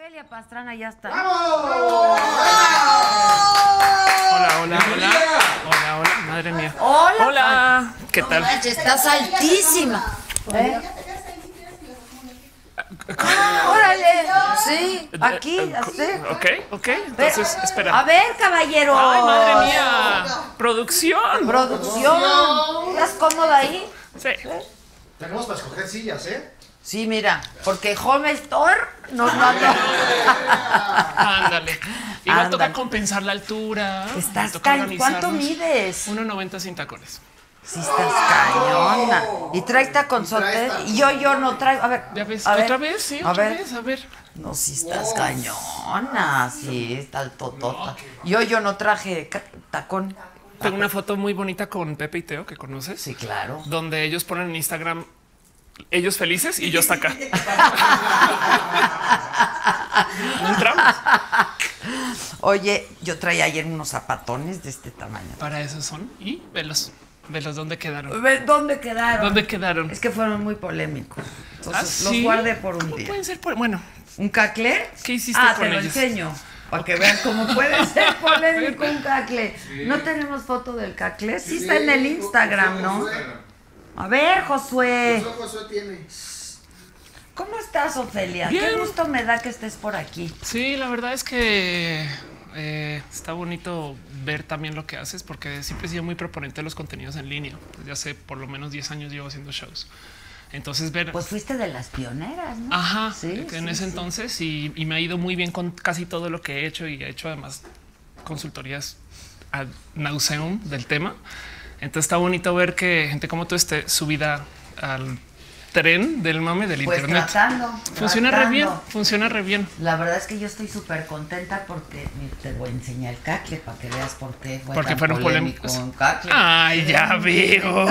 Ofelia Pastrana ya está. ¡Vamos! Hola, hola, hola. Hola, hola, madre mía. Hola. Hola. ¿Qué tal? Estás altísima. Órale. Sí, aquí, así. Ok. Entonces, espera. A ver, caballero. Ay, madre mía. Producción. Producción. ¿Estás cómoda ahí? Sí. Tenemos para escoger sillas, ¿eh? Sí, mira, porque Home Store no. Ándale. Igual Ándale. toca compensar la altura. Estás toca cañón. ¿Cuánto organizarnos. mides? 1.90 sin tacones. Sí, estás cañona. Y trae taconzote. Y yo no traigo. A ver. ¿Ya ves? a ver. ¿Otra vez? Sí, A otra ver. vez. A ver. No, sí estás cañona. Sí, está totota. Yo no traje tacón. Tengo una foto muy bonita con Pepe y Teo, que conoces. Sí, claro. Donde ellos ponen en Instagram ellos felices y yo hasta acá. No entramos. Oye, yo traía ayer unos zapatones de este tamaño. Para eso son. Y velos. Velos, ¿dónde quedaron? ¿Dónde quedaron? ¿Dónde quedaron? Es que fueron muy polémicos. Entonces ¿Sí? los guardé por un ¿Cómo día. pueden ser? Bueno, ¿Un cacle? ¿qué hiciste con te lo ellos? enseño. Para que vean cómo puede ser polémico un cacle. ¿No tenemos foto del cacle? Sí, está en el Instagram, ¿no? A ver, Josué. Josué tiene. ¿Cómo estás, Ofelia? Bien. Qué gusto me da que estés por aquí. sí, la verdad es que está bonito ver también lo que haces, porque siempre he sido muy proponente de los contenidos en línea. Pues ya hace por lo menos 10 años llevo haciendo shows. Entonces ver... Pues fuiste de las pioneras, ¿no? Ajá, Sí, en sí, ese sí. entonces y me ha ido muy bien con casi todo lo que he hecho y he hecho además consultorías ad nauseum del tema. Entonces está bonito ver que gente como tú esté subida al tren del mame del Pues internet. Funciona re bien. La verdad es que yo estoy súper contenta porque te voy a enseñar el cacle para que veas por qué fue Porque tan fueron polémico polémicos. un cacle. Ay, ya veo.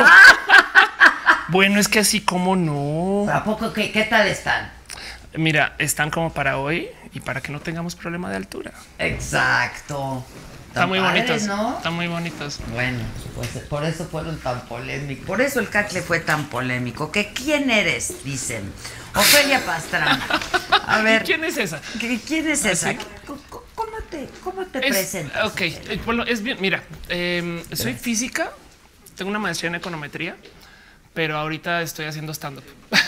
Bueno, es que así como no. ¿A poco qué tal están? Mira, están como para hoy y para que no tengamos problema de altura. Exacto. Están muy padres, bonitos, ¿no? Están muy bonitos. Bueno, pues por eso fueron tan polémicos. Por eso el cacle fue tan polémico. ¿Que quién eres? Dicen. Ofelia Pastrana. A ver. ¿Quién es esa? ¿Quién es esa? ¿Sí? ¿Cómo te presentas? Ok, bueno, es bien. Mira, soy física, tengo una maestría en econometría, pero ahorita estoy haciendo stand-up.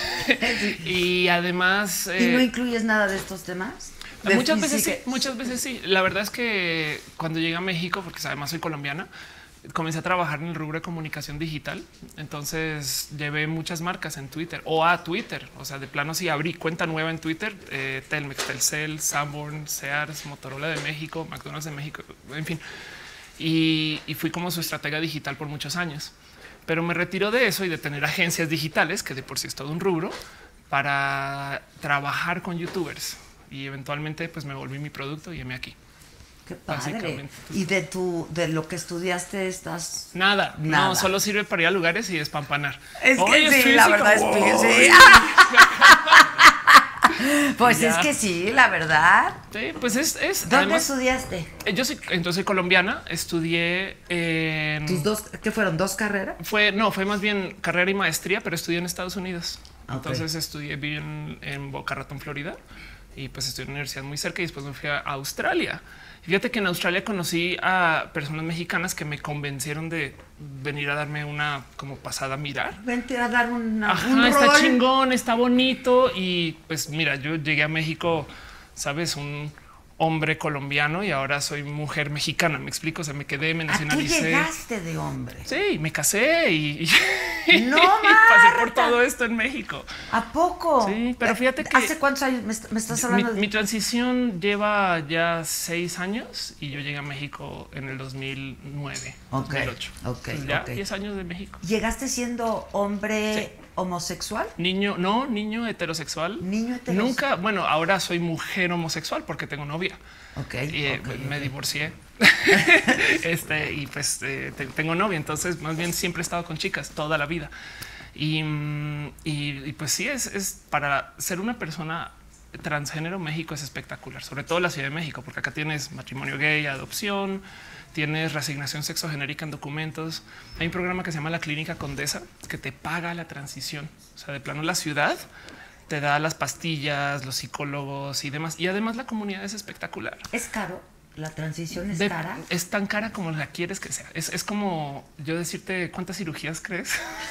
Y además... ¿Y no incluyes nada de estos temas? Muchas veces sí. La verdad es que cuando llegué a México, porque además soy colombiana, comencé a trabajar en el rubro de comunicación digital. Entonces llevé muchas marcas en Twitter o a Twitter. O sea, de plano sí abrí cuenta nueva en Twitter. Telmex, Telcel, Sanborn, Sears, Motorola de México, McDonald's de México, en fin. Y fui como su estratega digital por muchos años. Pero me retiró de eso y de tener agencias digitales, que de por sí es todo un rubro, para trabajar con youtubers. Y eventualmente pues me volví mi producto y heme aquí. Qué padre. Básicamente. Y de lo que estudiaste estás... Nada, Nada. no, solo sirve para ir a lugares y despampanar. Es que Oye, sí, física, la verdad es que wow. sí. Pues Ya. es que sí, la verdad. Sí, pues es ¿Dónde además, estudiaste? yo soy colombiana, estudié en... ¿Tus dos, qué fueron, 2 carreras? Fue más bien carrera y maestría, pero estudié en Estados Unidos. Ok. Entonces viví en Boca Raton, Florida, y pues estudié en una universidad muy cerca y después me fui a Australia. Y fíjate que en Australia conocí a personas mexicanas que me convencieron de venir a darme una como pasada a mirar. Vente a dar un Está rol. chingón, está bonito. Y pues mira, yo llegué a México, sabes, un hombre colombiano y ahora soy mujer mexicana. Me explico. O sea, me quedé, me ¿A tú nacionalicé. llegaste de hombre? Sí, me casé y No, pasé por Marta. todo esto en México. ¿A poco? Sí, pero fíjate que ¿Hace cuántos años me estás hablando? mi transición lleva ya 6 años y yo llegué a México en el 2009, Ok, 2008. ok, Pues ya ok. 10 años de México. ¿Llegaste siendo hombre Sí. homosexual? Niño heterosexual. Niño heterosexual. Nunca, bueno, ahora soy mujer homosexual porque tengo novia. Ok. Y me divorcié. Y pues tengo novia, entonces más bien siempre he estado con chicas toda la vida. Y pues sí, es para ser una persona transgénero. México es espectacular, sobre todo la Ciudad de México, porque acá tienes matrimonio gay, adopción, tienes reasignación sexogenérica en documentos. Hay un programa que se llama la Clínica Condesa que te paga la transición. O sea, de plano la ciudad te da las pastillas, los psicólogos y demás. Y además la comunidad es espectacular. ¿Es caro? ¿La transición es cara? Es tan cara como la quieres que sea. Es como yo decirte cuántas cirugías crees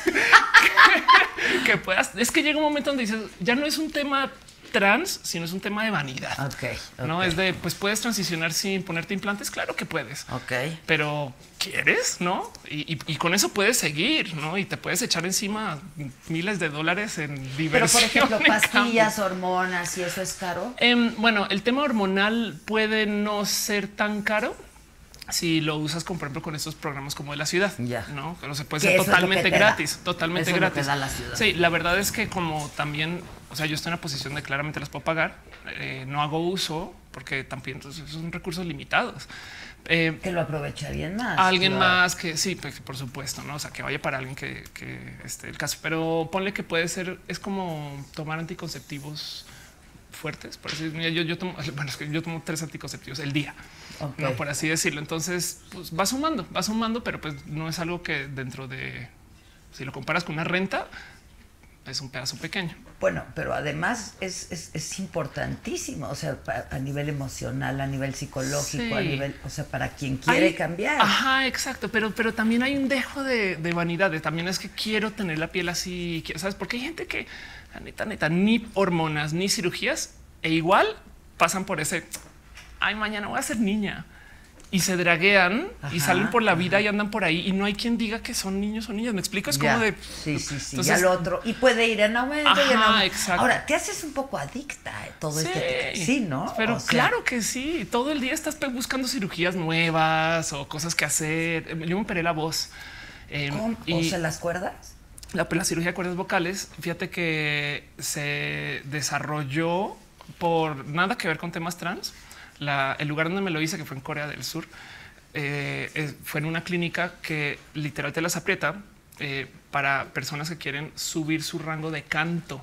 que puedas. Es que llega un momento donde dices, ya no es un tema trans, sino es un tema de vanidad. No es de, pues puedes transicionar sin ponerte implantes. Claro que puedes, pero quieres, no? Y con eso puedes seguir, no? Y te puedes echar encima miles de dólares en diversión. Pero por ejemplo, pastillas, hormonas y eso es caro. Bueno, el tema hormonal puede no ser tan caro si lo usas con, por ejemplo, con estos programas como de la ciudad, no, pero se puede ser totalmente gratis, totalmente gratis. Es lo que da la ciudad. Sí, la verdad es que como también, o sea, yo estoy en una posición de claramente las puedo pagar, no hago uso porque también entonces, son recursos limitados. Que lo aprovecharían más. Alguien más que sí, pues, por supuesto, no, o sea, que vaya para alguien que esté el caso, pero ponle que puede ser, es como tomar anticonceptivos fuertes, por decir, yo tomo, bueno, es que yo tomo 3 anticonceptivos el día. No, por así decirlo. Entonces, pues va sumando, pero pues no es algo que dentro de, si lo comparas con una renta, es un pedazo pequeño. Bueno, pero además es importantísimo, o sea, a nivel emocional, a nivel psicológico, a nivel, o sea, para quien quiere cambiar. Ajá, exacto. Pero también hay un dejo de vanidad. También es que quiero tener la piel así, ¿sabes? Porque hay gente que, la neta, ni hormonas ni cirugías e igual pasan por ese, ay, mañana voy a ser niña. Y se draguean y salen por la vida y andan por ahí y no hay quien diga que son niños o niñas. Me explico, es como de sí. Entonces, y al otro y puede ir en aumento y en aumento. Exacto. Ahora te haces un poco adicta a todo sí, ¿no? Pero claro que sí. Todo el día estás buscando cirugías nuevas o cosas que hacer. Yo me operé la voz. ¿O se las cuerdas? La cirugía de cuerdas vocales, fíjate que se desarrolló por nada que ver con temas trans. El lugar donde me lo hice, que fue en Corea del Sur, fue en una clínica que literal te las aprieta para personas que quieren subir su rango de canto.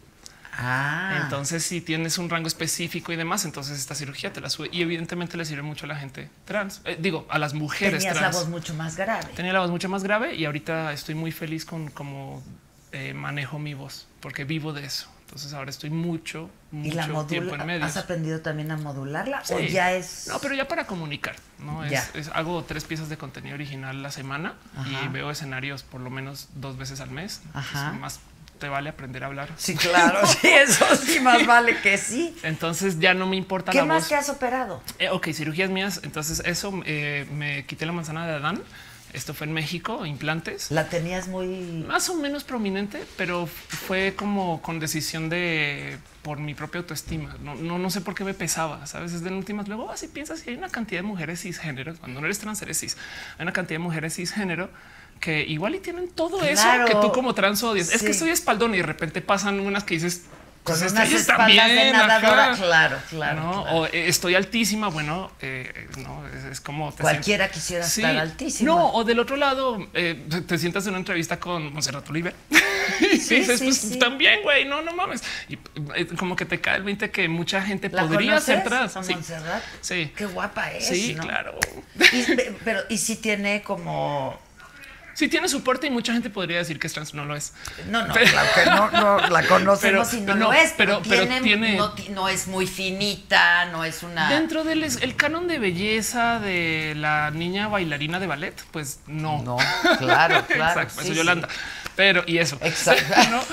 Entonces, si tienes un rango específico y demás, entonces esta cirugía te la sube y evidentemente le sirve mucho a la gente trans. Digo, a las mujeres trans. Tenías la voz mucho más grave. Tenía la voz mucho más grave y ahorita estoy muy feliz con cómo manejo mi voz, porque vivo de eso. Entonces ahora estoy mucho tiempo en medios. ¿Has aprendido también a modularla? Sí. ¿O ya es...? No, pero ya para comunicar, ¿no? Hago 3 piezas de contenido original a la semana y veo escenarios por lo menos 2 veces al mes. Más te vale aprender a hablar. Sí, claro, sí, eso sí, más vale que sí. Entonces ya no me importa la voz. ¿Qué más te has operado? Cirugías mías. Entonces eso, me quité la manzana de Adán. Esto fue en México, implantes. La tenías muy... Más o menos prominente, pero fue como con decisión por mi propia autoestima. No sé por qué me pesaba, ¿sabes? Desde en últimas. Luego así piensas y hay una cantidad de mujeres cisgénero. Cuando no eres trans, eres cis. Hay una cantidad de mujeres cisgénero que igual y tienen todo eso que tú como trans odias. Es que soy espaldón y de repente pasan unas que dices... Con unas espaldas también, de nadadora, claro. ¿no? O estoy altísima, bueno, no, es como... Cualquiera quisiera estar altísima. No, o del otro lado, te sientas en una entrevista con Montserrat Oliver y dices, pues también, güey, no mames. Y como que te cae el 20 que mucha gente podría ser trans. Montserrat? Sí. Qué guapa es, sí, ¿no? Claro. Pero, ¿y si tiene como...? Sí tiene soporte y mucha gente podría decir que es trans, no lo es. No, claro que no la conocemos y no lo es, pero tiene... No es muy finita, no es una... Dentro del el canon de belleza de la niña bailarina de ballet, pues no. No, claro. Exacto, eso Yolanda. Pero, y eso. Exacto. ¿No?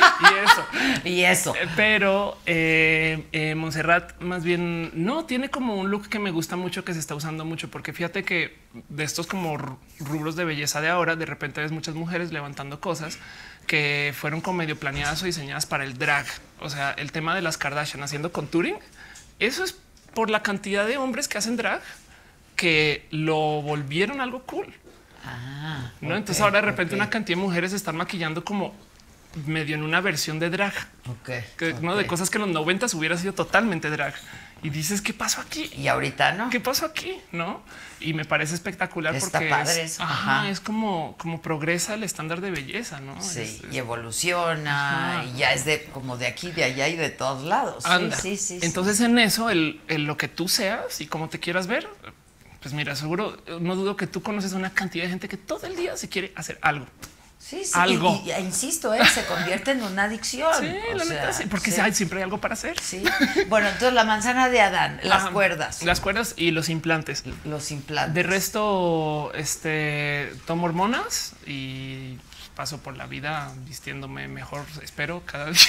Y eso. Pero Montserrat más bien no tiene como un look que me gusta mucho, que se está usando mucho, porque fíjate que de estos como rubros de belleza de ahora, de repente ves muchas mujeres levantando cosas que fueron como medio planeadas o diseñadas para el drag. O sea, el tema de las Kardashian haciendo contouring, eso es por la cantidad de hombres que hacen drag que lo volvieron algo cool. ¿no? Entonces ahora de repente una cantidad de mujeres están maquillando como medio en una versión de drag, ¿no? De cosas que en los 90 hubiera sido totalmente drag. Y dices, ¿qué pasó aquí? Y ahorita no. ¿Qué pasó aquí? No. Y me parece espectacular. Está porque padre eso. Es como progresa el estándar de belleza, ¿no? Sí, y evoluciona y ya es como de aquí, de allá y de todos lados. Sí. Entonces en eso, lo que tú seas y cómo te quieras ver, pues mira, seguro no dudo que tú conoces a una cantidad de gente que todo el día se quiere hacer algo. Sí, sí. algo. Y insisto, se convierte en una adicción. Sí, la neta, sí, porque siempre hay algo para hacer. Sí. Bueno, entonces la manzana de Adán, las cuerdas. Las cuerdas y los implantes. Los implantes. De resto, tomo hormonas y paso por la vida vistiéndome mejor, espero, cada día.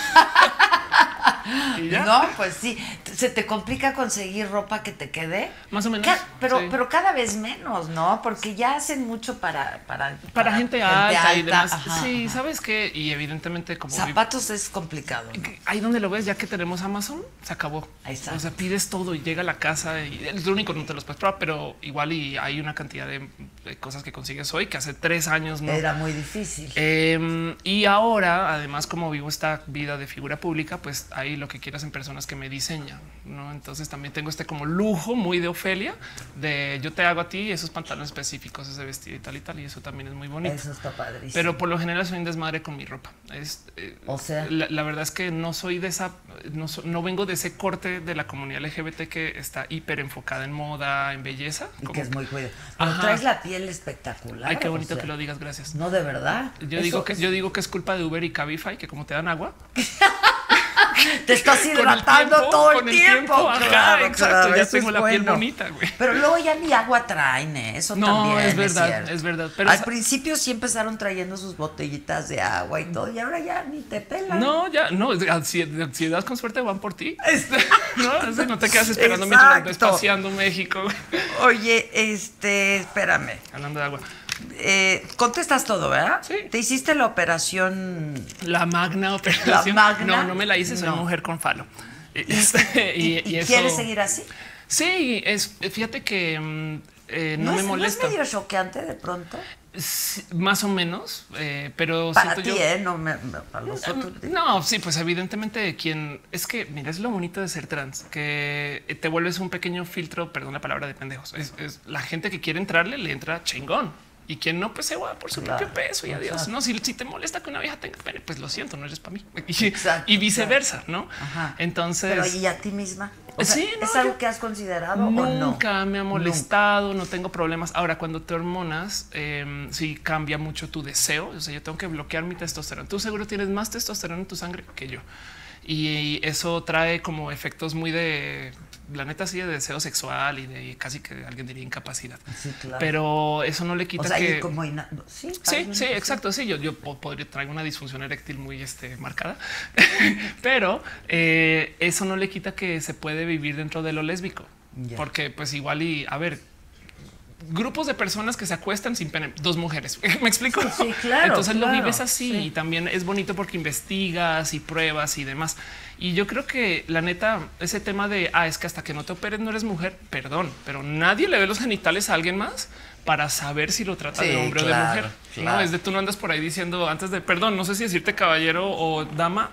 ¿Y ya? No, pues sí. ¿Se te complica conseguir ropa que te quede? Más o menos. Pero cada vez menos, ¿no? Porque ya hacen mucho para gente alta y demás. Ajá, sí, ajá. ¿sabes qué? Y evidentemente como... Zapatos es complicado, ¿no? Ahí donde lo ves, ya que tenemos Amazon, se acabó. Ahí está. O sea, pides todo y llega a la casa y es lo único, no te los puedes probar, pero igual y hay una cantidad de cosas que consigues hoy que hace 3 años no. Era muy difícil. Y ahora, además, como vivo esta vida de figura pública, pues hay lo que quieras en personas que me diseñan, ¿no? Entonces también tengo como lujo muy de Ofelia, de yo te hago a ti esos pantalones específicos, ese vestido y tal, y eso también es muy bonito. Eso está padrísimo. Pero por lo general soy un desmadre con mi ropa. O sea, la verdad es que no soy de esa, no vengo de ese corte de la comunidad LGBT que está hiper enfocada en moda, en belleza. y que es muy cuidado. Ajá. Pero traes la piel espectacular. Ay, qué bonito que lo digas, gracias. No, de verdad. Yo digo que es culpa de Uber y Cabify, que como te dan agua. Te estás hidratando todo el tiempo. Ajá, Claro, exacto. Ya eso tengo es la piel bueno. bonita, güey. Pero luego ya ni agua traen, eso No, también es verdad, cierto. es verdad. Pero al principio sí empezaron trayendo sus botellitas de agua y todo, y ahora ya ni te pelan. no, ya no, ansiedad con suerte van por ti. No te quedas esperando mientras ves paseando México. Oye, espérame. Hablando de agua. Contestas todo, ¿verdad? Sí. ¿Te hiciste la operación? La magna operación. La magna. No me la hice, soy mujer con falo. ¿Y eso... quieres seguir así? Sí, fíjate que no me molesta. ¿No es medio choqueante de pronto? Sí, más o menos, pero para siento ti, yo... para los otros. No, sí, pues evidentemente es que, mira, es lo bonito de ser trans, que te vuelves un pequeño filtro, perdón la palabra de pendejos. Es la gente que quiere entrarle, le entra chingón. Y quien no, pues se va por su propio peso y adiós. No, si te molesta que una vieja tenga pene, pues lo siento, no eres para mí. Y viceversa, ¿no? Ajá. Entonces... Pero ¿y a ti misma? O sea, sí, ¿es algo que has considerado o no? Nunca me ha molestado, no tengo problemas. Ahora, cuando te hormonas, sí cambia mucho tu deseo. O sea, yo tengo que bloquear mi testosterona. Tú seguro tienes más testosterona en tu sangre que yo. Y eso trae como efectos muy de... La neta sí de deseo sexual y de casi que alguien diría incapacidad. Sí, claro. Pero eso no le quita que... como sí, exacto. Sí, yo podría traer una disfunción eréctil muy marcada, pero eso no le quita que se puede vivir dentro de lo lésbico, porque pues igual y a ver, grupos de personas que se acuestan sin pene, 2 mujeres. ¿Me explico? Sí, claro. Entonces lo vives así sí. Y también es bonito porque investigas y pruebas y demás. Y yo creo que la neta, ese tema de es que hasta que no te operes no eres mujer, perdón, pero nadie le ve los genitales a alguien más para saber si lo trata de hombre o de mujer. Claro. No es de tú no andas por ahí diciendo antes de perdón, no sé si decirte caballero o dama.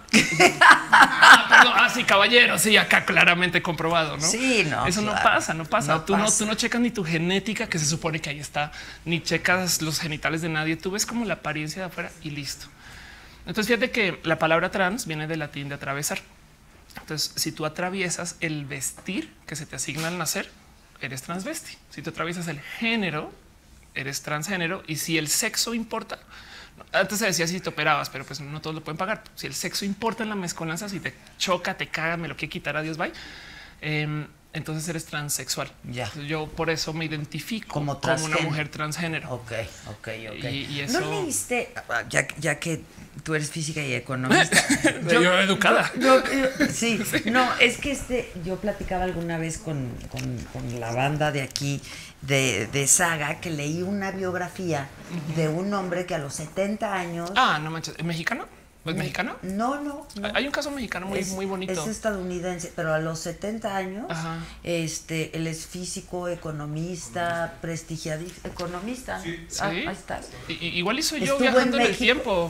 Perdón, sí, caballero. Sí, acá claramente comprobado, ¿no? Sí, no. Eso claro. no pasa. Tú no checas ni tu genética, que se supone que ahí está, ni checas los genitales de nadie. Tú ves como la apariencia de afuera y listo. Entonces, fíjate que la palabra trans viene del latín de atravesar. Entonces, si tú atraviesas el vestir que se te asigna al nacer, eres transvesti. Si tú atraviesas el género, eres transgénero. Y si el sexo importa, antes se decía si te operabas, pero pues no todos lo pueden pagar. Si el sexo importa en la mezcolanza, si te choca, te caga, me lo quiere quitar, adiós, bye. Entonces eres transexual. Ya. Yo por eso me identifico como una mujer transgénero. Ok. Y eso... ¿No leíste, ya que tú eres física y economista? yo educada. Sí, no, es que yo platicaba alguna vez con la banda de aquí de Saga, que leí una biografía de un hombre que a los 70 años... No manches, ¿es mexicano? ¿Es mexicano? No. Hay un caso mexicano muy bonito. Es estadounidense, pero a los 70 años, ajá. Él es físico, economista, prestigiadista, economista. Sí. Ahí estás. Igual hizo yo viajando en el tiempo.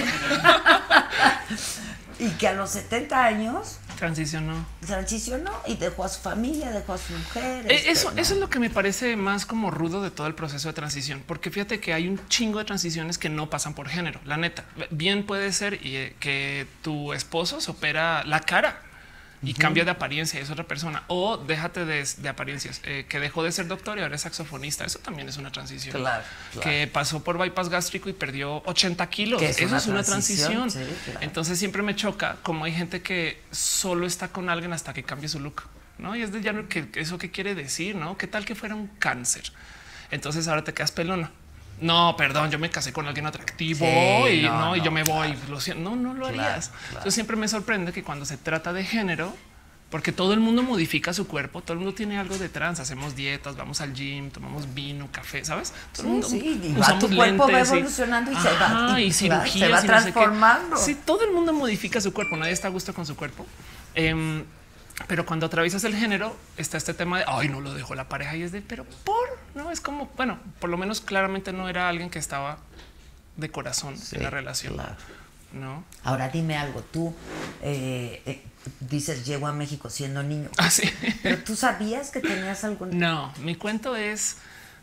Y que a los 70 años transicionó y dejó a su familia, dejó a su mujer. Eso es lo que me parece más como rudo de todo el proceso de transición, porque fíjate que hay un chingo de transiciones que no pasan por género. La neta, bien puede ser que tu esposo se opera la cara y cambia de apariencia, es otra persona. O déjate de apariencias, que dejó de ser doctor y ahora es saxofonista. Eso también es una transición. Claro. Que pasó por bypass gástrico y perdió 80 kilos. Que es Eso una es una transición, transición. sí, claro. Entonces siempre me choca como hay gente que solo está con alguien hasta que cambie su look, ¿no? Y es de ya no, que eso qué quiere decir, ¿no? ¿Qué tal que fuera un cáncer? Entonces ahora te quedas pelona. No, perdón, yo me casé con alguien atractivo Sí, y no, y yo me voy. claro. Lo siento. No lo Claro, harías. claro. Entonces siempre me sorprende que cuando se trata de género, porque todo el mundo modifica su cuerpo, todo el mundo tiene algo de trans, hacemos dietas, vamos al gym, tomamos vino, café, ¿sabes? Todo el mundo y va, usamos tu cuerpo va lentes evolucionando y se va, y cirugías, se va y no sé qué. transformando. Sí, todo el mundo modifica su cuerpo, nadie está a gusto con su cuerpo. Pero cuando atraviesas el género está este tema de ay, no lo dejó la pareja y es de pero no es como bueno, por lo menos claramente no era alguien que estaba de corazón en la relación. Claro. No. Ahora dime algo, tú dices llego a México siendo niño. Sí. Pero tú sabías que tenías algún. No, mi cuento es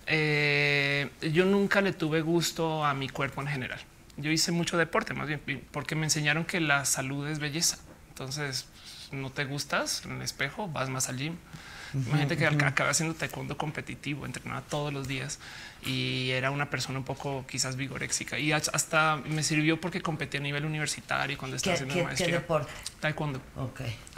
yo nunca le tuve gusto a mi cuerpo en general. Yo hice mucho deporte, más bien porque me enseñaron que la salud es belleza. Entonces, no te gustas en el espejo, vas más al gym. Imagínate que acabé haciendo taekwondo competitivo, entrenaba todos los días y era una persona un poco quizás vigoréxica y hasta me sirvió porque competí a nivel universitario cuando estaba haciendo la maestría. ¿Qué deporte? Taekwondo. Ok.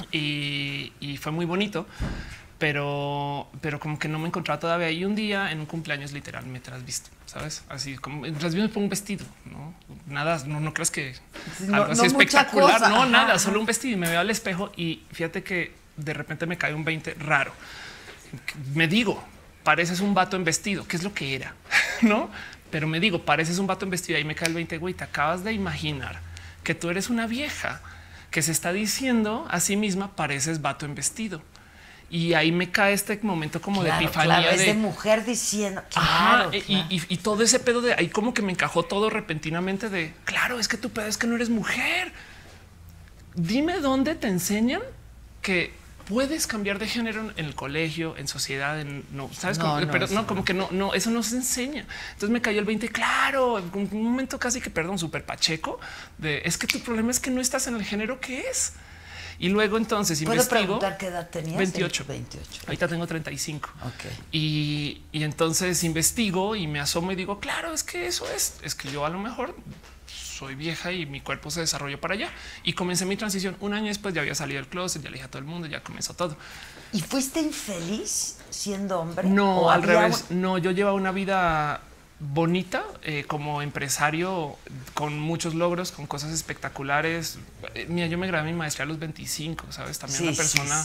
Y fue muy bonito, pero como que no me encontraba todavía. Y un día en un cumpleaños literal me trasvisto, ¿sabes? Así como trasvisto me pongo un vestido, ¿no? Nada, no creas que algo así espectacular, no, ajá, nada, ajá. solo un vestido y me veo al espejo y fíjate que de repente me cae un 20 raro. Me digo, pareces un vato en vestido, ¿qué es lo que era? ¿No? Pero me digo, pareces un vato en vestido y ahí me cae el 20, güey, te acabas de imaginar que tú eres una vieja que se está diciendo a sí misma, pareces vato en vestido. Y ahí me cae este momento como Claro, de epifanía. claro, es de mujer diciendo. Claro, Ajá, claro. Y todo ese pedo de ahí como que me encajó todo repentinamente de claro, es que tu pedo es que no eres mujer. Dime dónde te enseñan que puedes cambiar de género en el colegio, en sociedad, no sabes, pero no, como que no, eso no se enseña. Entonces me cayó el 20. Claro, un momento casi que perdón, súper pacheco de es que tu problema es que no estás en el género que es. Y luego entonces ¿Puedo investigo. preguntar qué edad tenías? 28. 28. Ahorita tengo 35. Ok. Y entonces investigo y me asomo y digo, claro, es que eso es que yo a lo mejor soy vieja y mi cuerpo se desarrolló para allá. Y comencé mi transición. Un año después ya había salido del closet, ya le dije a todo el mundo, ya comenzó todo. ¿Y fuiste infeliz siendo hombre? No, ¿O al había revés. No, yo llevaba una vida bonita como empresario con muchos logros, con cosas espectaculares. Mira, yo me gradué mi maestría a los 25, sabes? También Sí, una persona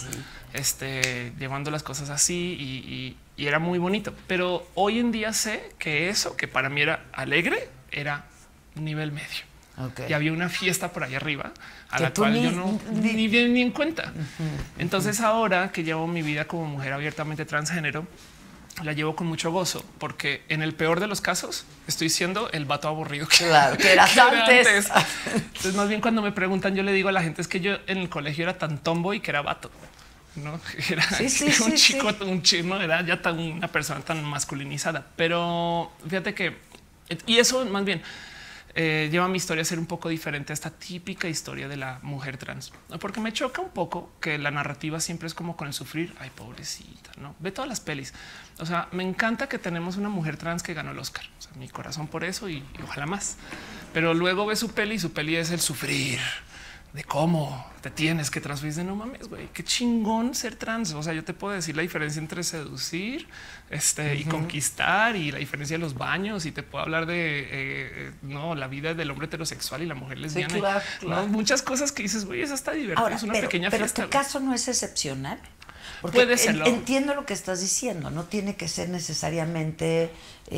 sí. llevando las cosas así y era muy bonito. Pero hoy en día sé que eso que para mí era alegre era un nivel medio. Okay. Y había una fiesta por ahí arriba a Que la tú cual ni- yo no ni en cuenta. Entonces ahora que llevo mi vida como mujer abiertamente transgénero, la llevo con mucho gozo porque en el peor de los casos estoy siendo el vato aburrido Claro, que eras que era antes. Entonces más bien cuando me preguntan yo le digo a la gente es que yo en el colegio era tan tomboy que era vato. No era un chico, un chino, era ya tan una persona tan masculinizada. Pero fíjate que y eso más bien lleva a mi historia a ser un poco diferente a esta típica historia de la mujer trans, ¿no? Porque me choca un poco que la narrativa siempre es como con el sufrir. Ay, pobrecita, no ve todas las pelis. O sea, me encanta que tenemos una mujer trans que ganó el Oscar. O sea, mi corazón por eso y ojalá más. Pero luego ve su peli y su peli es el sufrir de cómo te tienes que transferir. De no mames, güey, qué chingón ser trans. O sea, yo te puedo decir la diferencia entre seducir y conquistar y la diferencia de los baños y te puedo hablar de no la vida del hombre heterosexual y la mujer lesbiana. Sí, claro, claro. ¿no? Muchas cosas que dices, güey, eso está divertido. Ahora, Es una pero, pequeña pero fiesta. tu caso no es excepcional. Porque Puede serlo. Entiendo lo que estás diciendo. No tiene que ser necesariamente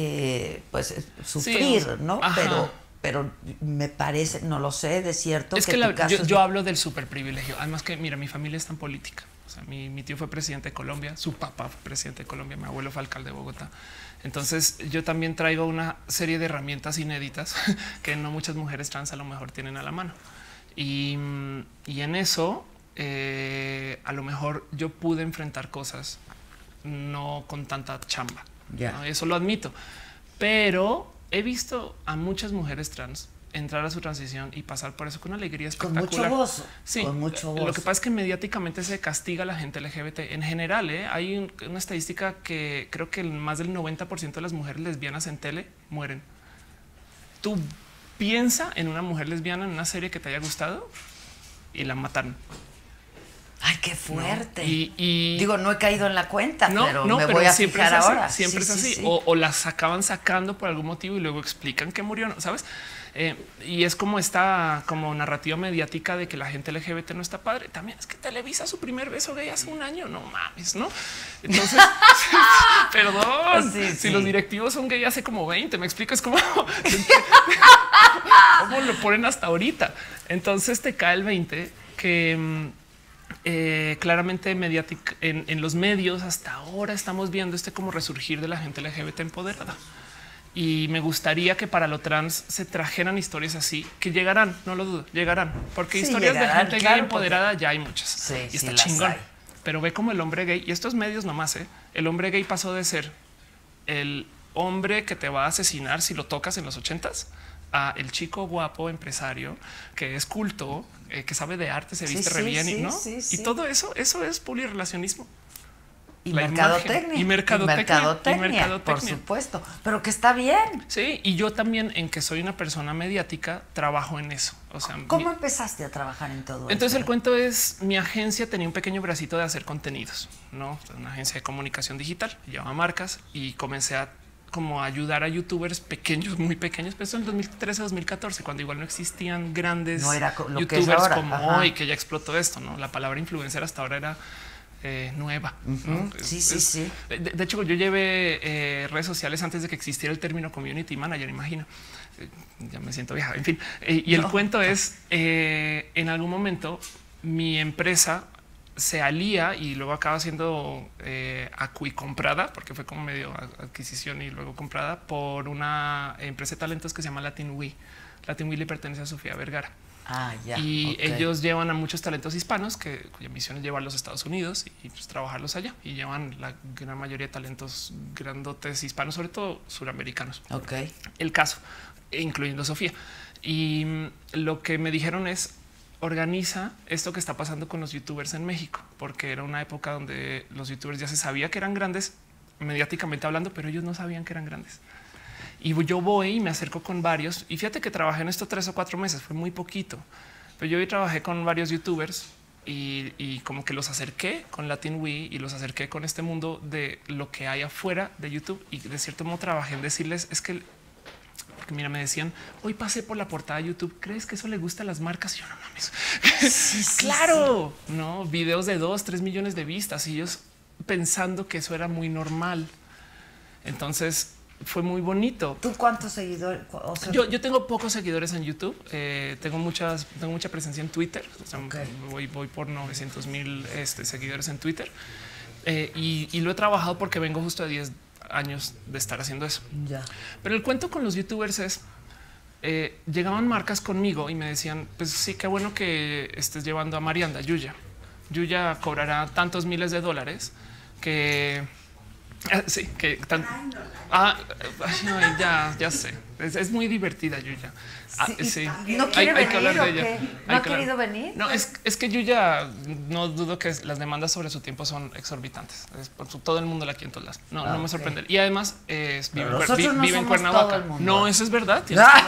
pues sufrir, Sí, ¿no? ajá. Pero me parece, no lo sé, de cierto. Es que tu caso es yo hablo del súper privilegio. Además que mira, mi familia es tan política. O sea, mi tío fue presidente de Colombia, su papá fue presidente de Colombia, mi abuelo fue alcalde de Bogotá. Entonces yo también traigo una serie de herramientas inéditas que no muchas mujeres trans a lo mejor tienen a la mano. Y en eso a lo mejor yo pude enfrentar cosas no con tanta chamba. Ya. ¿no? Eso lo admito. Pero he visto a muchas mujeres trans entrar a su transición y pasar por eso con una alegría Con espectacular. mucho gozo. Sí, Con mucho gozo. lo que pasa es que mediáticamente se castiga a la gente LGBT en general. Hay una estadística que creo que más del 90% de las mujeres lesbianas en tele mueren. Tú piensa en una mujer lesbiana en una serie que te haya gustado y la mataron. Ay, qué fuerte. ¿No? Y digo, no he caído en la cuenta, no, pero no, me pero voy a siempre fijar es así, ahora. siempre Sí, es sí, así. sí. O las acaban sacando por algún motivo y luego explican que murió, ¿no? ¿Sabes? Y es como esta como narrativa mediática de que la gente LGBT no está padre. También es que Televisa su primer beso gay hace un año, no mames, ¿no? Entonces, perdón, Sí, si los directivos son gay hace como 20, me explico, es como cómo lo ponen hasta ahorita. Entonces te cae el 20 que claramente mediática en los medios hasta ahora estamos viendo como resurgir de la gente LGBT empoderada. Y me gustaría que para lo trans se trajeran historias así que llegarán, no lo dudo, llegarán, porque Sí, historias llegarán, de gente claro, gay empoderada ya hay muchas. Sí, y está sí las chingón. hay. Pero ve como el hombre gay y estos medios nomás, el hombre gay pasó de ser el hombre que te va a asesinar si lo tocas en los 80s a el chico guapo empresario que es culto, que sabe de arte, se viste re bien, ¿no? Y todo eso es polirrelacionismo. Y La mercadotecnia. imagen, y mercadotecnia, por supuesto, pero que está bien. Sí, y yo también en que soy una persona mediática trabajo en eso. O sea, ¿Cómo empezaste a trabajar en todo entonces esto? el cuento es mi agencia tenía un pequeño bracito de hacer contenidos, no una agencia de comunicación digital, llevaba marcas y comencé a como ayudar a youtubers pequeños, muy pequeños, pero eso en 2013, 2014, cuando igual no existían grandes No era lo que youtubers es ahora. como Ajá. hoy, que ya explotó esto, no? La palabra influencer hasta ahora era nueva. ¿no? Sí. De hecho, yo llevé redes sociales antes de que existiera el término community manager, imagino. Ya me siento vieja. En fin, y el cuento es en algún momento mi empresa se alía y luego acaba siendo comprada, porque fue como medio adquisición y luego comprada por una empresa de talentos que se llama LatinWe. LatinWe le pertenece a Sofía Vergara. Ah, ya. Y Okay. ellos llevan a muchos talentos hispanos cuya misión es llevarlos a Estados Unidos y pues, trabajarlos allá. Y llevan la gran mayoría de talentos grandotes hispanos, sobre todo suramericanos. Ok. El caso, incluyendo Sofía. Y lo que me dijeron es organiza esto que está pasando con los youtubers en México, porque era una época donde los youtubers ya se sabía que eran grandes mediáticamente hablando, pero ellos no sabían que eran grandes. Y yo voy y me acerco con varios. Y fíjate que trabajé en esto 3 o 4 meses, fue muy poquito. Pero yo trabajé con varios youtubers y como que los acerqué con LatinWe y los acerqué con este mundo de lo que hay afuera de YouTube. Y de cierto modo trabajé en decirles es que, porque mira, me decían hoy pasé por la portada de YouTube. ¿Crees que eso le gusta a las marcas? Y yo no mames. Sí, Claro, no videos de 2, 3 millones de vistas y ellos pensando que eso era muy normal. Entonces, fue muy bonito. ¿Tú cuántos seguidores? O sea, Yo tengo pocos seguidores en YouTube. Tengo mucha presencia en Twitter. O sea, Okay. voy por 900,000 seguidores en Twitter y lo he trabajado porque vengo justo de 10 años de estar haciendo eso. ya. Pero el cuento con los youtubers es llegaban marcas conmigo y me decían, pues sí, qué bueno que estés llevando a Marianda, Yuya. Yuya cobrará tantos miles de dólares que sí, que tan. Ya sé. Es muy divertida, Yuya. Sí. ¿No quiere venir que hablar o de ella. qué? ¿No ha querido venir? No, es que Yuya, no dudo que las demandas sobre su tiempo son exorbitantes. Todo el mundo la quiere en todas las. No me sorprende. Y además vive en Cuernavaca. No, eso es verdad.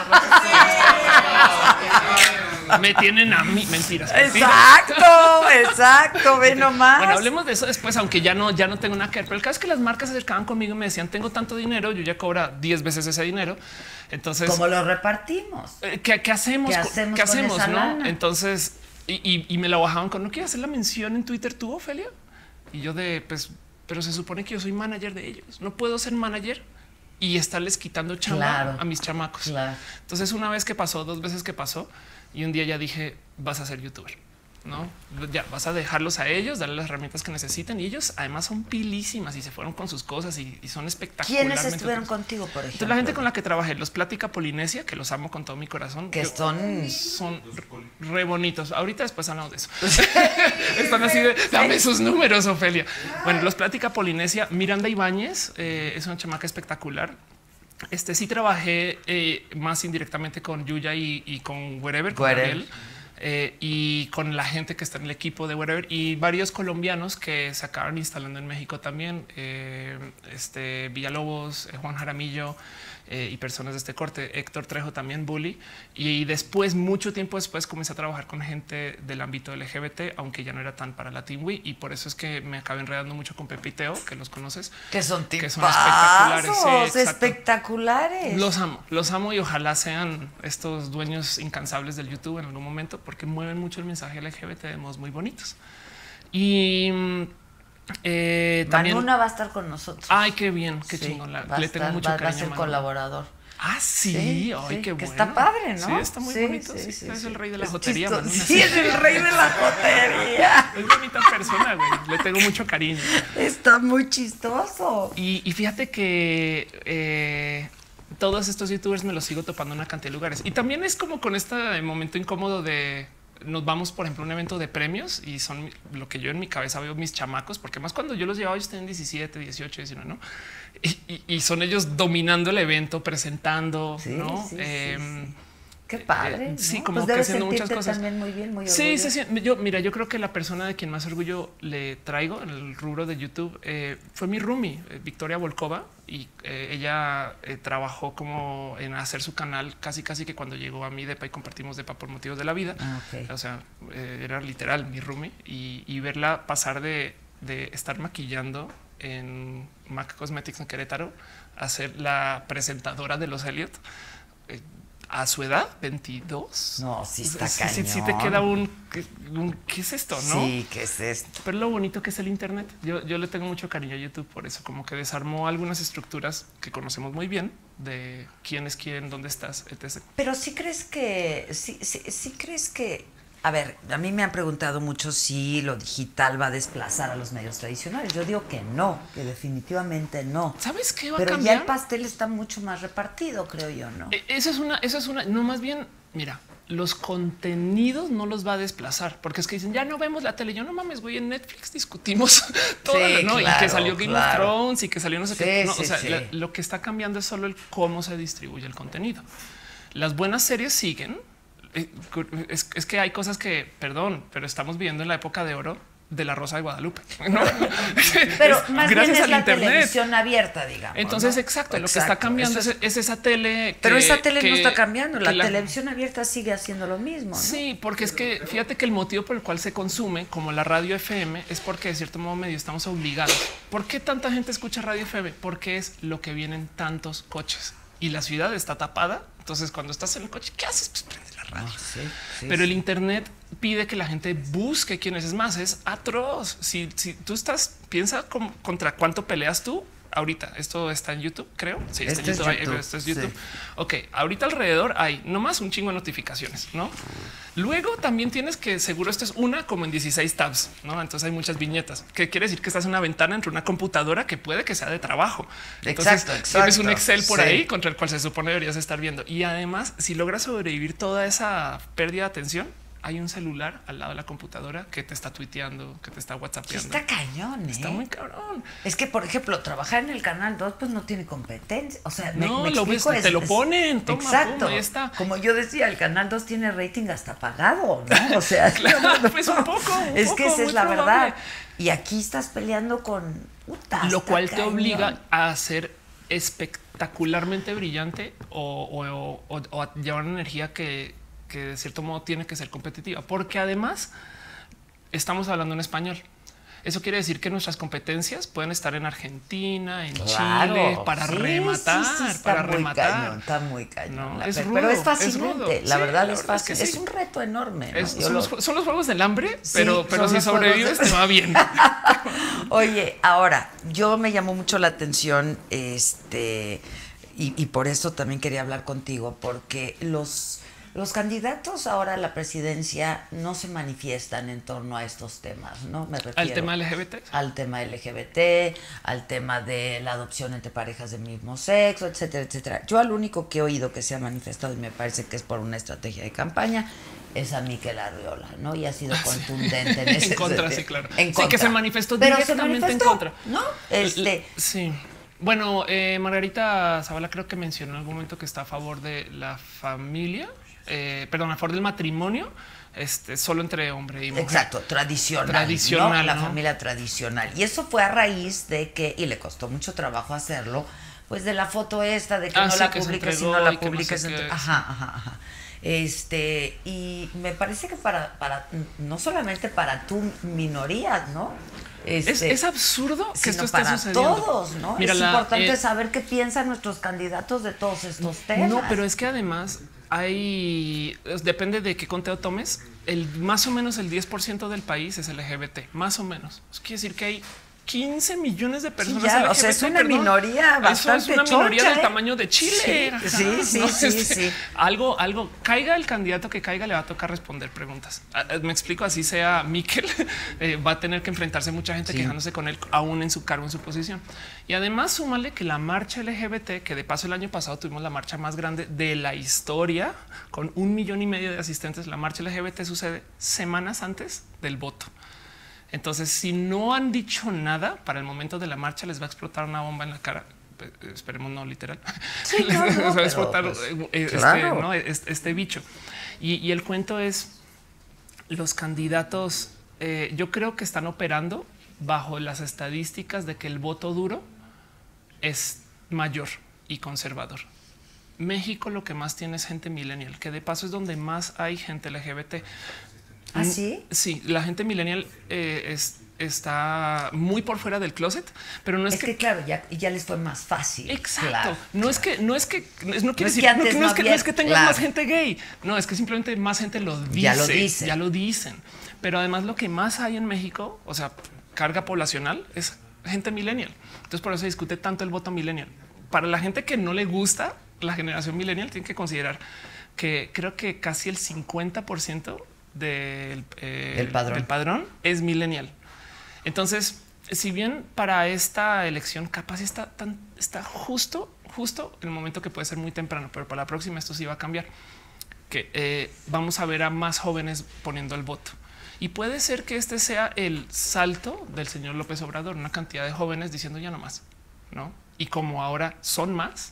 Me tienen a mí. Mentiras. Exacto. Ve nomás. Bueno, hablemos de eso después, aunque ya no tengo nada que ver. Pero el caso es que las marcas se acercaban conmigo y me decían, tengo tanto dinero, yo ya cobra 10 veces ese dinero. Entonces, ¿cómo lo repartimos? ¿Qué hacemos? ¿Qué hacemos? Con esa ¿No? lana? Entonces, y me la bajaban con, ¿no quieres hacer la mención en Twitter tú, Ofelia? Y yo pues, pero se supone que yo soy manager de ellos. No puedo ser manager y estarles quitando chamba a mis chamacos. Claro. Entonces, una vez que pasó, 2 veces que pasó, y un día ya dije, vas a ser youtuber. No, ya vas a dejarlos a ellos, darles las herramientas que necesiten. Y ellos además son pilísimas y se fueron con sus cosas y son espectaculares. ¿Quiénes estuvieron contigo, por ejemplo? Entonces, la gente con la que trabajé, los Plática Polinesia, que los amo con todo mi corazón, que son re bonitos. Ahorita después hablamos de eso. Están así de dame sus números, Ofelia. Bueno, los Plática Polinesia, Miranda Ibáñez es una chamaca espectacular. Sí trabajé más indirectamente con Yuya y con Wherever, con Gabriel, y con la gente que está en el equipo de Wherever y varios colombianos que se acaban instalando en México también. Villalobos, Juan Jaramillo y personas de este corte, Héctor Trejo también, Bully. Y después, mucho tiempo después, comencé a trabajar con gente del ámbito LGBT, aunque ya no era tan para la Team We. Y por eso es que me acabé enredando mucho con Pepe y Teo, que los conoces. Que son espectaculares. Sí, espectaculares. Los amo y ojalá sean estos dueños incansables del YouTube en algún momento, porque mueven mucho el mensaje LGBT de modos muy bonitos. Y también Manuna va a estar con nosotros. Ay, qué bien, qué chingón. Le tengo mucho cariño. Va a ser colaborador. Ah, sí, ay, qué bueno. Está padre, ¿no? Sí, está muy bonito. Sí, es el rey de la jotería. Sí, es el rey de la jotería. Es bonita persona, güey. Le tengo mucho cariño. Está muy chistoso. Y fíjate que todos estos youtubers me los sigo topando en una cantidad de lugares. Y también es como con este momento incómodo de nos vamos, por ejemplo, a un evento de premios y son lo que yo en mi cabeza veo mis chamacos, porque más cuando yo los llevaba, ellos tenían 17, 18, 19, ¿no? Y son ellos dominando el evento, presentando, ¿no? Qué padre. ¿no? Sí, como pues que debes haciendo muchas cosas. También muy bien, muy sí. Yo creo que la persona de quien más orgullo le traigo en el rubro de YouTube fue mi roomie, Victoria Volkova, y ella trabajó como en hacer su canal casi que cuando llegó a mi depa y compartimos depa por motivos de la vida. O sea, era literal mi roomie y verla pasar de estar maquillando en MAC Cosmetics en Querétaro a ser la presentadora de los Elliot. A su edad, 22. No, sí está cañón. Sí te queda un ¿qué es esto? ¿No? Sí, ¿qué es esto? Pero lo bonito que es el internet. Yo le tengo mucho cariño a YouTube por eso, como que desarmó algunas estructuras que conocemos muy bien de quién es quién, dónde estás, etc. Pero sí crees que, a ver, a mí me han preguntado mucho si lo digital va a desplazar a los medios tradicionales. Yo digo que no, que definitivamente no. ¿Sabes qué va a cambiar? Pero ya el pastel está mucho más repartido, creo yo, ¿no? Eso es una, no, más bien, mira, los contenidos no los va a desplazar, porque es que dicen, ya no vemos la tele. Yo no mames, güey, en Netflix discutimos todo, ¿no? Claro, y que salió Game of Thrones y que salió no sé qué. No, o sea, lo que está cambiando es solo el cómo se distribuye el contenido. Las buenas series siguen. Es que hay cosas que, perdón, pero estamos viviendo en la época de oro de La Rosa de Guadalupe, ¿no? Pero más bien es la internet. Televisión abierta, digamos. Entonces, ¿no? Exacto. Lo que está cambiando es esa tele. Pero esa tele no está cambiando. La televisión abierta sigue haciendo lo mismo, ¿no? Sí, porque es que fíjate que el motivo por el cual se consume, como la radio FM, es porque de cierto modo medio estamos obligados. ¿Por qué tanta gente escucha radio FM? Porque es lo que vienen tantos coches y la ciudad está tapada. Entonces, cuando estás en el coche, ¿qué haces? Pues prende la radio. Pero el internet pide que la gente busque quién es más. Es atroz. Si tú piensa contra cuánto peleas tú. Ahorita esto está en YouTube, creo. Sí, está en YouTube. Esto es YouTube. Sí. Ok, ahorita alrededor hay nomás un chingo de notificaciones, ¿no? Luego también tienes que seguro esto es una como en 16 tabs, ¿no? Entonces hay muchas viñetas, que quiere decir que estás en una ventana entre una computadora que puede que sea de trabajo. Entonces tienes un Excel por ahí contra el cual se supone deberías estar viendo. Y además, si logras sobrevivir toda esa pérdida de atención, hay un celular al lado de la computadora que te está tuiteando, que te está whatsappeando. Está cañón, Está muy cabrón. Es que, por ejemplo, trabajar en el Canal 2 pues no tiene competencia. O sea, no, me explico, te lo ponen. Toma, exacto. Pum, ahí está. Como yo decía, el Canal 2 tiene rating hasta pagado, ¿no? O sea, claro, pues un poco. Es que esa es la verdad. Y aquí estás peleando con lo cual te obliga a ser espectacularmente brillante o a llevar una energía que de cierto modo tiene que ser competitiva, porque además estamos hablando en español. Eso quiere decir que nuestras competencias pueden estar en Argentina, en Chile, para rematar, para rematar. Está muy cañón. No, pero es fascinante. La verdad es fácil. Es que es un reto enorme. ¿no? Son los juegos del hambre, pero si sobrevives te va bien. Oye, ahora yo me llamó mucho la atención y por eso también quería hablar contigo, porque los candidatos ahora a la presidencia no se manifiestan en torno a estos temas, ¿no? Me refiero al tema LGBT. Al tema LGBT, al tema de la adopción entre parejas del mismo sexo, etcétera, etcétera. Yo al único que he oído que se ha manifestado, y me parece que es por una estrategia de campaña, es a Miquel Arriola, ¿no? Y ha sido contundente en ese en contra, sí, claro. En contra. Sí, que se manifestó pero directamente se manifestó, en contra. ¿no? Sí. Bueno, Margarita Zavala creo que mencionó en algún momento que está a favor de la familia, perdón, a favor del matrimonio, solo entre hombre y mujer. Exacto, tradicional. Tradicional, ¿no? La ¿no? familia tradicional. Y eso fue a raíz de que, y le costó mucho trabajo hacerlo, pues de la foto esta, de que no sí, la que se publiques, si entregó no la y que no publiques. sé qué, Ajá. Y me parece que para no solamente para tu minoría, ¿no? Es absurdo que esto sino esté para sucediendo. todos, ¿no? Mira, es importante saber qué piensan nuestros candidatos de todos estos temas. No, pero es que además depende de qué conteo tomes, más o menos el 10% del país es LGBT, más o menos. Eso quiere decir que hay 15 millones de personas LGBT. O sea, es una minoría bastante Eso es una minoría choncha, del tamaño de Chile. Sí. Algo, caiga el candidato que caiga, le va a tocar responder preguntas. Me explico, así sea Miquel, va a tener que enfrentarse mucha gente quejándose con él, aún en su cargo, en su posición. Y además súmale que la marcha LGBT, que de paso el año pasado tuvimos la marcha más grande de la historia, con 1,5 millones de asistentes. La marcha LGBT sucede semanas antes del voto. Entonces, si no han dicho nada para el momento de la marcha, les va a explotar una bomba en la cara. Esperemos no literal. Sí, les va a explotar pues, claro. este bicho. Y el cuento es los candidatos. Yo creo que están operando bajo las estadísticas de que el voto duro es mayor y conservador. México lo que más tiene es gente millennial, que de paso es donde más hay gente LGBT. ¿Ah, sí? Sí, la gente millennial está muy por fuera del closet, pero no es que claro, ya les fue más fácil. Exacto. Claro. No quiere decir no es que tengas más gente gay. No, es que simplemente más gente lo dice. Ya lo dicen. Pero además lo que más hay en México, o sea, carga poblacional, es gente millennial. Entonces por eso se discute tanto el voto millennial. Para la gente que no le gusta la generación millennial, tienen que considerar que creo que casi el 50% del padrón es millennial. Entonces, si bien para esta elección capaz está justo en el momento que puede ser muy temprano, pero para la próxima esto sí va a cambiar, que vamos a ver a más jóvenes poniendo el voto. Y puede ser que este sea el salto del señor López Obrador, una cantidad de jóvenes diciendo ya no más, ¿no? Y como ahora son más,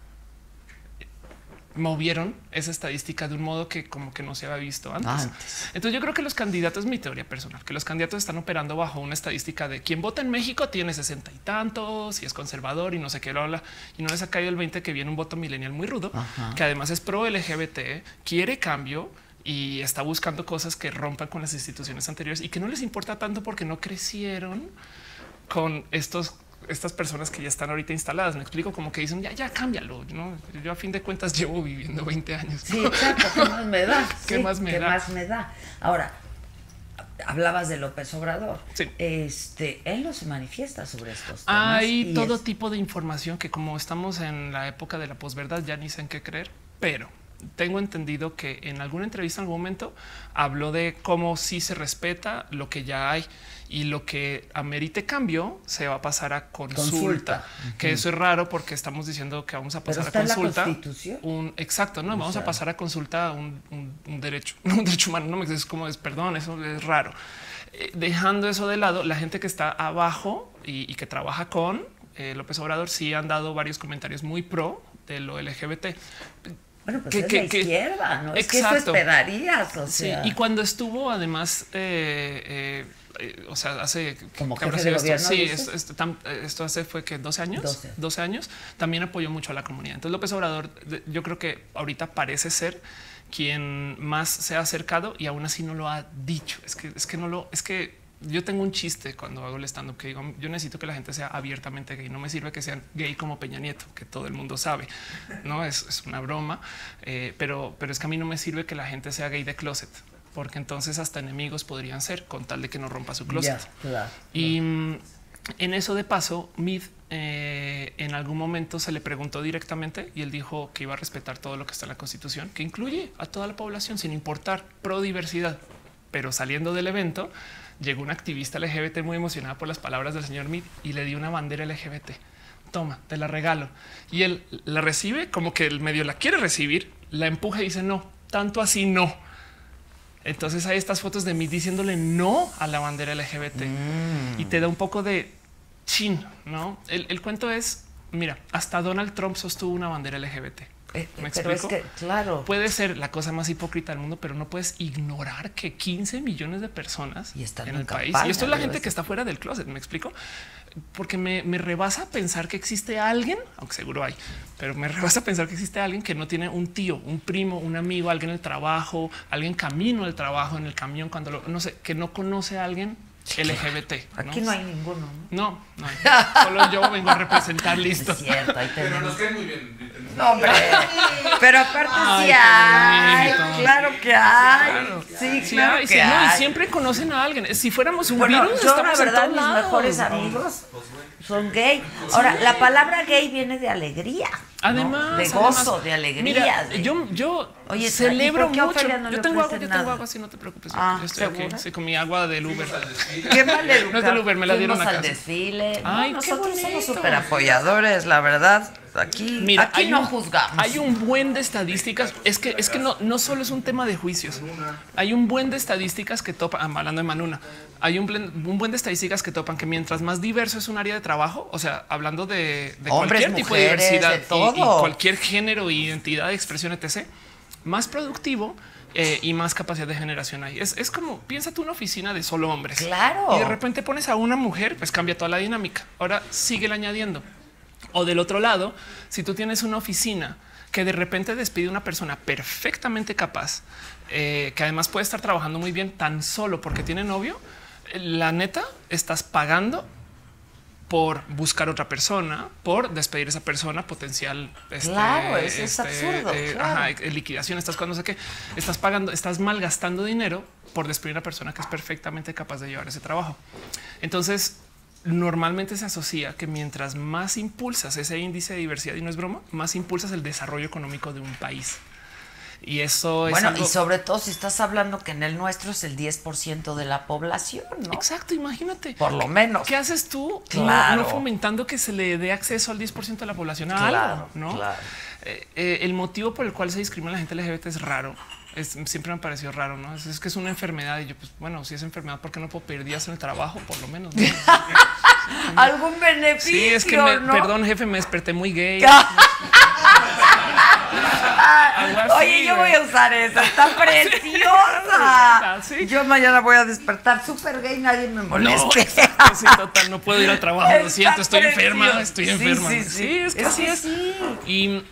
movieron esa estadística de un modo que como que no se había visto antes. Entonces yo creo que los candidatos, mi teoría personal, que los candidatos están operando bajo una estadística de quien vota en México tiene 60 y tantos y es conservador y no sé qué, bla, y no les ha caído el 20 que viene un voto millennial muy rudo, que además es pro LGBT, quiere cambio y está buscando cosas que rompan con las instituciones anteriores y que no les importa tanto porque no crecieron con estas personas que ya están ahorita instaladas. Me explico, como que dicen ya cámbialo, ¿no? Yo a fin de cuentas llevo viviendo 20 años. Sí, exacto. ¿Qué más me da? ¿Qué más me da? Ahora, hablabas de López Obrador. Sí. Él no se manifiesta sobre estos temas. Hay todo tipo de información que, como estamos en la época de la posverdad, ya ni sé en qué creer, pero tengo entendido que en alguna entrevista en algún momento habló de cómo sí se respeta lo que ya hay y lo que amerite cambio se va a pasar a consulta. Que eso es raro porque estamos diciendo que vamos a pasar a consulta. ¿En la Constitución? Exacto, no vamos a pasar a consulta un derecho, un derecho humano. No me dices cómo es, perdón, eso es raro. Dejando eso de lado, la gente que está abajo y que trabaja con López Obrador sí han dado varios comentarios muy pro de lo LGBT. Bueno, pues es la izquierda, ¿no? Es que eso esperarías, o sea. Sí, y cuando estuvo además, o sea, hace... Como jefe de gobierno, sí, esto hace fue que 12 años. 12 años, también apoyó mucho a la comunidad. Entonces López Obrador, yo creo que ahorita parece ser quien más se ha acercado y aún así no lo ha dicho. Es que yo tengo un chiste cuando hago el stand-up que digo, yo necesito que la gente sea abiertamente gay. No me sirve que sean gay como Peña Nieto, que todo el mundo sabe, no es una broma, pero es que a mí no me sirve que la gente sea gay de closet, porque entonces hasta enemigos podrían ser con tal de que no rompa su closet. Claro. Y en eso de paso, Mid en algún momento se le preguntó directamente y él dijo que iba a respetar todo lo que está en la Constitución, que incluye a toda la población sin importar, pro diversidad. Pero saliendo del evento, llegó una activista LGBT muy emocionada por las palabras del señor Meade y le dio una bandera LGBT. Toma, te la regalo. Y él la recibe como que el medio la quiere recibir, la empuja y dice no, tanto así no. Entonces hay estas fotos de Meade diciéndole no a la bandera LGBT y te da un poco de chin, ¿no? El cuento es Mira, hasta Donald Trump sostuvo una bandera LGBT. ¿Me pero explico? es que, claro. Puede ser la cosa más hipócrita del mundo, pero no puedes ignorar que 15 millones de personas en el país. Y esto es la gente que está fuera del closet. Me explico, porque me rebasa pensar que existe alguien, aunque seguro hay, pero me rebasa pensar que existe alguien que no tiene un tío, un primo, un amigo, alguien en el trabajo, alguien camino al trabajo, en el camión, cuando no sé, que no conoce a alguien LGBT. Aquí no hay ninguno. No hay. Solo yo vengo a representar, listo. Es cierto, ahí Pero tenemos. nos cae muy bien. No, hombre. Pero aparte Ay, sí qué hay. bonito. Claro que hay. Claro. Sí, Sí, claro hay, que sí, no, y hay. siempre conocen a alguien. Si fuéramos un Bueno, virus, yo la estamos en verdad, todos mis lados. mejores amigos son gay. Ahora, la palabra gay viene de alegría. ¿no? Además, de gozo, además, de alegría. mira, de- yo Oye, celebro ¿y por qué a mucho. Ofelia no le Yo tengo agua, ofrecen yo tengo nada? agua, si no te preocupes. Ah, yo estoy ¿segura? aquí. Sí, con mi agua del Uber. Qué maleducado. No es del Uber, me la dieron Fuimos a al casa. desfile. Ay, No, qué nosotros somos bonito. súper apoyadores, la verdad. Aquí, Mira, aquí no juzgamos. Hay un buen de estadísticas. Es que no solo es un tema de juicios. Hay un buen de estadísticas que topan, hablando de Manuna, hay un buen de estadísticas que topan que mientras más diverso es un área de trabajo, o sea, hablando de Hombres, cualquier tipo de mujeres, diversidad de todo. y cualquier género, identidad, expresión, etc., más productivo y más capacidad de generación hay. Es como, piensa tú una oficina de solo hombres. Claro. Y de repente pones a una mujer, pues cambia toda la dinámica. Ahora sigue añadiendo. O del otro lado, si tú tienes una oficina que de repente despide una persona perfectamente capaz, que además puede estar trabajando muy bien tan solo porque tiene novio, la neta estás pagando por buscar otra persona, por despedir a esa persona, potencial. Claro, eso es absurdo. Claro. Ajá, liquidación, estas cosas, no sé qué, estás pagando, estás malgastando dinero por despedir a una persona que es perfectamente capaz de llevar ese trabajo. Entonces, normalmente se asocia que mientras más impulsas ese índice de diversidad, y no es broma, más impulsas el desarrollo económico de un país. Y eso es bueno, algo... y sobre todo si estás hablando que en el nuestro es el 10% de la población, ¿no? Exacto, imagínate. Por lo menos. ¿Qué haces tú? Claro. No fomentando que se le dé acceso al 10% de la población a Claro, algo, ¿no? claro. El motivo por el cual se discrimina a la gente LGBT es raro. Siempre me ha parecido raro, ¿no? Es que es una enfermedad y yo, pues bueno, si es enfermedad, ¿por qué no puedo pedir días en el trabajo? Por lo menos, ¿no? Algún beneficio. Sí, es que ¿no? perdón, jefe, me desperté muy gay. Algo así, Oye, yo güey. voy a usar esa, está preciosa. Sí. Yo mañana voy a despertar súper gay, nadie me No, moleste. exacto, sí, total, no puedo ir al trabajo, lo Está siento, estoy precioso. enferma, estoy Sí, enferma. sí. Es que así es. Sí. Y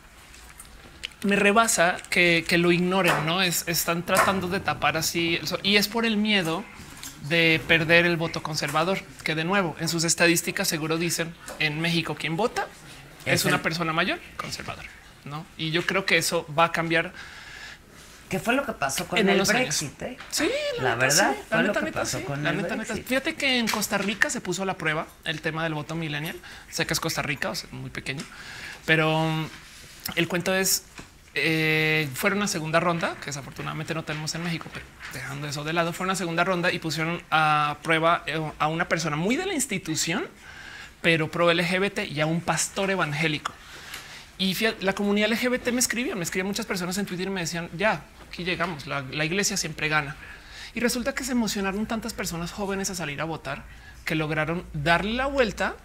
me rebasa que lo ignoren, ¿no? Están tratando de tapar así, y es por el miedo de perder el voto conservador, que de nuevo, en sus estadísticas seguro dicen, en México quien vota es una persona mayor conservadora, ¿no? Y yo creo que eso va a cambiar. ¿Qué fue lo que pasó con En el unos años. Brexit? Sí, La neta, verdad, sí. fue La lo neta, que neta, pasó sí. con La el neta, Brexit. Fíjate que en Costa Rica se puso a la prueba el tema del voto millennial. Sé que es Costa Rica, o sea, muy pequeño, pero el cuento es fue una segunda ronda que desafortunadamente no tenemos en México, pero dejando eso de lado, fue una segunda ronda y pusieron a prueba a una persona muy de la institución, pero pro LGBT y a un pastor evangélico. Y fíjate, la comunidad LGBT me escribían muchas personas en Twitter y me decían, ya, aquí llegamos, la iglesia siempre gana. Y resulta que se emocionaron tantas personas jóvenes a salir a votar que lograron darle la vuelta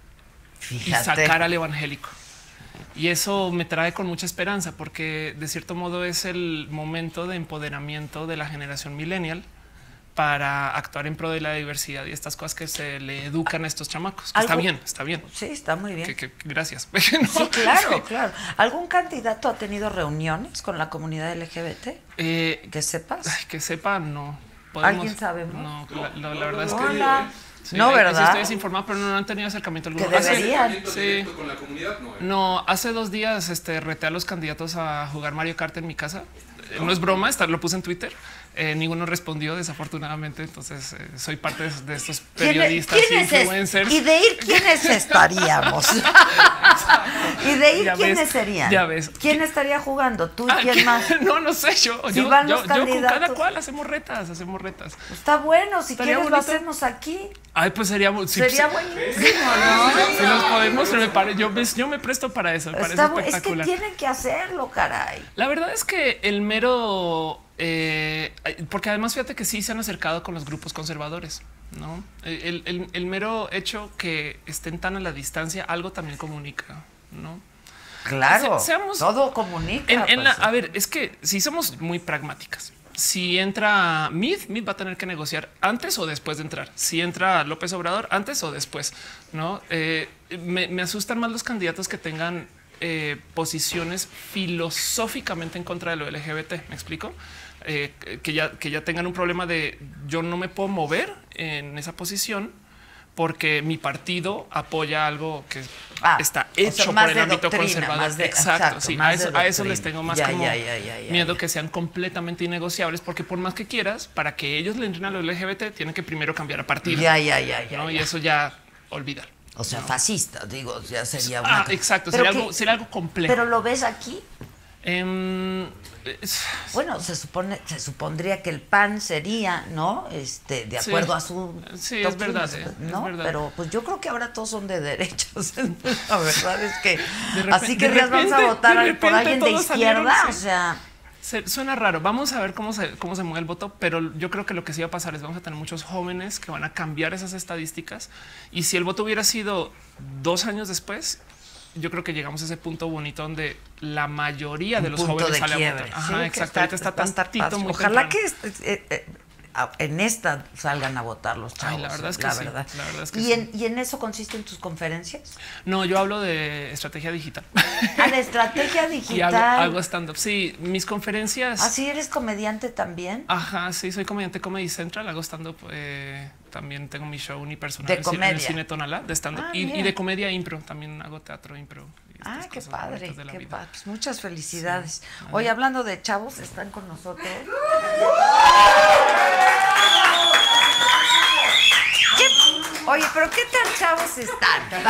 y sacar al evangélico. Y eso me trae con mucha esperanza porque de cierto modo es el momento de empoderamiento de la generación millennial para actuar en pro de la diversidad y estas cosas que se le educan a estos chamacos. Está bien, está bien. Sí, está muy bien. Gracias. Sí, claro, claro. ¿Algún candidato ha tenido reuniones con la comunidad LGBT? Que sepas. Que sepa, no. ¿Alguien sabe? No, la verdad es que... Hola. Sí, no, ¿verdad? Sí estoy desinformado, pero no han tenido acercamiento alguno. Que deberían. Sí. Con la comunidad, No, hace 2 días reté a los candidatos a jugar Mario Kart en mi casa. No es broma, lo puse en Twitter. Ninguno respondió, desafortunadamente. Entonces soy parte de estos periodistas y influencers. Y de ir, ¿quiénes estaríamos? Y de ir, Ya ¿quiénes ves, serían? ya ves. ¿Quién estaría jugando? ¿Tú y quién más? No sé, yo. Si van los Yo con candidatos. cada cual hacemos retas. Está bueno, si Estaría quieres lo bonito. hacemos aquí. Ay, pues sería Sería buenísimo, ¿no? Si los podemos, yo me presto para eso. Me parece Es que espectacular. tienen que hacerlo, caray. La verdad es que el mero, porque además fíjate que sí se han acercado con los grupos conservadores. ¿no? El mero hecho que estén tan a la distancia, algo también comunica, ¿no? Claro, seamos, todo comunica. A ver, es que si somos muy pragmáticas, si entra Mid va a tener que negociar antes o después de entrar. Si entra López Obrador, antes o después, ¿no? Me asustan más los candidatos que tengan posiciones filosóficamente en contra de lo LGBT. ¿Me explico? Que ya tengan un problema de yo no me puedo mover en esa posición porque mi partido apoya algo que está hecho por el ámbito conservador. Exacto. Sí, a eso les tengo más miedo que sean completamente innegociables, porque por más que quieras, para que ellos le entren a lo LGBT, tienen que primero cambiar a partido. ¿No? Y eso ya olvidar. O sea, fascista, digo, ya sería una... exacto, sería algo complejo. ¿Pero lo ves aquí? Bueno, se supondría que el PAN sería, ¿no? De acuerdo a su... Sí, es verdad, ¿no? Es verdad. Pero pues yo creo que ahora todos son de derechos. La verdad es que así que vamos a votar por alguien de izquierda, o sea... Suena raro. Vamos a ver cómo se mueve el voto, pero yo creo que lo que sí va a pasar es vamos a tener muchos jóvenes que van a cambiar esas estadísticas. Y si el voto hubiera sido 2 años después, yo creo que llegamos a ese punto bonito donde la mayoría de los jóvenes sale a votar. Ajá, exacto. Ahorita está tantito muy ojalá temprano. que en esta salgan a votar los chavos. Ay, la verdad es que sí. La verdad es que ¿Y en eso consisten tus conferencias? No, yo hablo de estrategia digital. De estrategia digital. Y hago stand-up. Sí, mis conferencias. ¿Ah, sí eres comediante también? Ajá, sí, soy comediante Comedy Central, hago stand-up. También tengo mi show unipersonal en el Cine Tonalá de stand-up y de comedia impro. También hago teatro impro. Qué padre, qué padre. Pues muchas felicidades. Sí. Hoy hablando de chavos, están con nosotros. Oye, pero ¿qué tan chavos están?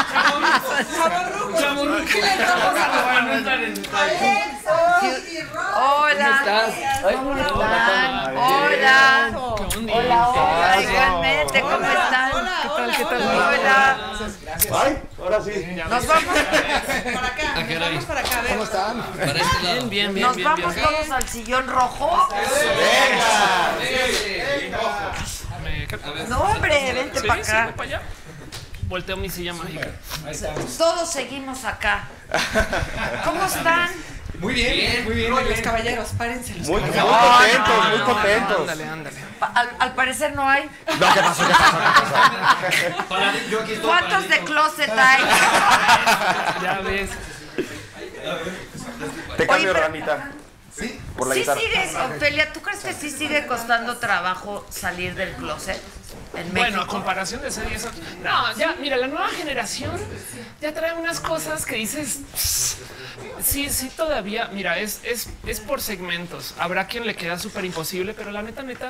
Hola. ¿Cómo están? Hola. Hola, igualmente, ¿cómo están? ¿Qué tal? Hola. Ay, ahora sí. Nos vamos para acá. Vamos para acá. ¿Cómo están? Para este lado. Bien. Nos vamos todos al sillón rojo. No, hombre, vente para acá. Voy para allá. Volteo mi silla mágica. Todos seguimos acá. ¿Cómo están? Muy bien. Los caballeros, párense. Muy contentos. Ándale. Al parecer no hay. No, ¿qué pasó? ¿Cuántos de closet hay? Ya ves. Te cambio, Oye, Ranita. Sí. Por la ¿Sí guitarra. sigues, Ofelia, tú crees que sí sigue costando trabajo salir del closet en México? Bueno, a comparación de ese 10 años. No, ya, mira, la nueva generación ya trae unas cosas que dices. Sí, todavía. Mira, es por segmentos. Habrá quien le queda súper imposible, pero la neta,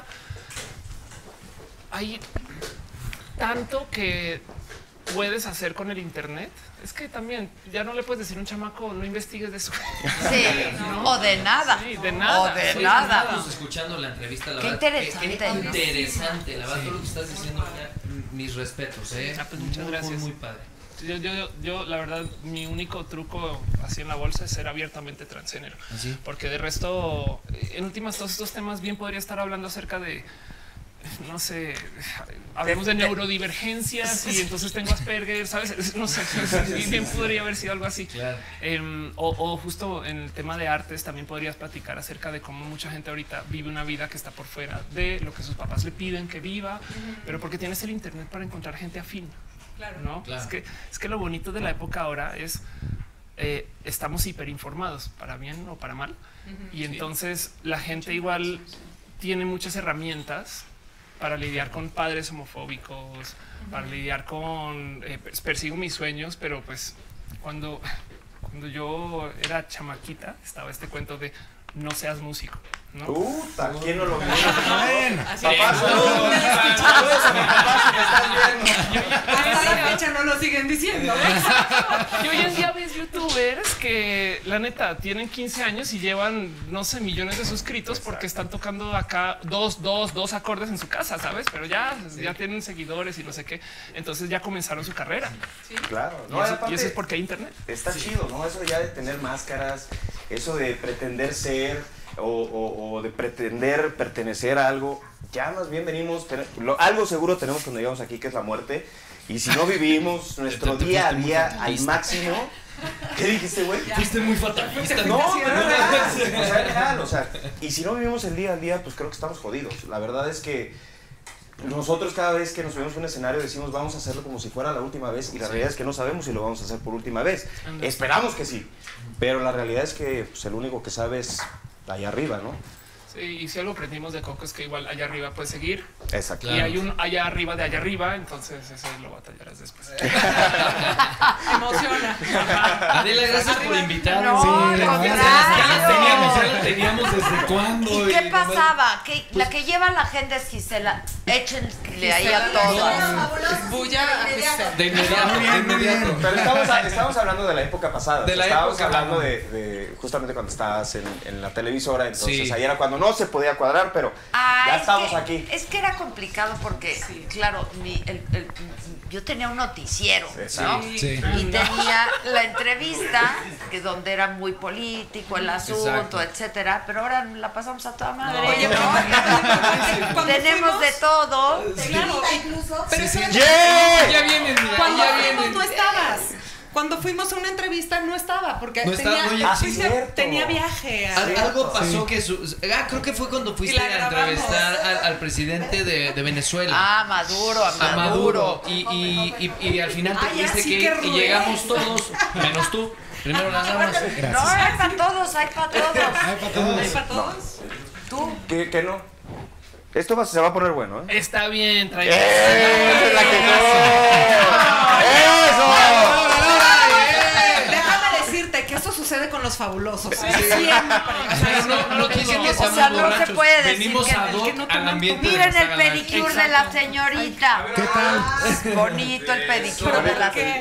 hay tanto que puedes hacer con el Internet. Es que también ya no le puedes decir a un chamaco, no investigues de eso. Sí, ¿no? O de nada. Sí, de nada. O de nada. Estamos escuchando la entrevista, la Qué verdad. interesante. Qué interesante, la verdad, todo lo que estás diciendo, mis respetos, Pues muchas gracias. Muy padre. Yo, la verdad, mi único truco así en la bolsa es ser abiertamente transgénero. ¿Así? Porque de resto, en últimas, todos estos temas bien podría estar hablando acerca de, no sé, hablamos de neurodivergencias y entonces tengo Asperger, ¿sabes? No sé, bien podría haber sido algo así. Claro. O justo en el tema de artes también podrías platicar acerca de cómo mucha gente ahorita vive una vida que está por fuera de lo que sus papás le piden que viva, pero porque tienes el Internet para encontrar gente afín. Claro. ¿No? Claro. Es que lo bonito de la época ahora es estamos hiperinformados, para bien o para mal. Y entonces la gente igual tiene muchas herramientas para lidiar con padres homofóbicos, para lidiar con persigo mis sueños, pero pues cuando yo era chamaquita estaba este cuento de no seas músico, ¿no? Puta, ¿quién no lo vio? Papá, saludos. Hasta la fecha no lo siguen diciendo. Y hoy en día ves youtubers que la neta tienen 15 años y llevan, no sé, millones de suscritos porque están tocando acá dos acordes en su casa, ¿sabes? Pero ya tienen seguidores y no sé qué. Entonces ya comenzaron su carrera. Claro. Y eso es porque hay internet. Está chido, ¿no? Eso ya de tener máscaras eso de pretender ser o de pretender pertenecer a algo, ya más bien venimos, algo seguro tenemos cuando llegamos aquí, que es la muerte, y si no vivimos nuestro día a día al máximo. ¿Qué dijiste, güey? Fuiste muy fatalista. No, o sea, real, o sea, y si no vivimos el día al día, pues creo que estamos jodidos. La verdad es que nosotros cada vez que nos subimos a un escenario decimos vamos a hacerlo como si fuera la última vez, y la realidad es que no sabemos si lo vamos a hacer por última vez. Esperamos que sí, pero la realidad es que pues, el único que sabe es allá arriba, ¿no? Sí, y si algo aprendimos de Coco es que igual allá arriba puedes seguir. Exacto. Y hay un allá arriba de allá arriba, entonces eso lo batallarás después. Emociona. Adela, gracias por invitarnos. No, Sí, al ya la teníamos desde cuándo. ¿Y qué pasaba? La que lleva la agenda es Gisela. Échenle ahí a todos. Bulla a Gisela. De inmediato. Pero estamos hablando de la época pasada. De la estábamos época, hablando de justamente cuando estabas en la televisora, entonces Sí. ahí era cuando no se podía cuadrar, pero ya estamos aquí. Es que era complicado porque, claro, yo tenía un noticiero, ¿no? Sí. Y tenía la entrevista, que donde era muy político el asunto, Exacto. etcétera, pero ahora la pasamos a toda madre. No, Oye, ¿no? cuando Tenemos fuimos- de todo. Claro, incluso. Pero eso era- Ya vienen, mira, Cuando ya fuimos vienen. no estabas. Cuando fuimos a una entrevista no estaba porque No estaba, oye, sí, cierto. tenía viaje. Algo pasó que creo que fue cuando fuiste Y la a grabamos. entrevistar al presidente de Venezuela. Ah, Maduro, A Maduro. Y al final te Ay, tuviste así que ir que y rueda. llegamos todos, menos tú. Primero las damas. No, hay para todos, hay para todos. ¿Hay para todos? Tú. Que no. Esto se va a poner bueno, ¿eh? Está bien, trae. ¡Esa es la que no! ¡Eso! Déjame decirte que eso sucede con los fabulosos. Pero no quiere decir que O seamos sea, no se borrachos. puede decir Venimos que- ad hoc que no al toman ambiente Miren de el pedicure de la señorita. ¿Qué tal? Bonito el pedicure de la ¿Qué?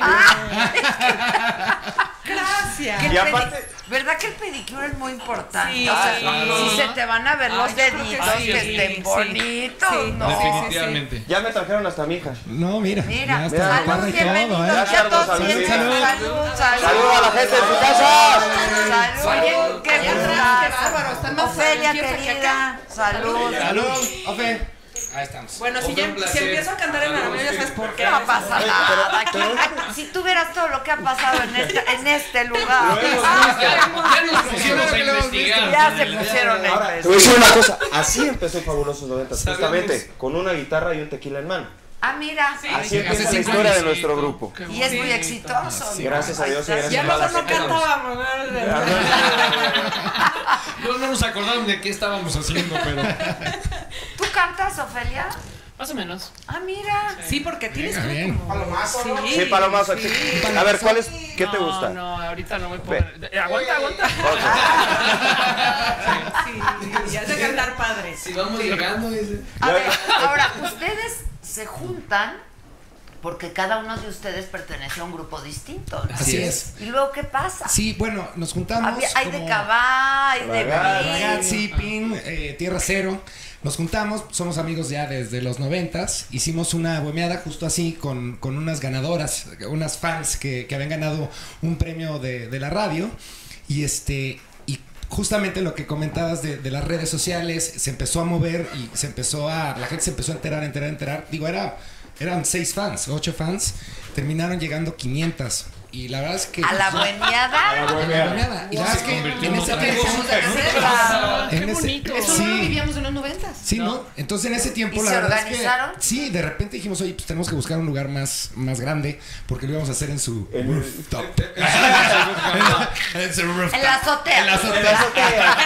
Gracias. Que el Y aparte- ¿verdad que el pedicure es muy importante? Sí, O sea, sí. si se te van a ver los Ay, yo creo que deditos sí, que sí, estén sí. bonitos, Sí. ¿no? Definitivamente. Ya me trajeron hasta mi hija. No, mira. Mira, ya está la salud, barra y bienvenidos. todo, ¿eh? Ya todos Salud, sienten salud. salud. ¡Saludos a la gente de su casa! Salud. Oye, qué Ya gusto. atrás, qué bárbaro, están más Ofelia, limpios que querida. Salud. Salud, Ofe. Ahí estamos. Bueno, si, Fue un si placer. empiezo a cantar en árabe, ya sabes por qué. No pasa nada. Aquí, si tú vieras todo lo que ha pasado en este lugar. Ya nos pusimos a investigar. Ya se pusieron en Ahora, te voy a decir una cosa. Así empezó Fabulosos 90, justamente, con una guitarra y un tequila en mano. Ah, mira. Así hace empieza la 5 historia de años. nuestro grupo. Y es muy exitoso. Gracias a Dios y gracias Ya a toda la nosotros no gente. cantábamos. No nos acordamos de qué estábamos haciendo, pero. ¿Tú cantas, Ofelia? Más o menos. Ah, mira. Sí, porque tienes Venga, que bien. Sí, Palomazo. A ver, ¿cuál es? ¿Qué te No, gusta? No, ahorita no me puedo. Aguanta. Sí, ya es de cantar padre. Si vamos llegando, dice. A ver, ahora, ustedes se juntan porque cada uno de ustedes pertenece a un grupo distinto, ¿no? Así es. ¿Y luego qué pasa? Sí, bueno, nos juntamos. Hay de como Cabá, hay de Ragazzi, Pin. Pin, Tierra Cero. Nos juntamos, somos amigos ya desde los 90s. Hicimos una bohemiada justo así con unas ganadoras, unas fans que habían ganado un premio de la radio. Y y justamente lo que comentabas de las redes sociales se empezó a mover y la gente se empezó a enterar. Digo, eran 6 fans, 8 fans, terminaron llegando 500. Y la verdad es que A la bohemiada. a la bohemiada. Y la verdad es que en ese tiempo Qué en ese- bonito. Eso sí. no lo vivíamos en los 90. Sí, ¿no? Entonces en ese tiempo ¿Y la se verdad organizaron? es que sí, de repente dijimos, oye, pues tenemos que buscar un lugar más grande porque lo íbamos a hacer en su rooftop. En su rooftop. En la azotea. En la azotea.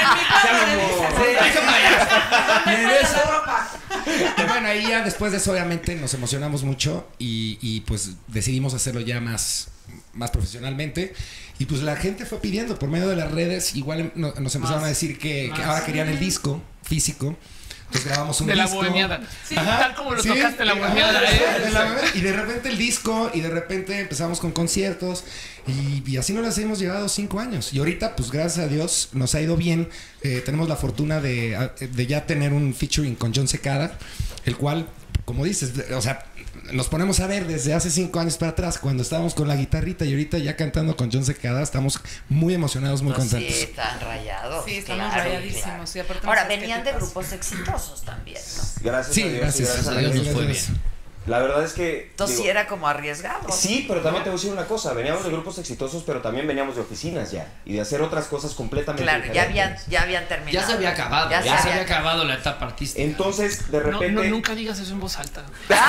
Y bueno, ahí ya después de eso obviamente nos emocionamos mucho y pues decidimos hacerlo ya más profesionalmente. Y pues la gente fue pidiendo por medio de las redes, igual nos empezaron a decir que ahora querían el disco físico. Entonces grabamos un De la disco. bohemiada. Sí, tal como lo Sí, tocaste la bohemiada. de la bohemiada. Y de repente el disco, y de repente empezamos con conciertos, y así nos las hemos llevado 5 años. Y ahorita, pues gracias a Dios, nos ha ido bien. Tenemos la fortuna de ya tener un featuring con John Secada, el cual, como dices, o sea, nos ponemos a ver desde hace 5 años para atrás, cuando estábamos con la guitarrita y ahorita ya cantando con John Secada, estamos muy emocionados, muy contentos. Sí, están rayados. Sí, estamos claro, rayadísimos. claro. Y aparte Ahora, no sabes venían qué de te pasa. grupos exitosos también, ¿no? Gracias Sí, a Dios. gracias a a Dios Dios. nos fue bien. La verdad es que... Entonces sí digo, era como arriesgado. sí, pero también te voy a decir una cosa. Veníamos de grupos exitosos, pero también veníamos de oficinas ya. Y de hacer otras cosas completamente Claro, diferentes. ya habían terminado. Ya se había acabado, ya se había acabado la etapa artística. Entonces, de No, repente... nunca digas eso en voz alta.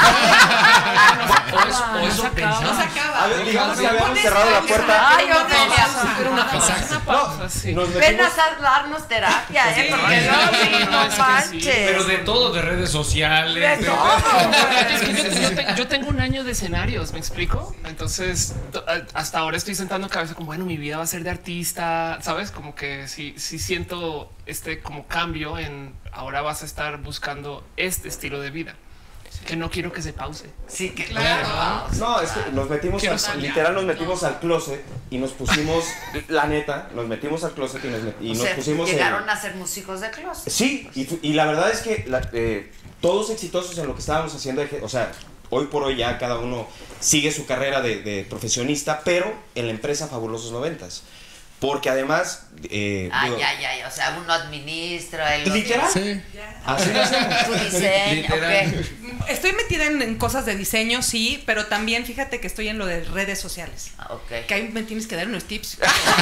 O eso No se pensaba. acaba. A ver, digamos que habíamos cerrado la puerta. Ay, Ofelia. Era una pausa. Una pausa, sí. Nos Ven metimos... a darnos terapia, Sí. porque no, sí, No, no es que manches. sí. Pero de todo, de redes sociales. De todo. Es que yo tengo un año de escenarios, ¿me explico? Entonces, hasta ahora estoy sentando cabeza como, bueno, mi vida va a ser de artista, ¿sabes? Como que sí siento como cambio en ahora vas a estar buscando este estilo de vida, que no quiero que se pause. Sí, que claro. No, es que nos metimos, Quiero soñar. literal nos metimos al closet y nos pusimos, la neta, nos metimos al closet y O nos sea, pusimos... llegaron a ser músicos de closet. Sí, y la verdad es que todos exitosos en lo que estábamos haciendo, o sea, hoy por hoy ya cada uno sigue su carrera de profesionista, pero en la empresa Fabulosos 90s. Porque además... digo, O sea, uno administra el... literal. Sí. Así lo hacemos. Tu diseño, Literal. ok. Estoy metida en cosas de diseño, sí, pero también fíjate que estoy en lo de redes sociales. Ah, ok. Que ahí me tienes que dar unos tips.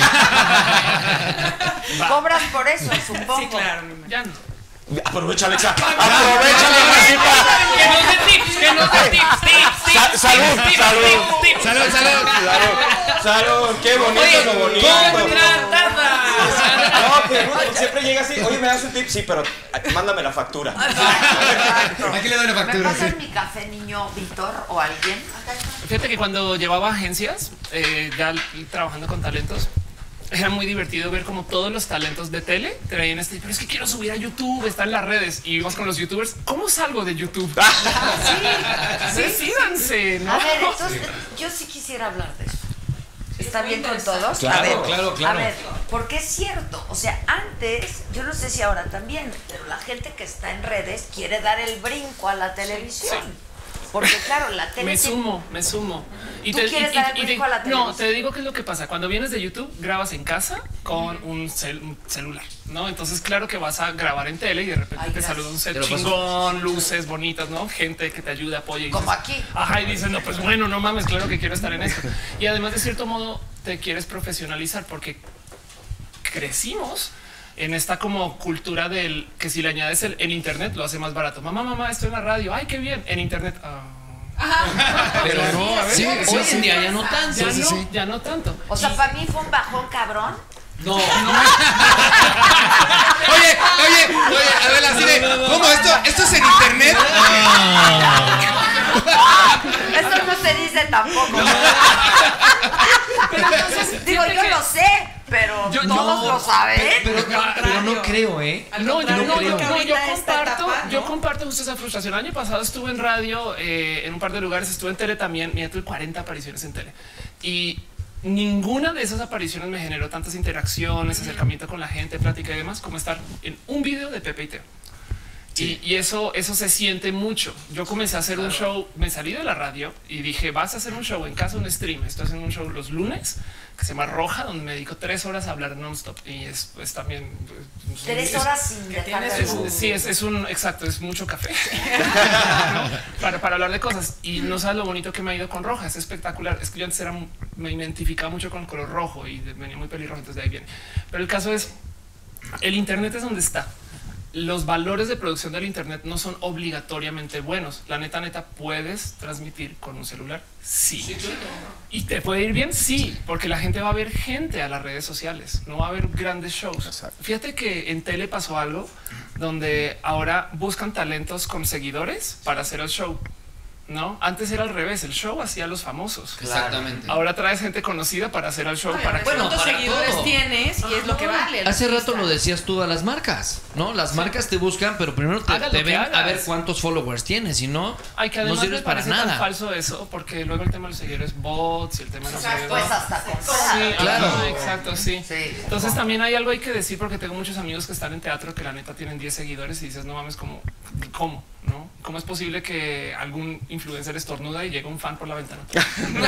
Cobras por eso, supongo. Sí, claro, mi madre. Ya no. Aprovecha, Alexa. Aprovecha, Alexita. Que nos dé tips, que nos dé tips. Salud, salud. ¡Salud, salud! Salud, qué bonito, lo bonito. No, que uno siempre llega así, oye, me das un tip, sí, pero mándame la factura. Aquí le doy la ¿Me factura, pasas sí. mi café, niño Víctor, o alguien? Fíjate que cuando llevaba agencias, ya trabajando con talentos, era muy divertido ver como todos los talentos de tele traían pero es que quiero subir a YouTube, está en las redes y ibas con los youtubers. ¿Cómo salgo de YouTube? Sí, decídanse, ¿no? A ver, entonces, yo sí quisiera hablar de eso. ¿Está bien con todos? Claro, a ver, claro. A ver, porque es cierto, o sea, antes, yo no sé si ahora también, pero la gente que está en redes quiere dar el brinco a la televisión. Porque claro, la tele... Me sumo. ¿Tú quieres dar el brinco a la No, televisión? te digo qué es lo que pasa. Cuando vienes de YouTube, grabas en casa con un celular, ¿no? Entonces, claro que vas a grabar en tele y de repente Ay, te gracias. saluda un set Te lo paso. chingón, luces bonitas, ¿no? Gente que te ayuda, apoya. Y Como dices, aquí. Ajá, y dices, no, pues bueno, no mames, claro que quiero estar en esto. Y además, de cierto modo, te quieres profesionalizar porque crecimos en esta como cultura del que si le añades el internet lo hace más barato. Mamá, estoy en la radio. Ay, qué bien. En internet. Pero no, Sí, sí, hoy sí. en día ya no tanto. Ya no tanto. O sea, para mí fue un bajón cabrón. No, Oye, Adela, así de, ¿cómo esto es en internet? Eso no se dice tampoco. Pero entonces, Digo, fíjate yo que- lo sé, pero todos lo saben. pero no creo, Al No, contrario, yo creo que ahorita esta comparto, etapa, ¿no? yo comparto justo esa frustración. El año pasado estuve en radio, en un par de lugares, estuve en tele también. Mira, tuve 40 apariciones en tele y ninguna de esas apariciones me generó tantas interacciones, acercamiento con la gente, plática y demás, como estar en un video de Pepe y Teo. Y eso se siente mucho. Yo comencé a hacer un show, me salí de la radio y dije, vas a hacer un show en casa, un stream. Estoy haciendo un show los lunes que se llama Roja, donde me dedico 3 horas a hablar nonstop. Y es también... 3 horas sin dejar de... Sí, es un exacto, es mucho café para hablar de cosas. Y no sabes lo bonito que me ha ido con Roja, es espectacular. Es que yo antes me identificaba mucho con el color rojo y venía muy pelirrojo, entonces de ahí viene. Pero el caso es, el internet es donde está. Los valores de producción del internet no son obligatoriamente buenos. La neta, puedes transmitir con un celular. Sí. Y te puede ir bien. Sí, porque la gente va a ver gente a las redes sociales. No va a haber grandes shows. Exacto. Fíjate que en tele pasó algo donde ahora buscan talentos con seguidores para hacer el show. No, antes era al revés. El show hacía a los famosos. exactamente. Ahora traes gente conocida para hacer el show. Ay, para que ¿cuántos para seguidores todo. tienes? Y es lo que vale. el Hace rato artista. lo decías tú a las marcas, ¿no? Las marcas te buscan, pero primero Haga lo te que ven a hagas. ver cuántos followers tienes, si no, Ay, que no además sirves me para parece tan nada. falso eso, porque luego el tema de los seguidores bots y el tema de los Exacto, seguidores. Pues hasta comprar. Sí, Claro. ajá, exacto, sí. Sí. Entonces también hay algo hay que decir porque tengo muchos amigos que están en teatro que la neta tienen 10 seguidores y dices, no mames, ¿cómo? ¿No? ¿Cómo es posible que algún influencer estornuda y llega un fan por la ventana. Es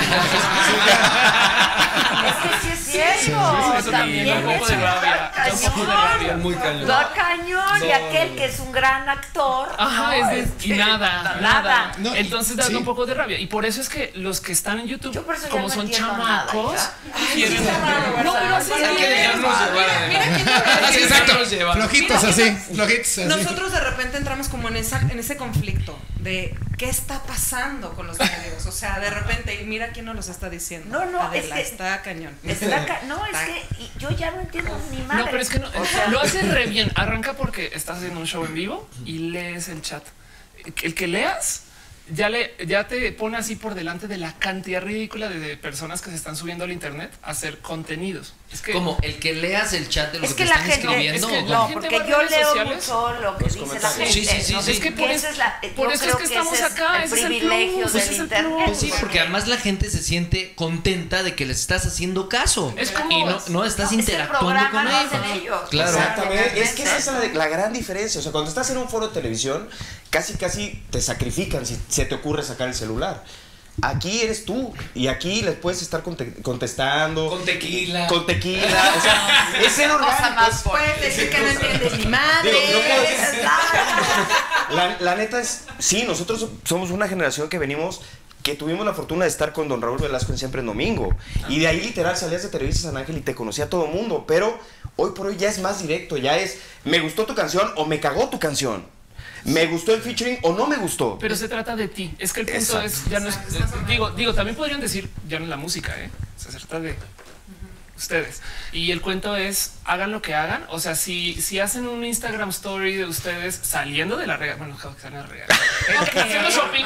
que sí es cierto. Eso También da un poco de eso rabia. da Da un poco de rabia. Muy cañón. Da cañón. Y No, aquel que es un gran actor. Ajá, no, y nada. No, Entonces da sí. un poco de rabia. Y por eso es que los que están en YouTube, Yo por eso ya como no son entiendo nada, chamacos, ya. quieren. No, pero así Hay que dejarnos llevar. Así, exacto. Llevar. Flojitos así, flojitos así. Nosotros de repente entramos como en ese conflicto de qué está pasando con los medios. O sea, de repente, y mira quién nos los está diciendo. No, Adela, es que- está cañón. No, es que yo ya no entiendo ni madre. No, pero es que no, O sea, lo hace re bien. Arranca porque estás en un show en vivo y lees el chat. El que leas ya te pone así por delante de la cantidad ridícula de personas que se están subiendo al internet a hacer contenidos. Es que Como el que leas el chat de lo Es que que la están gente, escribiendo. es que ¿o la cómo? no, gente porque va a yo redes leo sociales, mucho lo que los dice la comentarios. gente. Sí, sí, ¿no? sí, es que por Que eso, esa es la, por yo eso creo es que ese estamos es acá. el Ese es el privilegio plus, del ese es el internet. plus. Pues sí, porque además la gente se siente contenta de que les estás haciendo caso. Es como- y no estás No, interactuando ese con programa lo hacen ellos. ellos. Claro. O sea, Exactamente, es que esa es realmente. la gran diferencia. O sea, cuando estás en un foro de televisión, casi te sacrifican si se te ocurre sacar el celular. Aquí eres tú y aquí les puedes estar contestando. Con tequila. Con tequila. O sea, es ser Cosa orgánico. más es- Puedes decir que no entiendes ni madre. Digo, no puedo- Exacto. La neta es, sí, nosotros somos una generación que venimos, que tuvimos la fortuna de estar con don Raúl Velasco en Siempre en Domingo. Y de ahí literal salías de Televisa San Ángel y te conocía todo el mundo. Pero hoy por hoy ya es más directo, ya es, me gustó tu canción o me cagó tu canción. Me gustó el featuring o no me gustó. Pero se trata de ti. Es que el punto Exacto. es, ya no es, digo, también podrían decir, ya no es la música, se trata de ustedes. Y el cuento es, hagan lo que hagan. O sea, si hacen un Instagram story de ustedes saliendo de la regla, bueno, que salen a la regla. Haciendo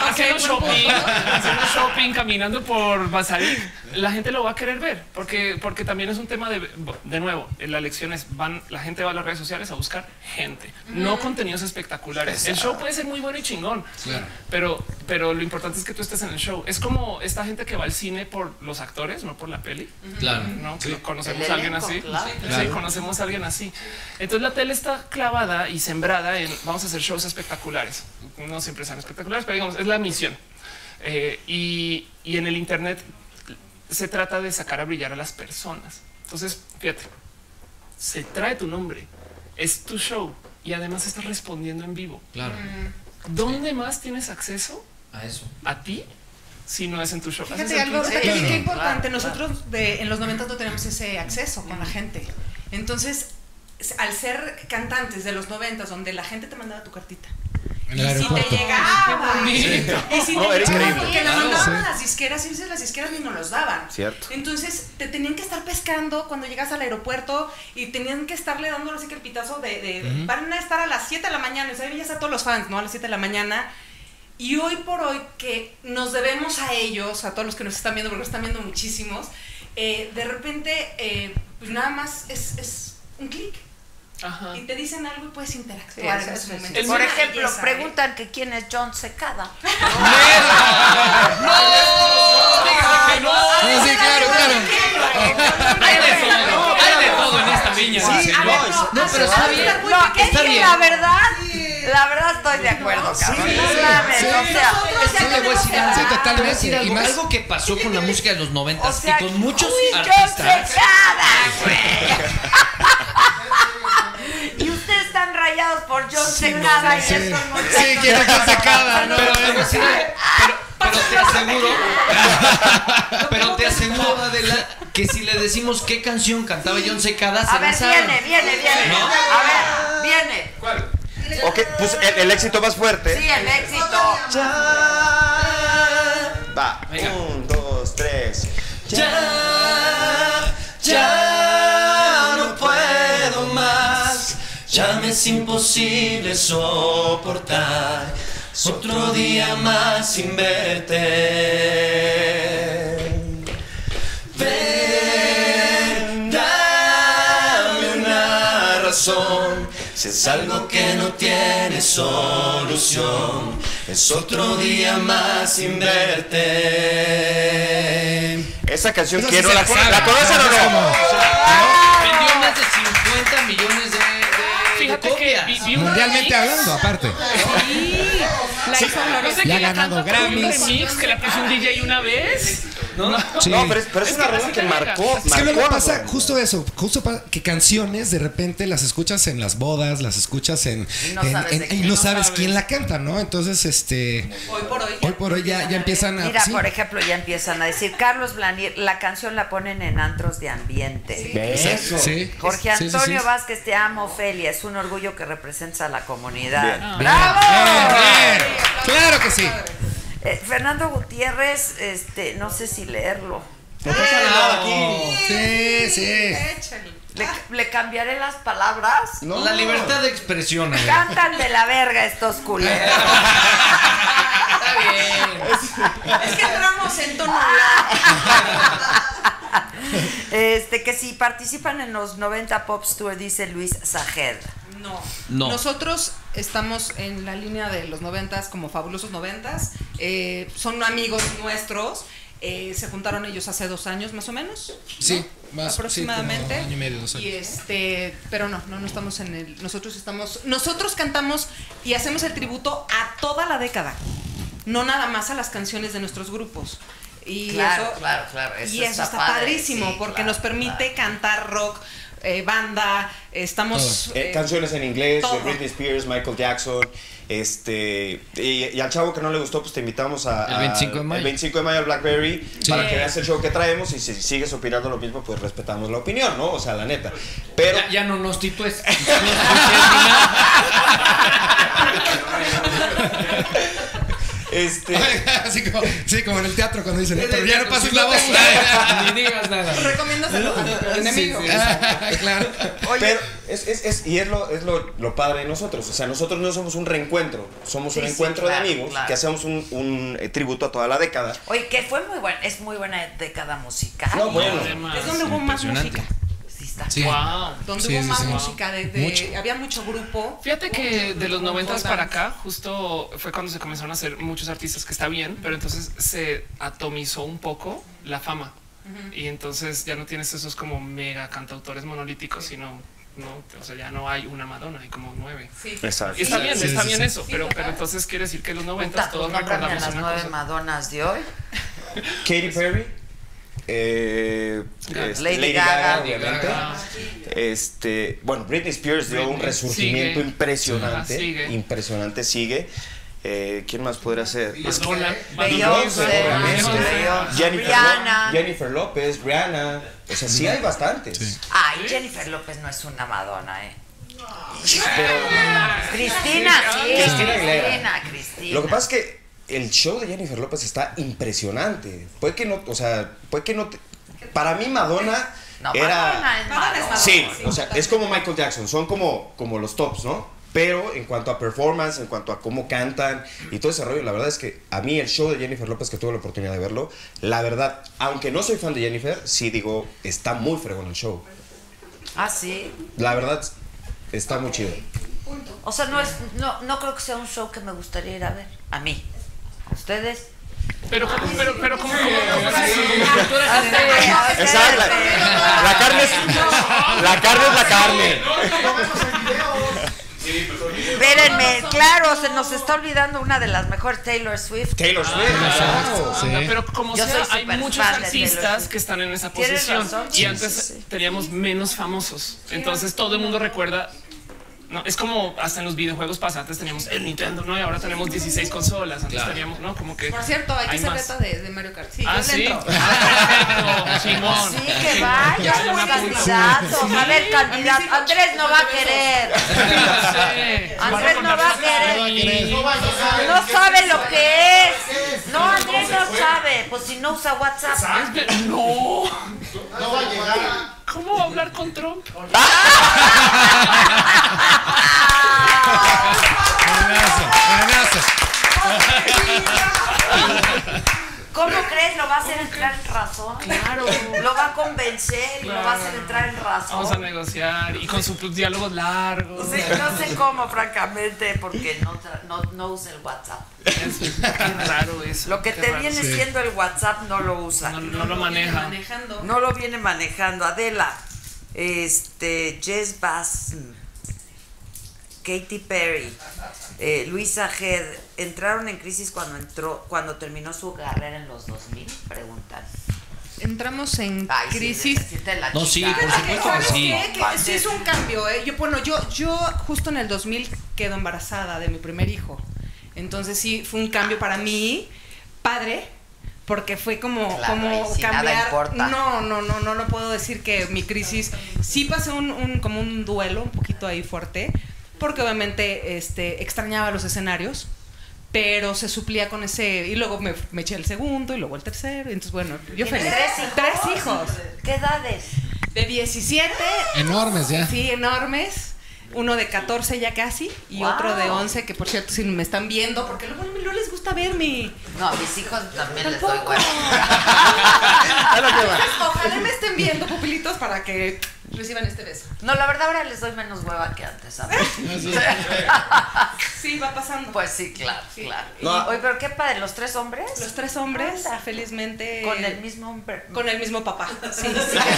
shopping, caminando por Basarik, la gente lo va a querer ver porque también es un tema de nuevo, la lección es la gente va a las redes sociales a buscar gente, no contenidos espectaculares. El show puede ser muy bueno y chingón, Claro. pero lo importante es que tú estés en el show. Es como esta gente que va al cine por los actores, no por la peli. Claro. No, que conocemos El a alguien elenco, así. claro. Sí, conocemos a alguien así. Entonces la tele está clavada y sembrada en vamos a hacer shows espectaculares. No siempre sean espectaculares, pero digamos, es la misión. Y en el internet se trata de sacar a brillar a las personas. Entonces, fíjate, se trae tu nombre, es tu show y además estás respondiendo en vivo. Claro. ¿Dónde más tienes acceso A eso. a ti si no es en tu show? Ese es Fíjate el algo, punto. qué importante. Nosotros en los 90 no tenemos ese acceso con la gente. Entonces, al ser cantantes de los 90, donde la gente te mandaba tu cartita. En Y el si aeropuerto. te llegaba. bonito. Y si No, te era llegaba, increíble. porque la Sí. mandaban Sí. a las disqueras y a veces las disqueras ni nos los daban. Cierto. Entonces te tenían que estar pescando cuando llegas al aeropuerto y tenían que estarle dando así que el pitazo van a estar a las 7 de la mañana. O sea, veías a todos los fans, ¿no? A las 7 de la mañana. Y hoy por hoy que nos debemos a ellos, a todos los que nos están viendo, porque nos están viendo muchísimos, de repente, pues nada más es un clic. Ajá. Y te dicen algo y puedes interactuar Sí, en eso ese es- momento. El Por mío- ejemplo, Belleza, preguntan que quién es John Secada. No, sí, claro, claro. Hay de todo en esta viña. Sí, dice, no, ¿no? es- No, pero está bien. No, es Está que bien. la verdad estoy de acuerdo, cabrón. No mames, sí. o sea, Es que le voy a decir algo. Sí, Te voy a totalmente. decir algo. Y más- Algo que pasó con la música de los 90 o sea, y con muchos uy, John artistas. Secada, güey. Y ustedes están rayados por John Secada y Sí, estos muchachos. sí, quiero que se cada, ¿no? Pero te voy a decir algo. Pero te aseguro, pero te aseguro, Adela, que si le decimos qué canción cantaba John Secada, A se ver, la sabe. viene. ¿No? A ver, viene. Ok, pues el éxito más fuerte. Sí, el éxito. Va. Venga. 1, 2, 3. Ya no puedo más, ya me es imposible soportar otro día más sin verte. Ven, dame una razón, si es algo que no tiene solución, es otro día más sin verte. Esa canción Esa que sí no se la la sabe, ¿la conocen o es no? como- Vendió más de 50 millones de Fíjate que copias. vi un Mundialmente remix. hablando, aparte. La hizo No Gloria. sé Ya ha que ella ganado canta con un Grammys. remix que la puso un DJ una vez. No, Sí. No, pero es Es una que rola así que te marcó. llega. Es que luego marcó a pasa los justo eso, que canciones de repente las escuchas en las bodas, las escuchas Y no sabes de y quién, no no sabes sabes. quién la canta, ¿no? Entonces, Hoy por hoy ya empiezan a... Mira, sí. por ejemplo, ya empiezan a decir, Carlos Blanier, la canción la ponen en antros de ambiente. Eso. Sí. Jorge Sí, sí, Antonio sí. Vázquez, te amo, Ofelia. Es un orgullo que representas a la comunidad. Bien. ¡Bravo! Bien, bien. Claro que sí. Fernando Gutiérrez, no sé si leerlo. No pasa nada aquí. Sí, sí. Échale. ¿Le cambiaré las palabras? No. La libertad de expresión, amigo. Cantan de la verga estos culeros. Está bien. Es que entramos en tono Que si participan en los 90 Pops Tour, dice Luis Sajed. No. No. Nosotros estamos en la línea de los 90s como Fabulosos 90s. Son amigos nuestros. Se juntaron ellos hace 2 años más o menos. Sí, ¿no? más aproximadamente. sí, como año y medio, 2 años. Y pero no estamos en el. Nosotros cantamos y hacemos el tributo a toda la década. No nada más a las canciones de nuestros grupos. Y Claro, eso, claro. y eso está padrísimo, sí, porque claro, nos permite claro. cantar rock, banda, estamos... Canciones en inglés, todo. de Britney Spears, Michael Jackson. Y al chavo que no le gustó, pues te invitamos El 25 de mayo. El 25 de mayo al Blackberry Sí. para que veas el show que traemos. Y si sigues opinando lo mismo, pues respetamos la opinión, ¿no? O sea, la neta. Pero. Ya no nos titúes. Así como, sí, como en el teatro cuando dicen, pero ya no pases la voz. Ni digas nada. Recomiéndaselo al enemigo. Claro. Pero es lo padre de nosotros. O sea, nosotros no somos un reencuentro, somos Sí, un sí, encuentro claro, de amigos claro. que hacemos un tributo a toda la década. Oye, que fue muy buena, es muy buena década musical. No, bueno. Además, Es donde hubo más Impresionante. música. Sí, está. Sí. wow. Donde Sí, hubo sí, más sí. música. Mucho. Había mucho grupo. Fíjate que de los 90s Boy para bands. acá, justo fue cuando se comenzaron a hacer muchos artistas, que está bien, pero entonces se atomizó un poco la fama. Y entonces ya no tienes esos como mega cantautores monolíticos, sino o sea, ya no hay una Madonna, hay como 9. Sí. Exacto. Y está bien, Sí, está sí, bien sí. eso, pero entonces quiere decir que los 90s Puta, todos pues, nómbrame a recordamos las una 9 cosa. Madonas de hoy. Katy Perry. Lady Gaga. obviamente. Bueno, Britney Spears dio un Britney. resurgimiento Sigue. impresionante. Ajá, sigue. Impresionante, sigue. ¿Quién más podría ser? Madonna, Beyoncé, Jennifer, Rihanna. Jennifer López, Rihanna. O sea, sí hay bastantes. Ay, Jennifer López no es una Madonna, Pero Cristina, sí. Cristina Aguilera. Cristina. lo que pasa es que el show de Jennifer López está impresionante. Puede que no, para mí Madonna No, era. Madonna es Madonna. Sí, o sea, es como Michael Jackson, son como los tops, ¿no? Pero en cuanto a performance, en cuanto a cómo cantan y todo ese rollo, la verdad es que a mí el show de Jennifer López, que tuve la oportunidad de verlo, la verdad, aunque no soy fan de Jennifer, sí digo, está muy fregón el show. Ah, sí. La verdad, está muy chido. O sea, no creo que sea un show que me gustaría ir a ver. A mí. ¿Ustedes? Pero como Exacto, la carne es la carne. Espérenme, claro, se nos está olvidando una de las mejores, Taylor Swift. Taylor Swift, exacto. Pero como Yo sea, soy hay súper muchos fan de Taylor artistas Swift. que están en esa Tienes posición. razón, Y sí, antes sí, sí. teníamos menos famosos. Entonces todo el mundo recuerda. No, es como hasta en los videojuegos pasa. Antes teníamos el Nintendo, ¿no? Y ahora tenemos 16 consolas. Antes teníamos, ¿no? Como que. Por cierto, hay que ser más. beta de Mario Kart. Sí, Ah, yo le sí. entro. Perfecto, Simón. Sí, que vayan los candidatos. A ver, candidato. Andrés no va a querer. Andrés no va a querer. No sabe lo que es. No, Andrés no sabe. Pues si no usa WhatsApp. No. No va a llegar. ¿Cómo va a hablar con Trump? ¿Cómo crees? Lo va a hacer entrar en razón. Claro. Lo va a convencer y lo va a hacer entrar en razón. Vamos a negociar y con sus diálogos largos. Sí, no sé cómo, francamente, porque no usa el WhatsApp. Qué raro eso. Lo que qué te raro. viene siendo el WhatsApp no lo usa. No lo maneja. Manejando. No lo viene manejando. Adela, Jess Bass. Katy Perry, Luisa Head, ¿entraron en crisis cuando terminó su carrera en los 2000? Preguntan. Entramos en crisis. No, sí, por supuesto que sí. Que sí es un cambio, Yo justo en el 2000 quedo embarazada de mi primer hijo. Entonces sí, fue un cambio para mí, padre, porque fue como si cambiar. Nada importa. No puedo decir que mi crisis. Sí pasé como un duelo un poquito ahí fuerte, porque obviamente extrañaba los escenarios. Pero se suplía con ese. Y luego me eché el segundo y luego el tercero. Entonces, bueno, yo feliz. ¿Tres hijos? ¿Qué edades? De 17. Enormes ya. Sí, enormes. Uno de 14 ya casi. Y otro de 11, que por cierto, si me están viendo, porque luego no les gusta verme. No, a mis hijos también Tampoco. les doy huevo. Ojalá me estén viendo, pupilitos, para que reciban este beso. No, la verdad ahora les doy menos hueva que antes, ¿sabes? Sí, va pasando. Pues sí, claro, Sí. claro. No. Oye, pero qué padre, ¿los 3 hombres? Los 3 hombres, Anda. felizmente. Con el mismo hombre. Con el mismo papá. Sí.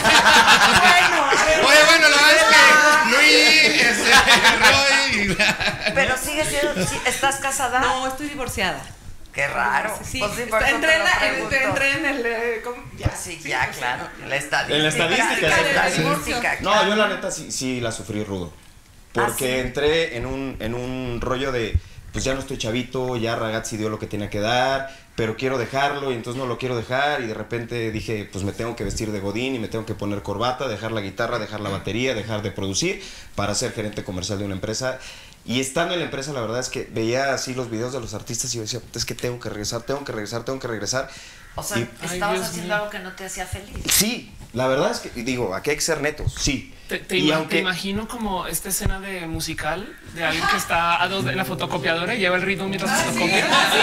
Oye, bueno, la verdad es que Luis, Roy. Pero sigue siendo. ¿Estás casada? No, estoy divorciada. Qué raro. Sí, Pues sí, por eso entré te lo pregunto. en el. ¿cómo? Ya, sí, ya, claro. La estadística. En la estadística, La sí. estadística, No, claro. yo la neta sí la sufrí rudo. Porque ¿Ah, sí? entré en un rollo de, pues ya no estoy chavito, ya Ragazzi dio lo que tenía que dar, pero quiero dejarlo y entonces no lo quiero dejar. Y de repente dije, pues me tengo que vestir de godín y me tengo que poner corbata, dejar la guitarra, dejar la batería, dejar de producir para ser gerente comercial de una empresa. Y estando en la empresa, la verdad es que veía así los videos de los artistas y yo decía, es que tengo que regresar. O sea, Y- estabas Dios haciendo mío. algo que no te hacía feliz. Sí, la verdad es que, digo, aquí hay que ser netos, sí. Te Y aunque- imagino como esta escena de musical de alguien que está a 2 de la fotocopiadora y lleva el ritmo mientras fotocopia.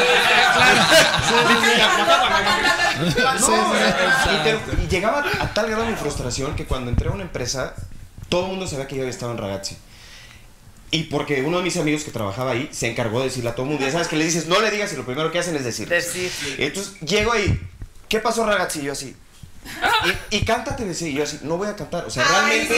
Y llegaba a tal grado mi frustración que cuando entré a una empresa, todo el mundo sabía que yo estaba en Ragazzi. Y porque uno de mis amigos que trabajaba ahí se encargó de decirle a todo el mundo, ya sabes que le dices, no le digas y lo primero que hacen es decir. Entonces llego ahí, ¿qué pasó Ragazzi? Y yo así, y cántate, decía, y yo así, no voy a cantar, o sea, realmente...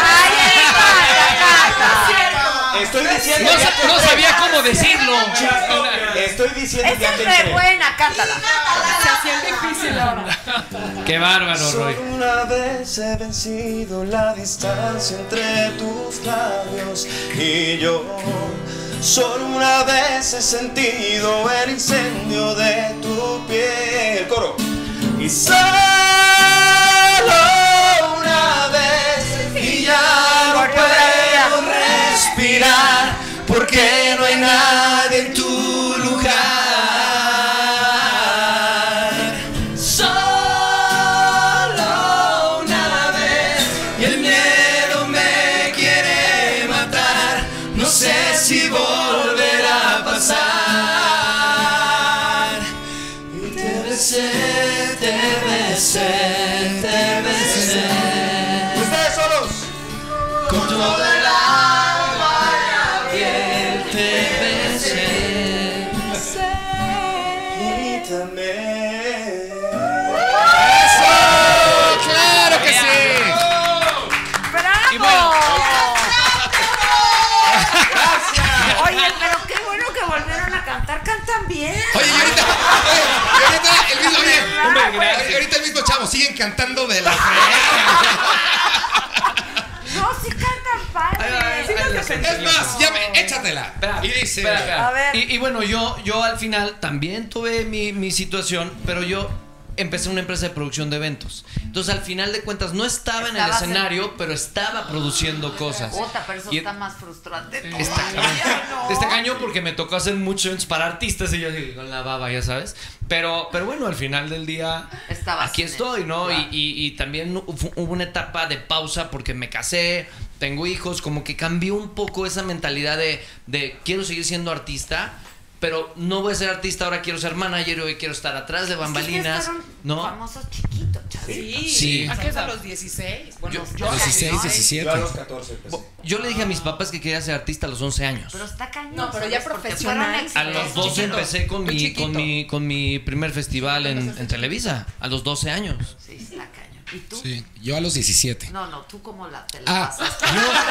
Estoy diciendo... No sabía cómo decirlo. Estoy diciendo que Esa antes es re entré. buena, cántala. Se hacía difícil ahora. Qué bárbaro, Roy. Solo una vez he vencido la distancia entre tus labios y yo. Solo una vez he sentido el incendio de tu piel. Coro. Y solo una vez y ya no puedo respirar porque no hay nadie en tu lugar. Solo una vez y el miedo me quiere matar. No sé si volverá a pasar. Y te besé, te besé, te besé. Ustedes solos. Con toda el alma y la piel te besé. Y también. ¡Claro que sí! ¡Bravo! Y bueno. Oye, pero qué bueno que volvieron a cantar. Cantan bien. Oye, y ahorita ahorita el mismo chavo, siguen cantando de la No, sí cantan padre. Sí nos defendemos. Es más, échatela. Y dice... Espera. A ver. Y bueno, yo al final también tuve mi situación, pero yo empecé una empresa de producción de eventos. Entonces, al final de cuentas, no estaba en el Estabas escenario, pero estaba produciendo cosas. Puta, pero eso Y- está más frustrante. Está cañón porque me tocó hacer muchos eventos para artistas y yo así, con la baba, ya sabes. Pero bueno, al final del día Estabas aquí en estoy, eso, ¿no? claro. Y también hubo una etapa de pausa porque me casé, tengo hijos, como que cambió un poco esa mentalidad de quiero seguir siendo artista, pero no voy a ser artista, ahora quiero ser manager, hoy quiero estar atrás de bambalinas, ¿no? Famosos chiquitos, chavos. Sí. ¿A qué edad? A los 16. Bueno, yo 16, 17. Yo a los 14 empecé. Yo le dije a mis papás que quería ser artista a los 11 años. Pero está cañón. No, pero ya ¿sabes? Porque profesional. fueron A los 12 chiquito, empecé con muy chiquito. mi primer festival en Televisa, a los 12 años. Sí, está cañón. ¿Y tú? Sí, yo a los 17. No, tú cómo te la pasaste.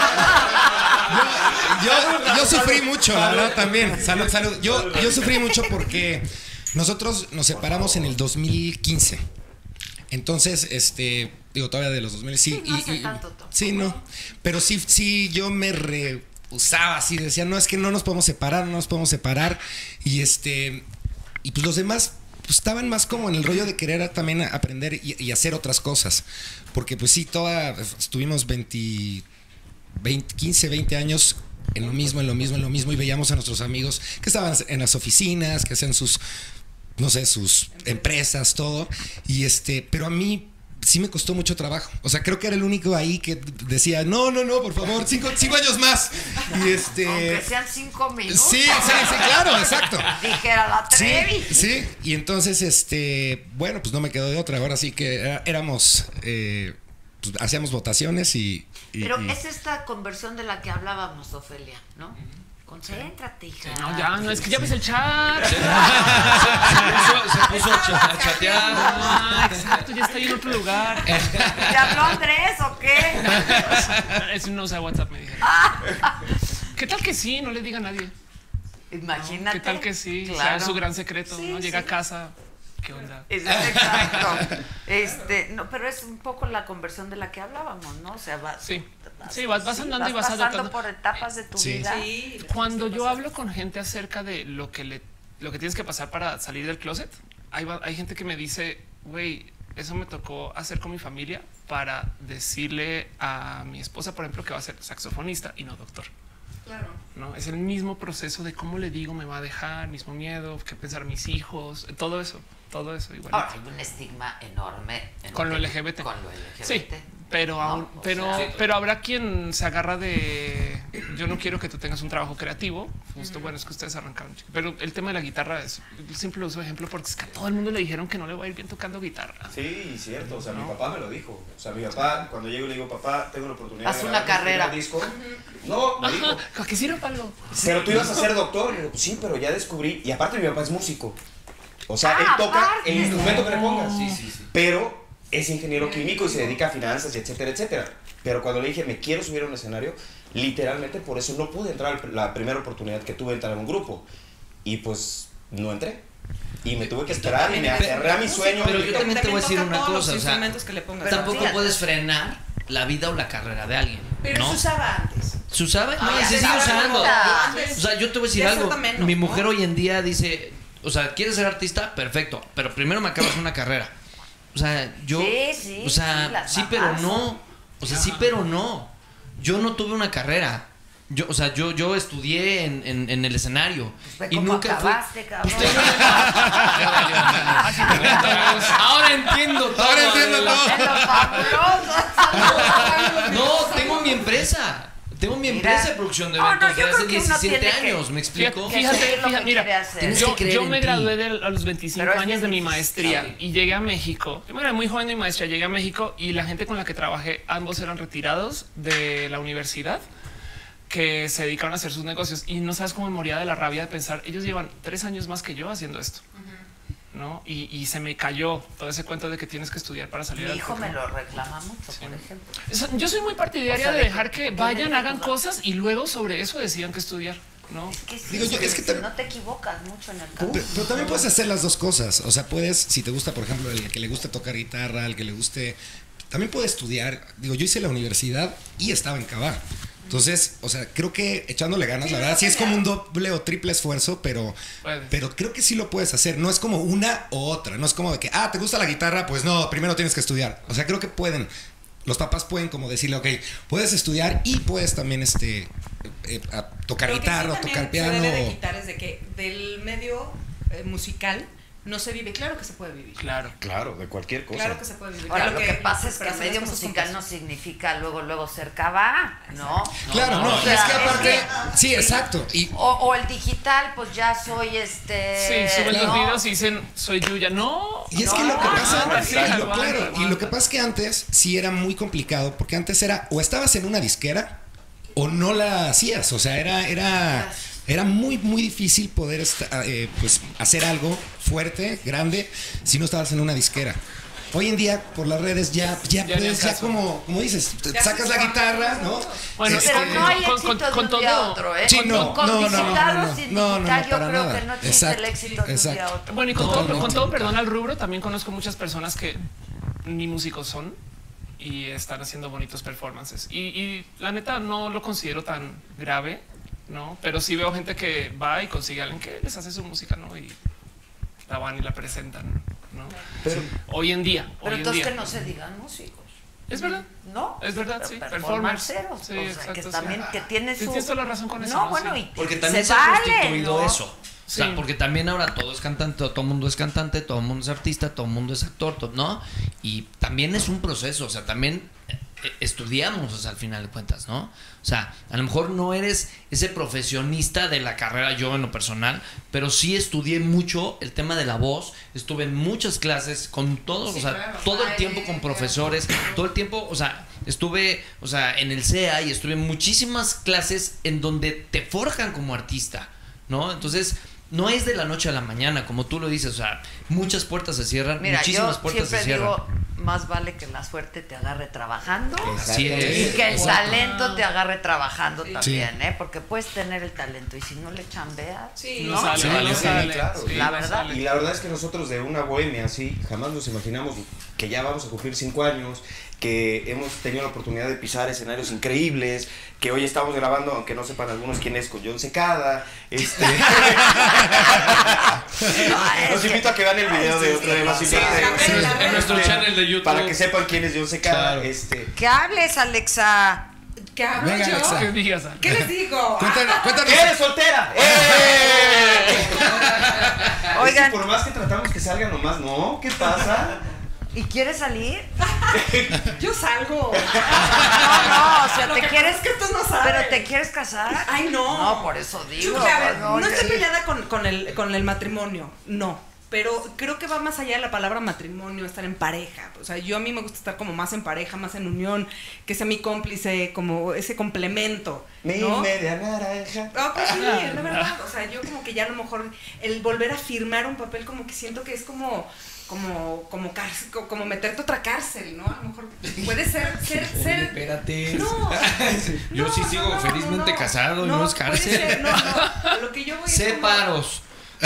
Yo sufrí mucho, la verdad, también. Salud. Yo sufrí mucho porque nosotros nos separamos en el 2015. Entonces, digo, todavía de los 2000, sí. No hace tanto. Sí, no. Pero sí, yo me rehusaba así, decía, no, es que no nos podemos separar. Y y pues los demás pues estaban más como en el rollo de querer también aprender y hacer otras cosas. Porque pues sí, estuvimos 15, 20 años en lo mismo, y veíamos a nuestros amigos que estaban en las oficinas, que hacían sus empresas, todo. Y pero a mí sí me costó mucho trabajo. O sea, creo que era el único ahí que decía, no, por favor, 5 años más. Y aunque sean 5 minutos. Sí, claro, exacto. Dijera la Trevi. Sí. Y entonces, bueno, pues no me quedó de otra. Ahora sí que éramos, pues hacíamos votaciones Pero es esta conversión de la que hablábamos, Ofelia, ¿no? Concéntrate, hija. No, es que ya ves el chat. Se puso a chatear. Exacto, ya está ahí en otro lugar. ¿Te habló Andrés o qué? Es no usa WhatsApp, me dije. ¿Qué tal que sí? No le diga a nadie. Imagínate. ¿Qué tal que sí? Claro. Sea su gran secreto, Sí, ¿no? Llega a casa. ¿Qué onda? Exacto. No, pero es un poco la conversión de la que hablábamos, ¿no? O sea, vas andando y vas pasando adaptando por etapas de tu vida. Sí. Cuando yo hablo con gente acerca de lo que tienes que pasar para salir del closet, hay gente que me dice, güey, eso me tocó hacer con mi familia para decirle a mi esposa, por ejemplo, que va a ser saxofonista y no doctor. Claro. No, es el mismo proceso de cómo le digo me va a dejar, mismo miedo, qué pensar mis hijos, todo eso igual. Ahora, hay un estigma enorme con lo LGBT. Con lo LGBT. Sí, pero habrá quien se agarra de yo no quiero que tú tengas un trabajo creativo. Justo, bueno, es que ustedes arrancaron. Pero el tema de la guitarra es el simple uso de ejemplo porque es que a todo el mundo le dijeron que no le va a ir bien tocando guitarra. Sí, cierto. O sea, mi papá me lo dijo. O sea, mi papá, cuando llego le digo, papá, tengo la oportunidad haz de una carrera. Un disco. No, me dijo. ¿A qué sirve, Pablo? Pero tú ibas a ser doctor. Y digo, sí, pero ya descubrí. Y aparte mi papá es músico. O sea, él toca el instrumento que le pongas. Sí. Pero es ingeniero químico y se dedica a finanzas, y etcétera, etcétera. Pero cuando le dije, me quiero subir a un escenario, literalmente por eso no pude entrar la primera oportunidad que tuve de entrar en un grupo. Y pues no entré. Y me tuve que esperar y me aferré a mi sueño. Pero yo también te voy a decir una cosa. O sea, que le pongas. tampoco puedes frenar la vida o la carrera de alguien. Pero ¿no? se usaba antes. ¿Se usaba? No, ya se sigue se usando. antes. O sea, yo te voy a decir algo. Menos, Mi mujer ¿no? hoy en día dice, o sea, ¿quieres ser artista? Perfecto, pero primero me acabas una carrera. O sea, yo, Sí, o sea, las sí, pero mamás. no. O sea, sí, pero no. Yo no tuve una carrera. Yo estudié en el escenario. Pues y ¿cómo nunca acabaste, cabrón? Ahora entiendo todo. Ahora entiendo Es lo fabuloso. No, tengo mi empresa. Tengo mi empresa de producción de eventos yo desde hace creo que uno 17 tiene que- años, ¿me explico? Fíjate, mira, Tienes que creer yo en me ti. gradué a los 25 Pero es años de mi bien maestría difícil. y llegué a México. Yo era muy joven de mi maestría, llegué a México y la gente con la que trabajé, ambos eran retirados de la universidad que se dedicaron a hacer sus negocios y no sabes cómo me moría de la rabia de pensar, ellos llevan 3 años más que yo haciendo esto. ¿No? Y se me cayó todo ese cuento de que tienes que estudiar para salir Mi al hijo me futuro. lo reclama mucho, por ejemplo. Yo soy muy partidaria O sea, de de dejar que que vayan, hagan cosas y luego sobre eso decidan qué estudiar, ¿no? Es que sí, Digo yo, es que no te equivocas mucho en el campo. Pero también puedes hacer las dos cosas. O sea, puedes, si te gusta, por ejemplo, el que le gusta tocar guitarra, el que le guste, también puede estudiar. Digo, yo hice la universidad y estaba en Cabá. Entonces, o sea, creo que echándole ganas, la verdad, sí es como un doble o triple esfuerzo, pero creo que sí lo puedes hacer. No es como una u otra. No es como de que, ¿te gusta la guitarra? Pues no, primero tienes que estudiar. O sea, creo que pueden. Los papás pueden como decirle, ok, puedes estudiar y puedes también tocar Lo que guitarra sí o tocar también piano. se debe de o- quitar es de que del medio musical no se vive. Claro que se puede vivir. Claro. Claro, de cualquier cosa. Claro que se puede vivir. Ahora, Claro lo que pasa es que pero hacer medio las cosas musical no juntas. significa luego ser Cabá, ¿no? Claro, no, O sea, es que es aparte, que- sí, exacto. Y O el digital, pues ya soy Sí, suben ¿no? los videos y dicen soy Yuya. No. Y es que lo que pasa, aguanta, claro, y lo que aguanta. pasa es que antes sí era muy era porque antes era o estabas en una disquera o no la hacías, o sea, era muy difícil poder pues hacer algo fuerte, grande, si no estabas en una disquera. hoy en día por las redes ya puedes, ya caso. como dices, Ya sacas se la sabe. guitarra, ¿no? Bueno, Pero no hay éxito con de un todo- día a otro, ¿eh? Sí, Con- no, con no, no, digital no, o no, sin no, no, digital, no, yo para creo nada. que no existe Exacto, el éxito de un día a exacto. otro. Bueno, y con Totalmente. todo perdón al rubro, también conozco muchas personas que ni músicos son y están haciendo bonitos performances. Y la neta no lo considero tan grave, ¿no? Pero sí veo gente que va y consigue a alguien que les hace su música, ¿no? Y la van y la presentan, ¿no? Pero, Hoy en día, Pero hoy en entonces día. que no se digan músicos. Es verdad. ¿No? Es verdad, Pero sí. performanceros, Sí, o sea, exacto, que sí. también que tiene su... Tienes toda la razón con eso. No, bueno, Sí. y Porque también se vale, ha constituido ¿no? eso. O sea, Sí. porque también ahora todo es cantante, todo el mundo es cantante, todo el mundo es artista, todo el mundo es actor, ¿no? Y también es un proceso, o sea, también estudiamos, o sea, al final de cuentas, ¿no? O sea, a lo mejor no eres ese profesionista de la carrera, yo en lo personal, pero sí estudié mucho el tema de la voz, estuve en muchas clases con todos, Sí, o sea, claro. todo el tiempo con profesores, todo el tiempo, o sea, estuve, o sea, en el CEA y estuve en muchísimas clases en donde te forjan como artista, ¿no? Entonces, no es de la noche a la mañana, como tú lo dices, o sea, muchas puertas se cierran, Mira, muchísimas yo puertas se siempre cierran. digo, más vale que la suerte te agarre trabajando Así y es. que el Exacto. talento te agarre trabajando Sí. también, ¿eh? Porque puedes tener el talento y si no le chambeas, Sí. No sale, Sí, no sí, sale. claro. Sí, La no verdad. sale. y la verdad es que nosotros de una bohemia así jamás nos imaginamos que ya vamos a cumplir 5 años, que hemos tenido la oportunidad de pisar escenarios increíbles, que hoy estamos grabando, aunque no sepan algunos quién es, con John Secada. Los invito a que vean el video de otro de los invitados. Sí, En nuestro channel de YouTube. Para que sepan quién es John Secada. Claro. que hables, Alexa. ¿Qué hablo Venga, yo? Alexa. ¿Qué digas, Ale? ¿Qué les digo? Cuéntanos. ¿Qué eres soltera? Oigan. Es que por más que tratamos que salga nomás, ¿no? ¿Qué pasa? ¿Y quieres salir? Yo salgo. No, o sea, Lo te que quieres... pasa es que tú no sabes. ¿Pero te quieres casar? Ay, no. No, por eso Yo digo. creo que, a ver, no, no estoy oye. peleada con el matrimonio, no. Pero creo que va más allá de la palabra matrimonio, estar en pareja. O sea, a mí me gusta estar como más en pareja, más en unión, que sea mi cómplice, como ese complemento. Mi ¿no? media naranja. Ah, pues sí, es la verdad. O sea, yo como que ya a lo mejor el volver a firmar un papel como que siento que es como meterte otra cárcel, ¿no? A lo mejor puede ser. Espérate. No. Yo sí sigo felizmente casado, no es puede cárcel. ser, no. A lo que yo voy es como- Separos.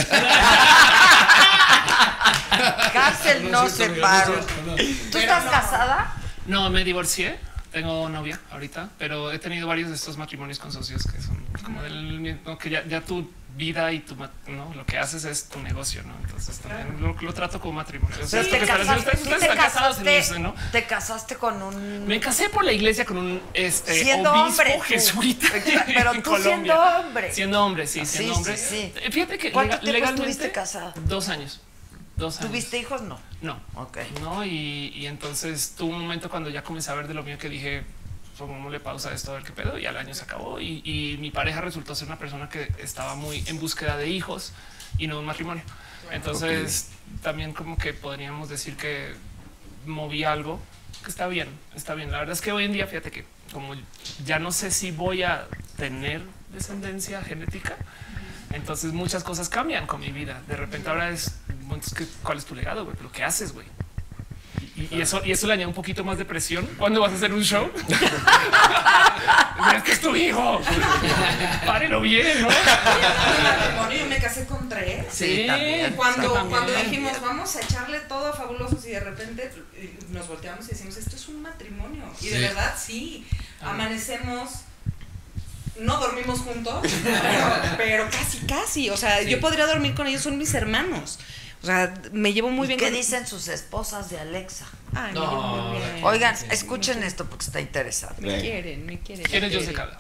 Cárcel no separo. ¿Tú Pero estás no. casada? No, me divorcié. Tengo novia ahorita, pero he tenido varios de estos matrimonios con socios que son como del mismo, que ya tu vida y no, lo que haces es tu negocio, ¿no? Entonces también lo trato como matrimonio. O sea, Pero esto que están haciendo ustedes están casados en eso, ¿no? te casaste con un... Me casé por la iglesia con un Siendo obispo hombre, tú. jesuita. Pero en tú Colombia. siendo hombre. Siendo hombre, sí, Sí, siendo hombre. sí, sí. Fíjate que ¿Cuánto tiempo legalmente estuviste casada? 2 años. 2 años. ¿Tuviste hijos? No. No. Ok. No, y entonces tuvo un momento cuando ya comencé a ver de lo mío que dije, pongámosle pausa a esto, a ver qué pedo, y al año se acabó. Y mi pareja resultó ser una persona que estaba muy en búsqueda de hijos y no un matrimonio. Entonces también como que podríamos decir que moví algo que está bien, está bien. La verdad es que hoy en día, fíjate que como ya no sé si voy a tener descendencia genética, entonces muchas cosas cambian con mi vida. De repente ahora es, bueno, ¿cuál es tu legado, güey? ¿Pero qué haces, güey? Y eso le añade un poquito más de presión. ¿Cuándo vas a hacer un show? Es que es tu hijo. Párelo bien, ¿no? Matrimonio, yo me casé con 3. Sí, también. Cuando También. dijimos vamos a echarle todo a Fabulosos y de repente nos volteamos y decimos esto es un matrimonio y de verdad sí, amanecemos, no dormimos juntos, pero casi, o sea, yo podría dormir con ellos, son mis hermanos, o sea, me llevo muy bien ¿Qué con dicen sus esposas de Alexa? Ay, me llevo muy bien. Oigan, escuchen esto porque está interesante. Me quieren. ¿Quién es José Cada?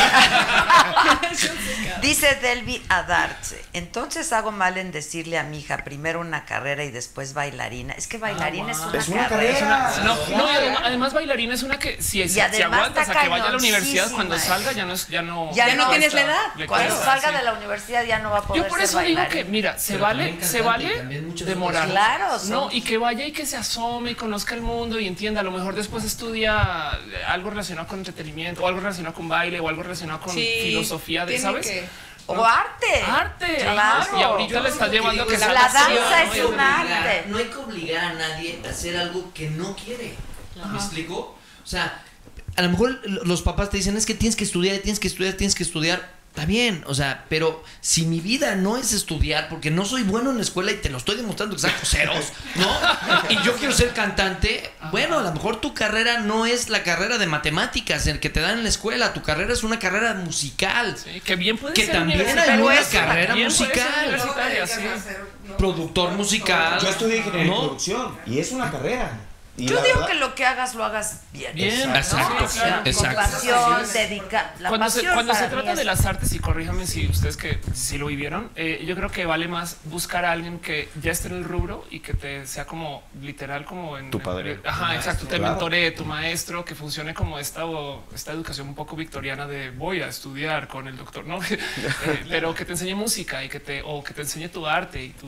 Dice Delvi Adarce, entonces hago mal en decirle a mi hija primero una carrera y después bailarina. Es que bailarina Es una carrera. No, además bailarina es una que si además aguantas está a que vaya a la universidad, cañoncísima, cuando salga ya no Ya no tienes la edad. Cuando salga de la universidad ya no va a poder Yo por ser eso digo bailarina. que, mira, se Pero vale también cantante, también muchas demorar. otras Claro, No, son- y que vaya y que se asome y conozca el mundo y entienda. A lo mejor después estudia algo relacionado con entretenimiento o algo relacionado con baile o algo relacionado con Sí, filosofía de, tiene ¿sabes? que- O arte. Arte. Claro. Y ahorita le está llevando que la sea danza pasión, es ¿no? un arte. No hay que obligar a nadie a hacer algo que no quiere. ¿Me explico? O sea, a lo mejor los papás te dicen, es que tienes que estudiar, tienes que estudiar, tienes que estudiar. Está bien, o sea, pero si mi vida no es estudiar, porque no soy bueno en la escuela y te lo estoy demostrando que saco ceros, ¿no? Y yo quiero ser cantante, bueno, a lo mejor tu carrera no es la carrera de matemáticas, el que te dan en la escuela, tu carrera es una carrera musical. Sí, que bien puede Que ser también universitaria. hay una Bien carrera puede ser musical. universitaria, sí. Productor musical. Yo estudié ingeniería ¿no? y producción y es una carrera. Y Yo la digo verdad- que lo que hagas, lo hagas bien. Bien, ¿no? exacto, O sea, exacto. Con pasión, dedica. La Cuando se pasión para trata mí de es- las artes, y corríjame si ustedes que si lo vivieron, yo creo que vale más buscar a alguien que ya esté en el rubro y que te sea como literal como en Tu padre. Ajá, exacto, te Claro. mentoree, tu maestro, que funcione como esta educación un poco victoriana de voy a estudiar con el doctor, ¿no? Pero que te enseñe música y que te enseñe tu arte y tu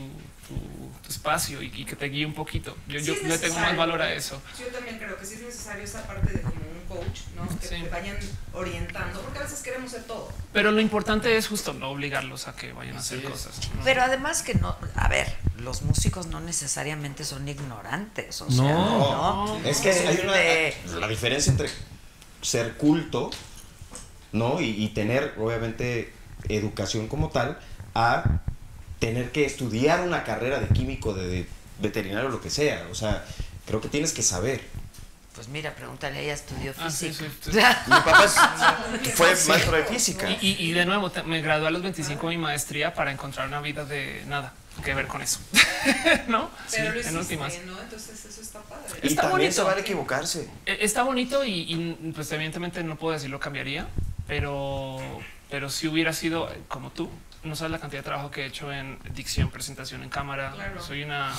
espacio y que te guíe un poquito. Yo Sí es le tengo más necesario. valor a eso. Yo también creo que sí es necesario esa parte de como un coach, ¿no? Que Sí. te vayan orientando, porque a veces queremos ser todo. Pero lo importante es justo no obligarlos a que vayan a hacer cosas. ¿no? Pero además que no, a ver, los músicos no necesariamente son ignorantes, o sea, No, ¿no? es que hay Este, la diferencia entre ser culto, ¿no? Y tener, obviamente, educación como tal, a tener que estudiar una carrera de químico, de veterinario, lo que sea. O sea, creo que tienes que saber. Pues mira, pregúntale, ella estudió Ah, sí, física. sí, sí. Mi papá fue maestro de física. Y de nuevo, me gradué a los 25 de mi maestría para encontrar una vida de nada que ver con eso. ¿No? Pero lo en hiciste, últimas. ¿no? Entonces eso está padre. Y Está también bonito. se vale equivocarse. Está bonito y pues evidentemente no puedo decir lo cambiaría, pero si hubiera sido como tú, no sabes la cantidad de trabajo que he hecho en dicción, presentación en cámara. Claro. Soy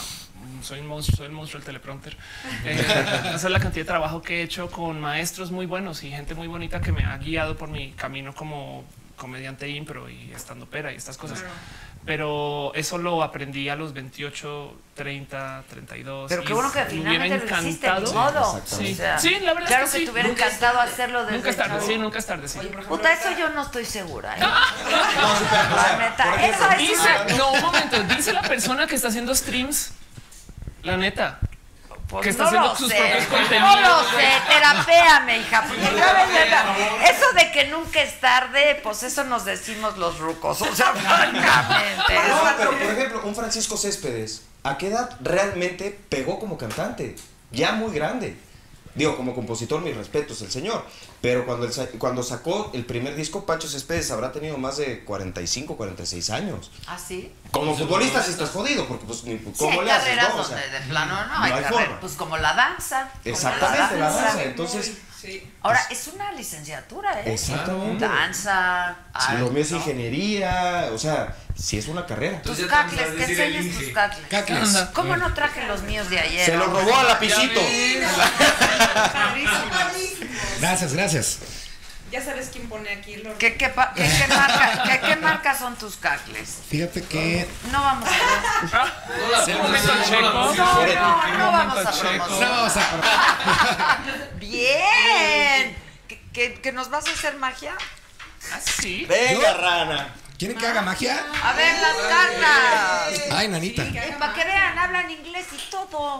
un monstruo, soy el monstruo del teleprompter. No sabes la cantidad de trabajo que he hecho con maestros muy buenos y gente muy bonita que me ha guiado por mi camino como comediante impro y estando pera y estas cosas. Claro. Pero eso lo aprendí a los 28, 30, 32. Pero qué y bueno que me hubiera finalmente lo hiciste, ni encantado. modo. exactamente. O sea, Sí, la verdad claro es que que sí. te hubiera encantado hacerlo desde Nunca es tarde, chavo. sí, nunca es tarde, sí. Oye, por ejemplo, Puta, eso yo no estoy segura. La neta, esa es Dice, una... no, un momento, dice la persona que está haciendo streams, la neta, Pues que está no haciendo lo sus sé, propios no contenidos. lo sé, terapéame, hija, porque yo de verdad, eso de que nunca es tarde, pues eso nos decimos los rucos, o sea, francamente. No, pero por ejemplo, un Francisco Céspedes, ¿a qué edad realmente pegó como cantante? Ya muy grande. Digo, como compositor, mis respetos, el señor. Pero cuando sacó el primer disco, Pancho Céspedes habrá tenido más de 45, 46 años. ¿Ah, sí? Como futbolista sí estás jodido, porque pues, Sí, ¿cómo hay le haces, carreras no? O donde sea, de plano no, no hay hay carreras, forma. pues como la danza. como exactamente, la danza. Entonces, Sí. Ahora, es una licenciatura, ¿eh? exactamente. Danza, Sí, arte, lo mío es ¿no? ingeniería, o sea, sí es una carrera. Tus Entonces ya cacles, te vas a que decir el enseñes tus Inge. cacles. Cacles. ¿Cómo no traje los míos de ayer? Se lo hombre? robó a Lapicito. Gracias, gracias. Ya sabes quién pone aquí los... ¿Qué marca son tus cacles? Fíjate que No vamos a Un momento, Checo. no vamos a Checo. promocionar. no vamos a Bien. ¿Que nos vas a hacer magia? Ah, sí. Venga, rana. ¿Quieren que haga magia? A ver las cartas. Ay, nanita. Para que vean, hablan inglés y todo.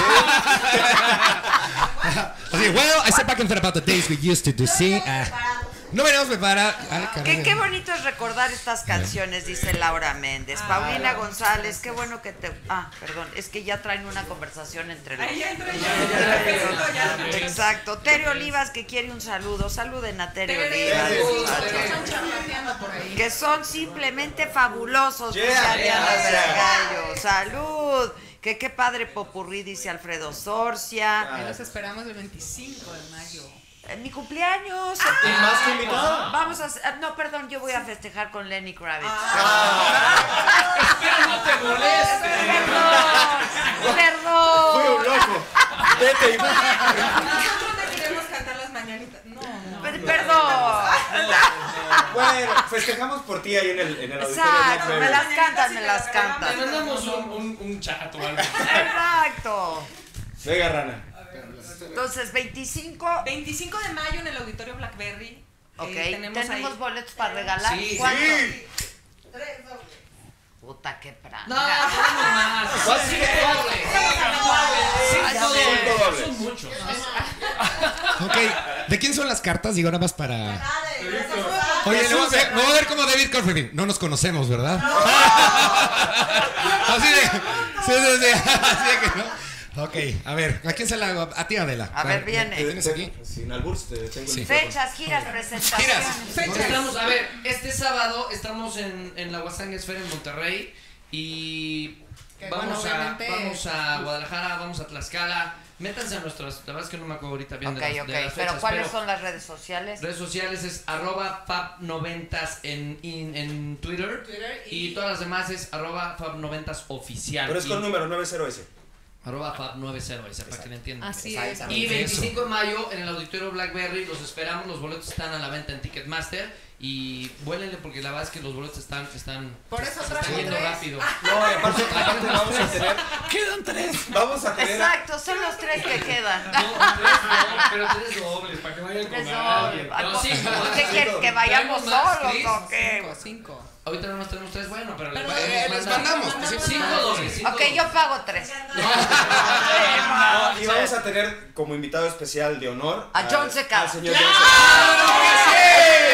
Okay, well, I step back and thought about the days we used to sing. No venimos preparados. Qué bonito es recordar estas canciones, dice Laura Méndez. Paulina González, qué bueno que te... Ah, perdón, es que ya traen una conversación entre los... Ahí ya entré yo. Exacto. Tere Olivas que quiere un saludo. Saluden a Tere Olivas. Están chameando por ahí. Que son simplemente fabulosos. Dice Yeah, Adriana yeah. Vergallo. Salud. Que qué padre popurrí, dice Alfredo Sorcia. Ahí los esperamos el 25 de mayo. Mi cumpleaños. Y más que invitada. Vamos a hacer... No, perdón, yo voy a festejar con Lenny Kravitz. Pero no te molestes. Perdón. Fui un loco. Vete. Nosotros te queremos cantar las mañanitas. No. Perdón. Bueno, festejamos por ti ahí en el auditorio. Exacto, Black me Berry. las cantas, me las cantas. Te mandamos un chat o algo. Exacto. Venga, rana. Entonces, 25. 25 de mayo en el auditorio Blackberry. Ok, Tenemos ahí. boletos para regalar. Sí. ¿Cuántos? Sí. 3 dobles. Puta, qué praga. No, ponemos más. ¿Cuál Sí, sigue? doble. Cinco dobles. Son muchos. Ok, ¿de quién son las cartas? Digo, nada más para... Dale, Oye, me voy a ver como David Copperfield. No nos conocemos, ¿verdad? Así de... Sí, así de que no. Ok, a ver, ¿a quién se la hago? A ti, Adela. A ver, viene. ¿Tienes aquí? Sin alburs, te tengo Sí. el Fechas, giras, presentaciones. Estamos, a ver, este sábado estamos en la Huastanga Esfera en Monterrey y Que, vamos, bueno, a, obviamente- vamos a Guadalajara, vamos a Tlaxcala. Métanse a nuestras, la verdad es que no me acuerdo ahorita bien Ok, de las ok. fechas, Pero ¿cuáles son las redes sociales? Redes sociales es @fab90s en Twitter, Twitter y todas las demás es @fab90soficial. Pero es con número 90S. @fab90s para que le entiendan. Así es. Y 25 de mayo en el Auditorio Blackberry los esperamos, los boletos están a la venta en Ticketmaster y vuélenle porque la verdad es que los boletos están Por eso se están trajo yendo 3. rápido. No, y aparte vamos a tener. Quedan 3. Vamos a tener. Exacto, son los 3 que quedan. Pero tres dobles para que vayan Tres con dobles. alguien. No, cinco. ¿Qué quieres? ¿Que vayamos Traemos más, solos Chris. o qué? 5. Ahorita no nos tenemos 3, bueno, pero Pero, les mandamos, pues, sí. 5 dobles. cinco Ok, dobles. yo pago 3. No, y vamos a tener como invitado especial de honor A John Secada. al señor John Secada.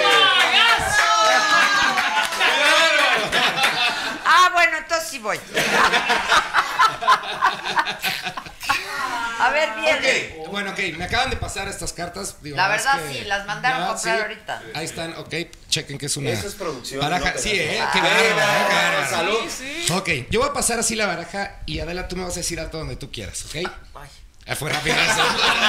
Ah, bueno, entonces sí voy. A ver, viene. Ok, bueno, ok, me acaban de pasar estas cartas. Digo, La más verdad, que- sí, las mandaron ya, comprar sí. ahorita. Ahí están, ok, chequen que es una Eso es producción. baraja. no Sí, pedazo. qué bárbaro, qué bárbaro. Salud. Ok, yo voy a pasar así la baraja y Adela, tú me vas a decir a todo donde tú quieras, ¿ok? Ay, Fue rapidazo.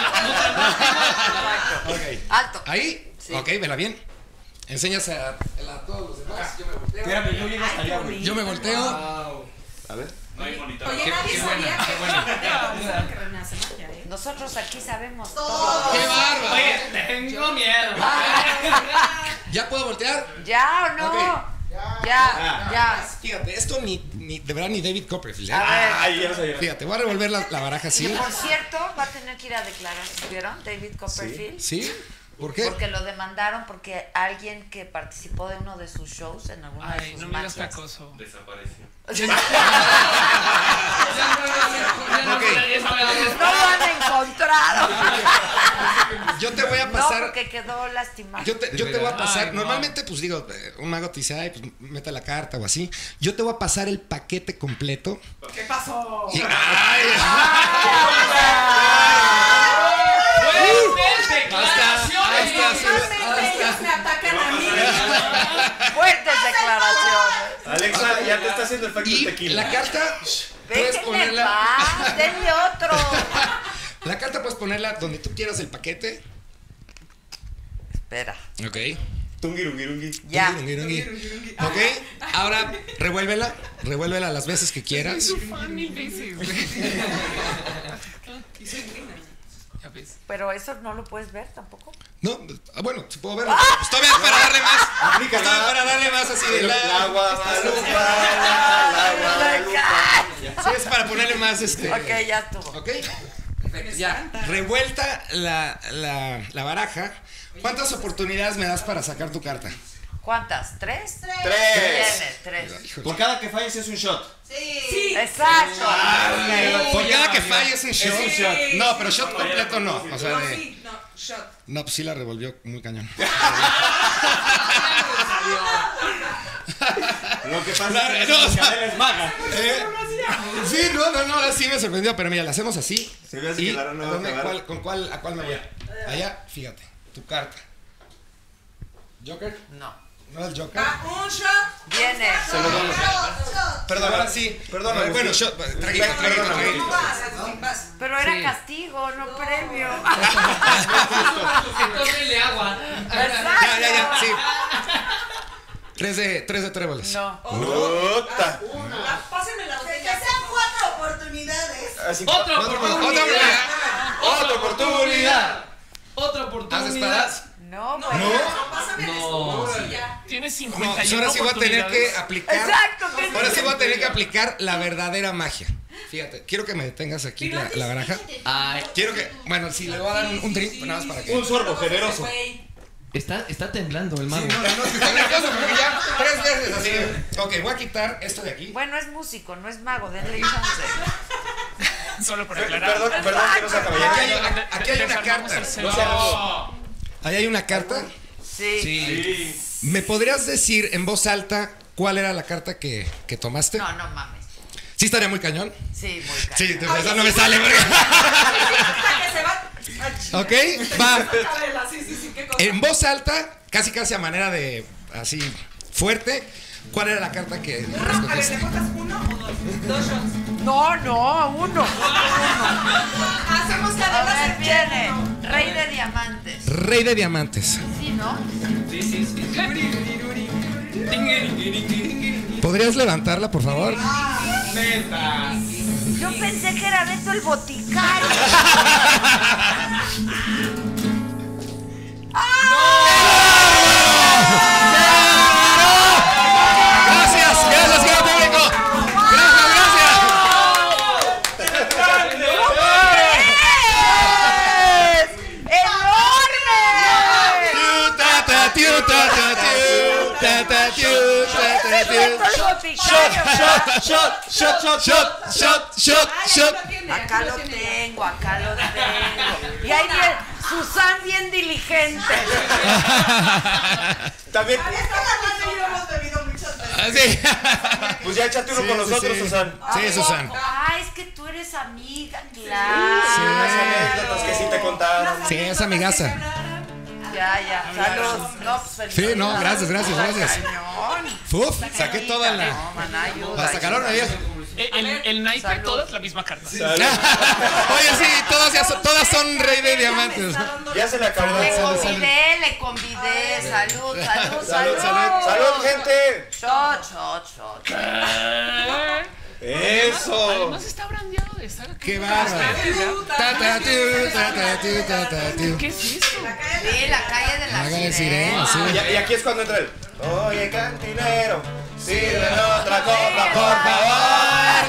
Ok. alto. Ahí, Sí. ok, vela bien. Enseñas a todos los demás. Yo me volteo. Espérame, yo llego hasta allá, güey. Yo me volteo. A ver. Oye, Qué nadie buena, sabía qué que buena. que René hace magia, ¿eh? Nosotros aquí sabemos todo. ¡Qué bárbaro! Tengo miedo. ¿Ya puedo voltear? ¿Ya o no? Ok. Ya. Fíjate, esto ni de verdad ni David Copperfield. ¿eh? A ver. Ay, ya vas a llegar. Fíjate, voy a revolver la baraja así. Que por cierto, va a tener que ir a declarar, ¿vieron? David Copperfield. ¿Sí? ¿Por qué? Porque lo demandaron porque alguien que participó de uno de sus shows en alguna de Ay, sus no me digas magias. cacoso. No lo han encontrado. Yo te voy a No, pasar. porque quedó lastimado. Yo te voy a pasar. Ay, no. Normalmente, pues digo, un mago te dice, ay, pues mete la carta o así. Yo te voy a pasar el paquete completo. ¿Qué pasó? Y- ¡ay! Normalmente ellos me atacan a mí. Fuertes declaraciones. Alexa, ya te está haciendo efecto el Y tequila. la carta puedes Déjenme ponerla. paz, denle otro. La carta puedes ponerla donde tú quieras el paquete. Espera. Ok. Tungirungirungi. Ya. Tungirungirungui. Ok. Ahora revuélvela. Revuélvela las veces que quieras. Soy fan mil veces, güey. Ya ves. Pero eso no lo puedes ver tampoco. No, bueno, si puedo verlo. Pues todavía para darle más. Aplícala. Todavía para darle más así de La Guadalupa, la Guadalupa. Sí, es para ponerle más Ok, ya estuvo. Ok. Ya. Revuelta la baraja. ¿Cuántas oportunidades me das para sacar tu carta? ¿Cuántas? ¿Tres? Tres. Tiene 3. Por cada que falles es un shot. Sí. Exacto. Por cada que falle es un shot. Es un shot. No, pero shot completo no. O sea, No, de. sí, no, shot. No, pues sí la revolvió muy cañón. Lo que pasa Claro, es no, o que sea- Adela es maga. Sí, no, ahora sí me sorprendió, pero mira, la hacemos así. Se me hace Y que la rana va a ¿dónde- acabar. ¿a cuál me voy? Allá, fíjate, tu carta. ¿Joker? No. ¿No es Joker? Un shot. Viene. Se lo damos. Perdón, Ahora sí. Perdóname. Bueno, shot, traguito. Vas. Pero era Sí. castigo, no premio. Entonces le agua. Ya, sí. Tres de tréboles. No. Puta. Pásenme la Que botella. sean 4 oportunidades. Así- Otra oportunidad. Otra oportunidad. Otra ¿Haz oportunidad. espadas? No, No, bueno. pásame No. el sí, ya. Tienes No, 51 pues ahora sí voy a tener que aplicar. Exacto. ¿qué Ahora sí dices? voy a tener que aplicar la verdadera magia. Fíjate, quiero que me detengas aquí la baraja. Ay, Quiero que, bueno, si le voy a dar un drink, nada más para que. Un sorbo generoso. Güey. Está temblando el mago. Sí, no, es que está nervioso porque ya 3 veces así. Ok, voy a quitar esto de aquí. Bueno, es músico, no es mago, denle chance. Solo para aclarar. Perdón que no se acabe. Aquí hay una carta. Ahí hay una carta. Sí. ¿Me podrías decir en voz alta cuál era la carta que tomaste? No mames. ¿Sí estaría muy cañón? Sí, muy cañón. Sí, de verdad no me sale. Porque... Ok, va. En voz alta, casi a manera de así fuerte, ¿cuál era la carta que escogiste? ¿Uno o dos shots? No, uno. Hacemos A cada ver, vez viene. Rey de diamantes. Rey de diamantes. Sí, ¿no? ¿Podrías levantarla, por favor? Yo pensé que era Beto el boticario. Gracias, público. Gracias. Shot. Acá lo tengo. Y ahí viene Susan bien diligente. También. hemos bebido muchas veces. Sí. Pues ya échate uno con nosotros, Susan. Sí, Susan. Es que tú eres amiga, claro. Las anécdotas que sí te contaron. Sí, es amigaza. Ya. Salud. No, pues, Sí, no, gracias. Cañón. Uf, saqué toda la... No, man, ayuda. Hasta calor me dio. El naipe, Salud. todas la misma carta. Oye, sí, todas son rey de diamantes. Ya se le acabó. Le convidé. Salud. ¡Salud, gente! Shot. ¡Eso! Además está brandeado de estar aquí. ¡Qué bárbaro! ¿Qué es esto? Sí, la calle de Haga de las sirena, sirenas. sí. Y aquí es cuando entra el... Oye, cantinero, sirve otra copa, por favor.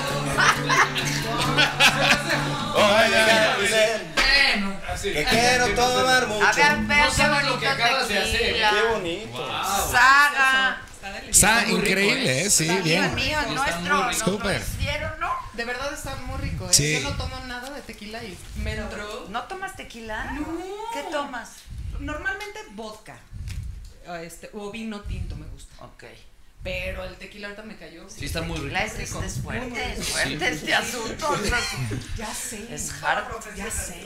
Oye, cantinero, que quiero tomar mucho. A ver, pero qué sabes lo que bonito acabas de hacer. tequila. Qué bonito. Saga. Está increíble, sí, bien. Mío, nuestro. Nos Súper. lo hicieron, ¿no? De verdad está muy rico, ¿eh? Sí. Yo no tomo nada de tequila y me entró. ¿No tomas tequila? No. ¿Qué tomas? Normalmente vodka. O vino tinto me gusta. Ok. Pero el tequila ahorita me cayó. Sí, está muy rico. Es fuerte este asunto. Ya sé. Es hard. Ya sé.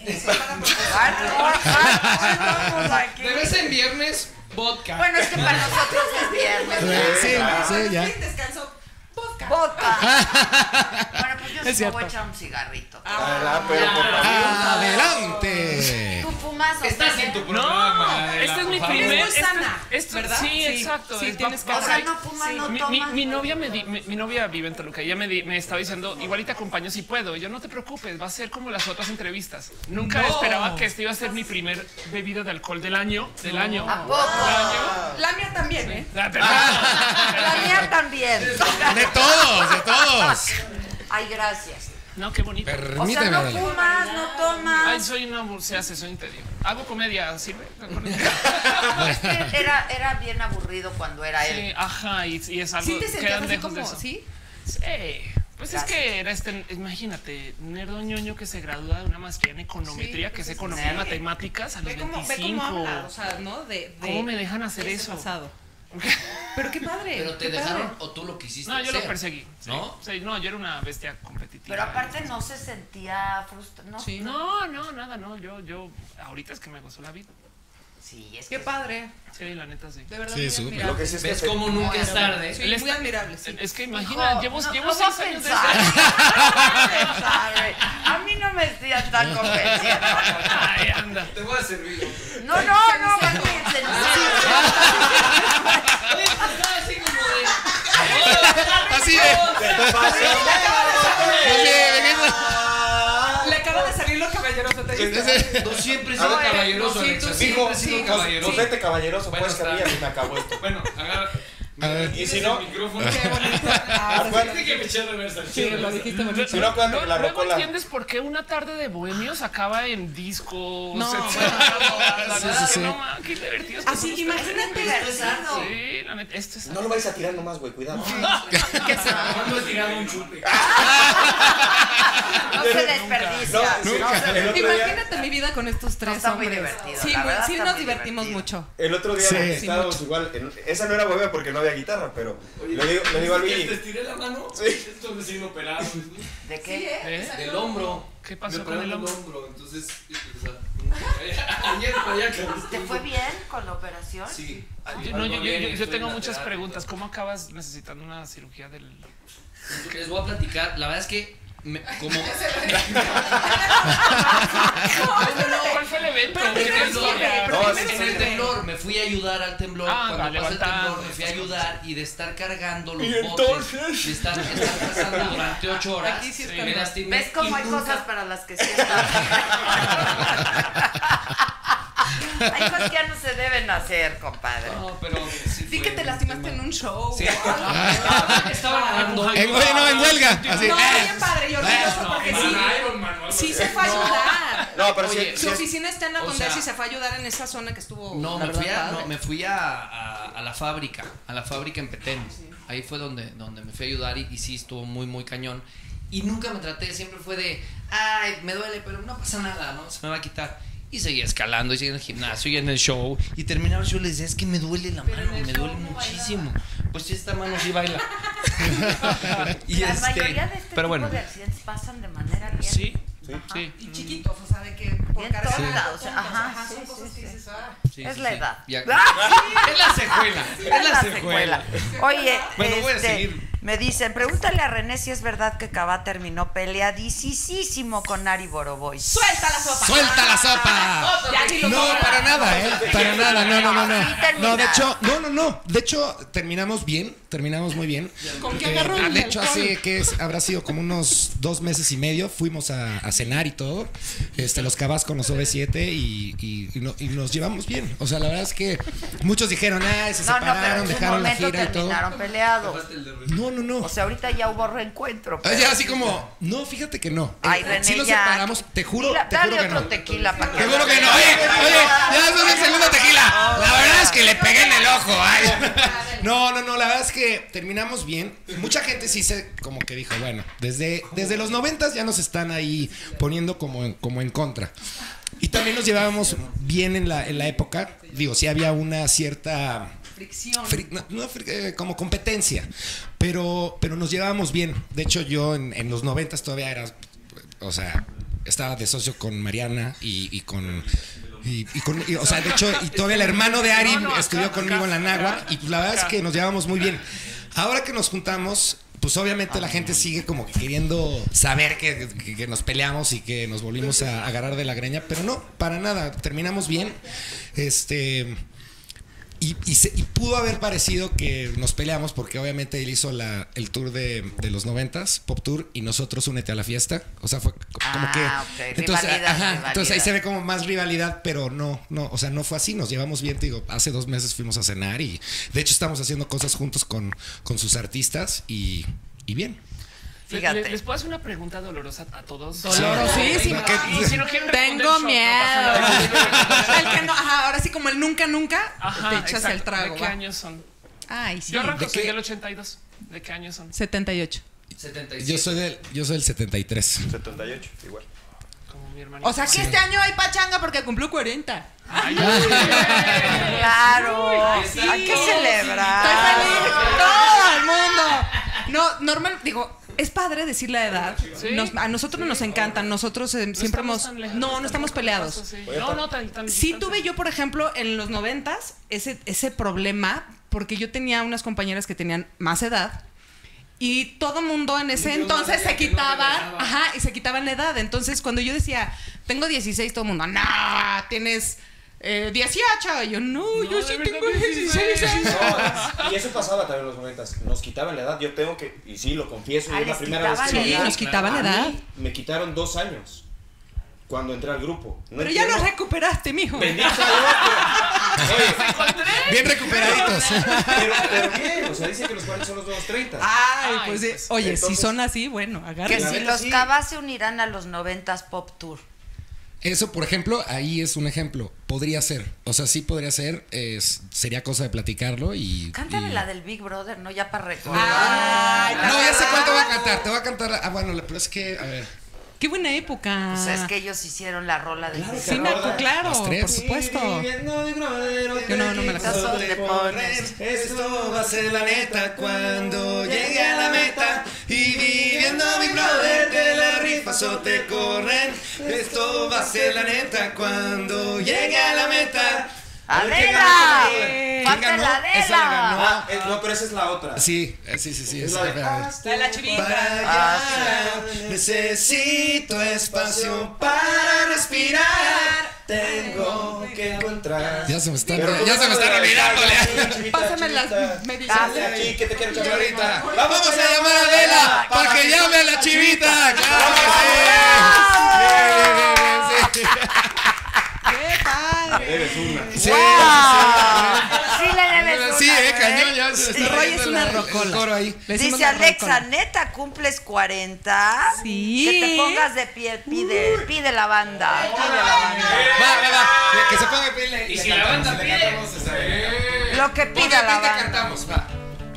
Hardcore, aquí. De vez en viernes, vodka. Bueno, es que para nosotros es viernes. Sí, ya. Descanso. Vodka. Vodka. Bueno, pues yo sí me voy a echar un cigarrito. Pero por favor. ¡Adelante! ¿Tú fumas o Estás qué? en tu programa. Este es mi por favor. primer. Es muy sana, ¿verdad? Sí, Sí, exacto. sí, es tienes que O sea, hacer. no fumas, no Mi tomas. novia mi novia vive en Toluca y ella me estaba diciendo, igual y te acompaño si puedo. Y yo, no te preocupes, va a ser como las otras entrevistas. Nunca esperaba que este iba a ser mi primer bebida de alcohol del año. ¿A poco? La mía también, ¿eh? Ah, pero- La mía también. De todos. Ay, gracias. No, qué bonito. O sea, Permíteme, no Adela. fumas, no Ay, tomas. soy una, se hace, soy un tedio. Hago comedia, ¿sirve? Es que era bien aburrido cuando era Sí, él. ajá, y es algo Sí te quedan sentías así lejos de como, eso. ¿sí? Sí, pues es que era imagínate, nerdo ñoño que se gradúa de una maestría en econometría, Sí, que es pues es economía y nerd. matemáticas a los Ve cómo 25. habla, o sea, ¿no? ¿Cómo me dejan hacer ese eso? pasado. Pero qué padre. Pero te qué dejaron padre. o tú lo quisiste. No, yo lo hacer. perseguí. Sí. ¿No? Sí, no, yo era una bestia competitiva. Pero aparte no se sentía frustrado. ¿No? Sí. No, nada, no. Yo ahorita es que me gozó la vida. Sí, es Qué que padre. Sí, la neta sí. De verdad, Sí, muy súper. admirable. Lo que sí es que ¿Ves cómo nunca es tarde? Sí, Él muy está- admirable, sí. Es que imagina, Hijo, llevo no 6 va a años de pensar. eso. No va a pensar, güey. A mí no me estían tan convenciendo. Ay, anda. Te voy a servir. No, imagínense. Así como de. Así de. Le acaba de salir lo caballeroso, te diste. No siempre he sido caballeroso, sí, Alexa. tú Siempre Dijo, he sido pues caballeroso. vete caballeroso, Bueno, pues que a mí está. ya se me acabó esto. Bueno, A ver. Y si no, Qué bonito. acuérdate que me eché reversa. Sí, lo dijiste bonito. si no, acuérdate que la Luego rocola. entiendes por qué una tarde de bohemios acaba en discos. No, sí. No, man, qué divertidos. que Así, son imagínate. ustedes. Sí, la neta, esto es. No lo vais a tirar nomás, güey, cuidado. ¿Cuándo he tirado un chupe? No se desperdicia. El otro día, Imagínate mi vida con estos tres está muy hombres. divertido, Sí, la verdad sí está nos muy divertimos divertido. mucho. el otro día Sí. estábamos igual. Esa no era bohemia porque no había guitarra, pero le digo a ¿Te Luigi. estiré la mano? Sí. Esto recién operado. ¿De qué? ¿Eh? Del hombro. ¿Qué pasó Me con el operaron hombro? Entonces, o sea, ayer para allá que ¿Te fue bien con la operación? Sí. Yo tengo muchas preguntas. ¿Cómo acabas necesitando una cirugía del...? Les voy a platicar. La verdad es que como ¿Cuál fue el evento? Pero ¿Qué primero historia? sirve, No, pero sí, en primero el sirve. temblor me fui a ayudar al temblor. Ah, Cuando vale, pasó el levantar, temblor me fui a ayudar y de estar cargando los Y botes entonces- y estar pasando durante 8 horas. Aquí sí está me bien. lastimé. ¿Ves cómo y hay nunca- cosas para las que sí están? Hay cosas que ya no se deben hacer, compadre. No, pero sí Vi fue que te un lastimaste tema. en un show. Sí. Estaba nadando. Oye, no, en huelga. Así. No, bien padre, yo orgulloso No, porque man, sí. Iron Man, algo Sí así. se fue a ayudar. No, pero Oye, sí, Su sí, oficina está en la o Condesa sea, y se fue a ayudar en esa zona que estuvo. No, la me fui, verdad, padre. me fui a la fábrica en Petén. Ahí fue donde me fui a ayudar y sí estuvo muy cañón. Y nunca me traté, siempre fue de, ay, me duele, pero no pasa nada, ¿no? Se me va a quitar. Y seguía escalando, y seguía en el gimnasio, y en el show. Y terminaba el show y le decía, es que me duele la mano, me duele muchísimo. Pues sí, esta mano sí baila. Y La mayoría de este pero tipo bueno. de accidentes pasan de manera bien. Sí, sí. sí. Y chiquitos, o sea, de que por Bien cargar tontas, tontas, ajá, son sí, cosas sí, que sí. dices, ah. Sí, Es sí, la sí. edad. Ya- ¡Ah! Es la secuela. Es la secuela. Oye, Bueno, voy a seguir. me dicen, pregúntale a René si es verdad que Cabá terminó peleadísimo con Ari Boroboy. ¡Suelta la sopa! ¡Suelta la sopa! Ya ni lo No, tomo. para nada, para nada, no. Sí terminaron. No, de hecho, no. De hecho, terminamos muy bien. ¿Con qué Porque, agarró el de hecho, alcohol? habrá sido como unos 2 meses y medio. Fuimos a cenar y todo. Los Cabás con los OV7 y nos llevamos bien. O sea, la verdad es que muchos dijeron, se No, pero separaron, en su dejaron la momento gira y todo. terminaron peleados. No. O sea, ahorita ya hubo reencuentro. pero- Ya así como, no, fíjate que no. Ay, René, sí nos ya. separamos, te juro Dale que otro no. tequila para que... Te juro que no. Oye, ya es el segundo tequila. La verdad es que le pegué en el ojo. Ay. No, la verdad es que terminamos bien. Mucha gente sí se como que dijo, bueno, desde los 90s ya nos están ahí poniendo como en contra. Y también nos llevábamos bien en la época. Digo, sí había una cierta Fricción. como competencia, pero nos llevábamos bien. De hecho, yo en los 90s todavía era, o sea, estaba de socio con Mariana y con... o sea, de hecho, y todavía el hermano de Ari estudió conmigo en la Náhuac y pues la verdad es que nos llevamos muy bien. Ahora que nos juntamos, pues obviamente la gente sigue como que queriendo saber que nos peleamos y que nos volvimos a agarrar de la greña, pero no, para nada, terminamos bien. Y pudo haber parecido que nos peleamos porque obviamente él hizo el tour de los 90s, Pop Tour, y nosotros Únete a la Fiesta. O sea, fue como que... ok, Entonces, rivalidad. entonces ahí se ve como más rivalidad, pero no, o sea, no fue así. Nos llevamos bien, te digo, hace 2 meses fuimos a cenar y de hecho estamos haciendo cosas juntos con sus artistas y bien. Fíjate. ¿Les puedo hacer una pregunta dolorosa a todos? Dolorosísima. Y si no quieren responder, Tengo shot, miedo. no pasa nada. El que no, ajá, ahora sí como el nunca, Ajá, te echas exacto. el trago. ¿De qué va. años son? Ay, sí. Yo arranco, ¿De soy qué? del 82. ¿De qué años son? 78. 77. Yo soy del 73. 78, igual. Como mi hermanito. O sea que este año hay pachanga porque cumplió 40. Ay, Claro, Sí. hay que celebrar. Estoy feliz. Todo el mundo. No, normal, digo, es padre decir la edad. Sí. A nosotros nos encantan. Nosotros siempre estamos hemos. tan lejos, No estamos peleados. Sí. No, tan Sí distantes. tuve yo, por ejemplo, en los 90s ese problema porque yo tenía unas compañeras que tenían más edad y todo mundo en ese Y yo entonces sabía se que no quitaban, peleaba. ajá, y se quitaban la edad. Entonces, cuando yo decía, tengo 16, todo el mundo, no, tienes 18. Y yo, no, yo sí de tengo verdad, 16 años. No, y eso pasaba también en los 90s. Nos quitaban la edad. Yo tengo que, y sí, lo confieso, Ah, es la les primera vez quitaban que Sí, la edad. nos quitaban la A edad. mí me quitaron 2 años cuando entré al grupo. No Pero ya entiendo. lo recuperaste, mijo. Bendito sea Dios, Bien recuperaditos. Pero bien, o sea, dice que los 40 son los nuevos 30. Ay, pues oye, entonces- si son así, bueno, Que agárrense. la si neta, los sí. Cabas se unirán a los 90s Pop Tour. Eso, por ejemplo, ahí es un ejemplo. Podría ser. O sea, sí podría ser. Sería cosa de platicarlo y. Cántale y- la del Big Brother, ¿no? Ya para recordar. Ay, No, ya sé cuál te voy a cantar. Te voy a cantar. Ah, bueno, pero es que. A ver. qué buena época. Pues es que ellos hicieron la rola del Big Sí, me Brother. claro, Los tres. por supuesto. Yo no me la Eso te pones. Esto va a ser la neta cuando llegue a la meta. Y viviendo mi brother te la rifas o te corren. Esto va a ser la neta cuando llegue a la meta. ¡Adela! ¿Quién ¡Falta ganó? la Esa la ganó. Adela! No, pero esa es la otra. Sí, sí. Es esa la de a ver. La de la chivita. Para allá, necesito espacio para respirar. Tengo que encontrar. Ya se me están, Pero ya se me están olvidándole. Pásame las mediciones. Aquí, que te quiero echar Ahorita. ahorita. Vamos a llamar a Adela para que llame a la chivita. ¡Claro que sí! Bien. ¡Qué padre! Eres una. Sí, ¡Wow! Sí le debes sí, una, ¿eh? cañón, ya se está Roy riendo es una el rocola. coro ahí. Le decimos Dice la Alexa, rocola. ¿neta cumples 40? Sí. Que te pongas de pie, pide la banda. Va, que se ponga de pie. Y si la banda pide. Lo que pida la banda. cantamos, va.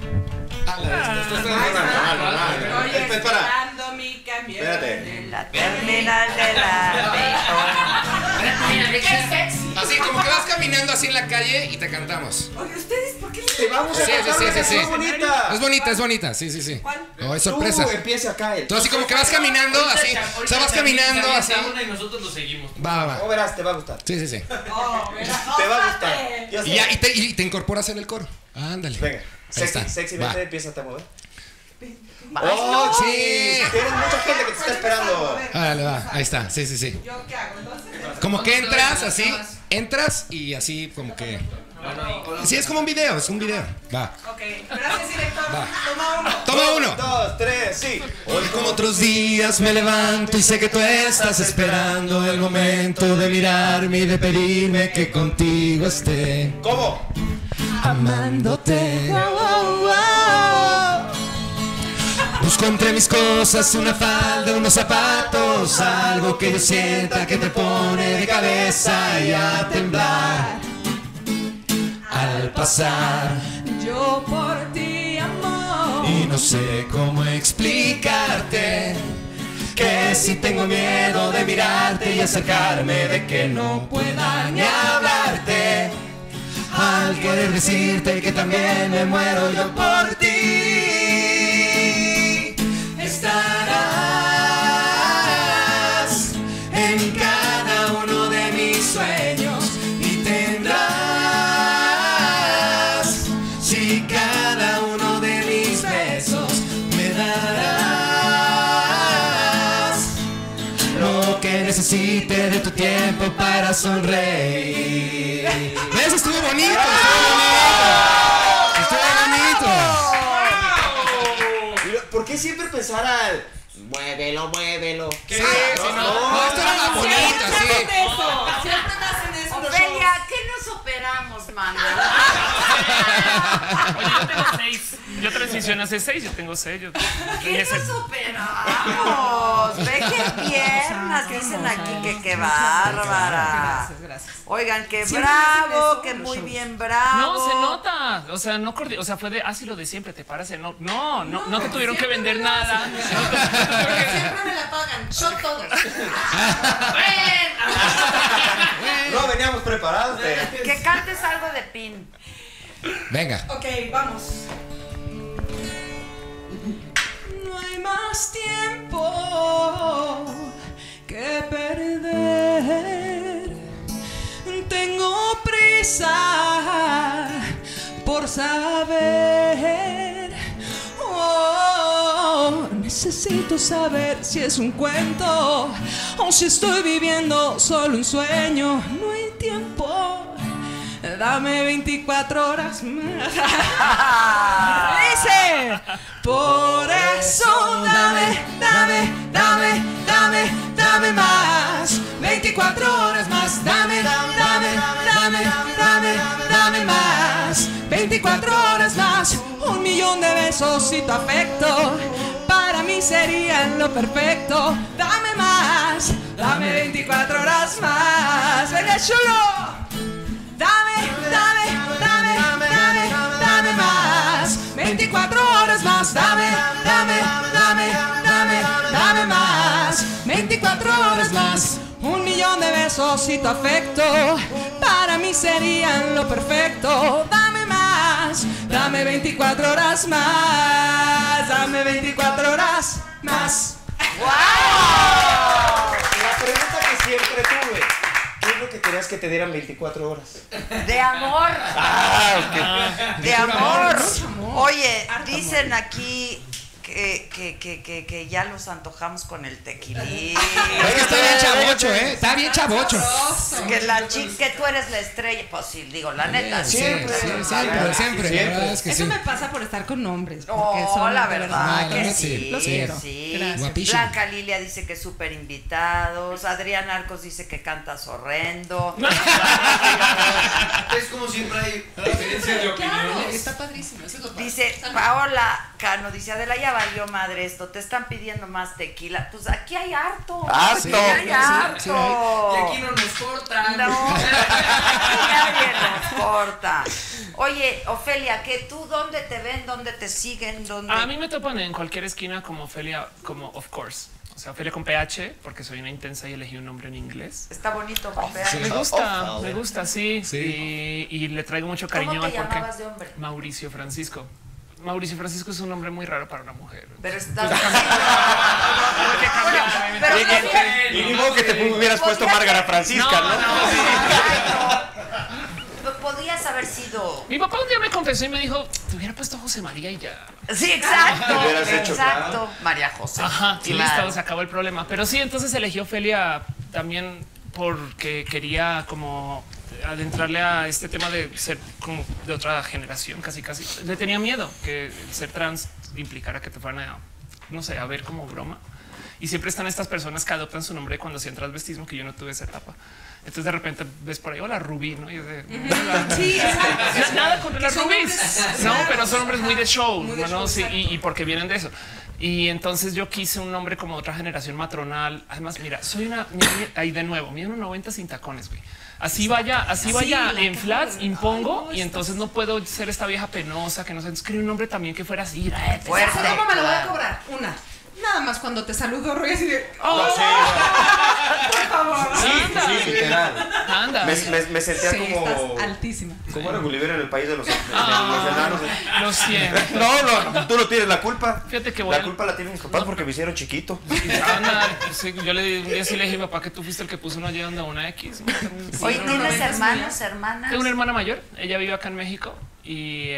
Oye, Espera. esperando mi camión. Espérate. La terminal de la Así como que vas caminando así en la calle y te cantamos. Oye, ¿ustedes por qué Te vamos a Sí, cantar sí, una sí, sí. canción bonita. Es bonita, sí. ¿Cuál? No, es sorpresa. Empieza acá. Tú así como que vas caminando así. O sea, vas caminando así. Una y nosotros lo seguimos. Va. No verás, te va a gustar. Sí. Te va a gustar. Ya Y, ya, sabes. y te incorporas en el coro. Ándale. Venga. Ahí está. Sexy, Va. vete, empieza a mover. Ay, ¡Oh, sí. sí! Tienes mucha gente que te está esperando. Árale, va. Ahí está. Sí. ¿Yo qué hago entonces? Como que entras así. Entras y así como que. Sí, es como un video, Va. Ok, gracias, director. Va. Toma uno. Toma uno. 2, 3, sí. Hoy como otros días me levanto y sé que tú estás esperando el momento de mirarme y de pedirme que contigo esté ¿Cómo? amándote. Busco entre mis cosas una falda, unos zapatos, algo que yo sienta que te pone de cabeza y a temblar al pasar. Yo por ti, amor. Y no sé cómo explicarte que si tengo miedo de mirarte y acercarme, de que no pueda ni hablarte, al querer decirte que también me muero yo por ti. Estarás en cada uno de mis sueños y tendrás, si cada uno de mis besos me darás lo que necesite de tu tiempo para sonreír. ¿Ves? Estuvo bonito. ¿Por qué siempre pensar al muévelo? Sí, no, esto era más bonito, sí. Siempre me hacen eso. Ofelia, ¿qué nos operamos, mana? Oye, yo tengo 6. Yo transicioné hace 6, yo tengo 6. ¿Qué nos operamos? Ve qué piernas, dicen aquí que qué bárbara. Gracias. Oigan, qué Siempre dicen bravo, eso que en los muy shows. bien bravo. No, se nota. O sea, no o sea, fue de así lo de siempre, te parece. No te tuvieron que vender nada. Siempre me la pagan. Yo todos. No veníamos preparados. Que cantes algo de Pin. Venga. Ok, vamos. No hay más tiempo que perder. Tengo prisa por saber. Necesito saber si es un cuento o si estoy viviendo solo un sueño. No hay tiempo. Dame 24 horas más. Dice, por eso dame más. 24 horas más. Dame dame más. 24 horas más, 1.000.000 de besos y tu afecto para mí serían lo perfecto. Dame más, dame 24 horas más. ¡Venga, chulo! Dame más. 24 horas más. Dame más. 24 horas más. 1.000.000 de besos y tu afecto para mí serían lo perfecto. Dame más. Dame 24 horas más. Dame 24 horas más. ¡Wow! La pregunta que siempre tuve. ¿Qué es lo que querías que te dieran 24 horas? De amor. De amor. Oye, Harto dicen aquí que ya los antojamos con el tequilín. Es que está bien chavocho, Está bien chavocho. Que que tú eres la estrella. Pues sí, digo, la neta. Siempre. La verdad es que Eso sí. me pasa por estar con hombres. Porque Oh, son la de verdad No, que no, sí. sí, los sí. quiero. Sí. Gracias. Guapísimo. Blanca Lilia dice que súper invitados. Adrián Arcos dice que cantas horrendo. Es como siempre hay diferencia de Claro, opiniones. está padrísimo. Eso es lo padre. Dice Paola Cano, dice Adela, ya valió madre esto, te están pidiendo más tequila. Pues aquí hay harto. ¡Harto! Aquí hay harto. sí, Y aquí no nos cortan. No, aquí nadie nos corta. Oye, Ofelia, ¿que tú dónde te ven, dónde te siguen, dónde? A mí me topan en cualquier esquina como Ofelia, como of course. O sea, Ofelia con PH, porque soy una intensa y elegí un nombre en inglés. Está bonito, Ofelia. Sí. Me gusta, sí. Y le traigo mucho cariño ¿Cómo te al porqué. llamabas de hombre? Mauricio Francisco. Mauricio Francisco es un nombre muy raro para una mujer. Pero estás Y ni modo que te hubieras puesto Márgara Francisca, ¿no? Podrías haber sido. Mi papá un día me confesó y me dijo, te hubiera puesto José María y ya. Sí, exacto. Lo hubieras hecho, Exacto. María José. Ajá, y Claro. listo, se acabó el problema. Pero sí, entonces elegí Ofelia también porque quería como adentrarle a este tema de ser como de otra generación, casi. Le tenía miedo que ser trans implicara que te fueran a, no sé, a ver como broma. Y siempre están estas personas que adoptan su nombre cuando hacían transvestismo, que yo no tuve esa etapa. Entonces de repente ves por ahí, hola Rubí, ¿no? Y es de, hola. Sí, exacto. Nada contra las son Rubís. hombres- No, pero son hombres muy de show, Muy de ¿no? show, Sí, exacto. y porque vienen de eso. Y entonces yo quise un nombre como otra generación matronal. Además, mira, soy ahí de nuevo, mido 1.90 sin tacones, güey. Así vaya la en cara. flats, impongo, Ay, no, y entonces no puedo ser esta vieja penosa que no sé. Entonces quería un nombre también que fuera así. Fuerte. ¿Sabes cómo me lo voy a cobrar? Una. Nada más cuando te saludo, Roy, así de. Oh, Por favor. Sí, literal. anda. Me sentía Sí, como. estás altísima. ¿Cómo era Gulliver en el país de los enanos? Lo siento. No, tú no tienes la culpa. Fíjate que voy La a- culpa la tienen mis papás porque me hicieron chiquito. Anda, sí, yo un día sí le dije, papá, que tú fuiste el que puso una Y donde una X. Oye, Sí, ¿tienes hermanos, hermanas? Tengo una hermana mayor, ella vive acá en México y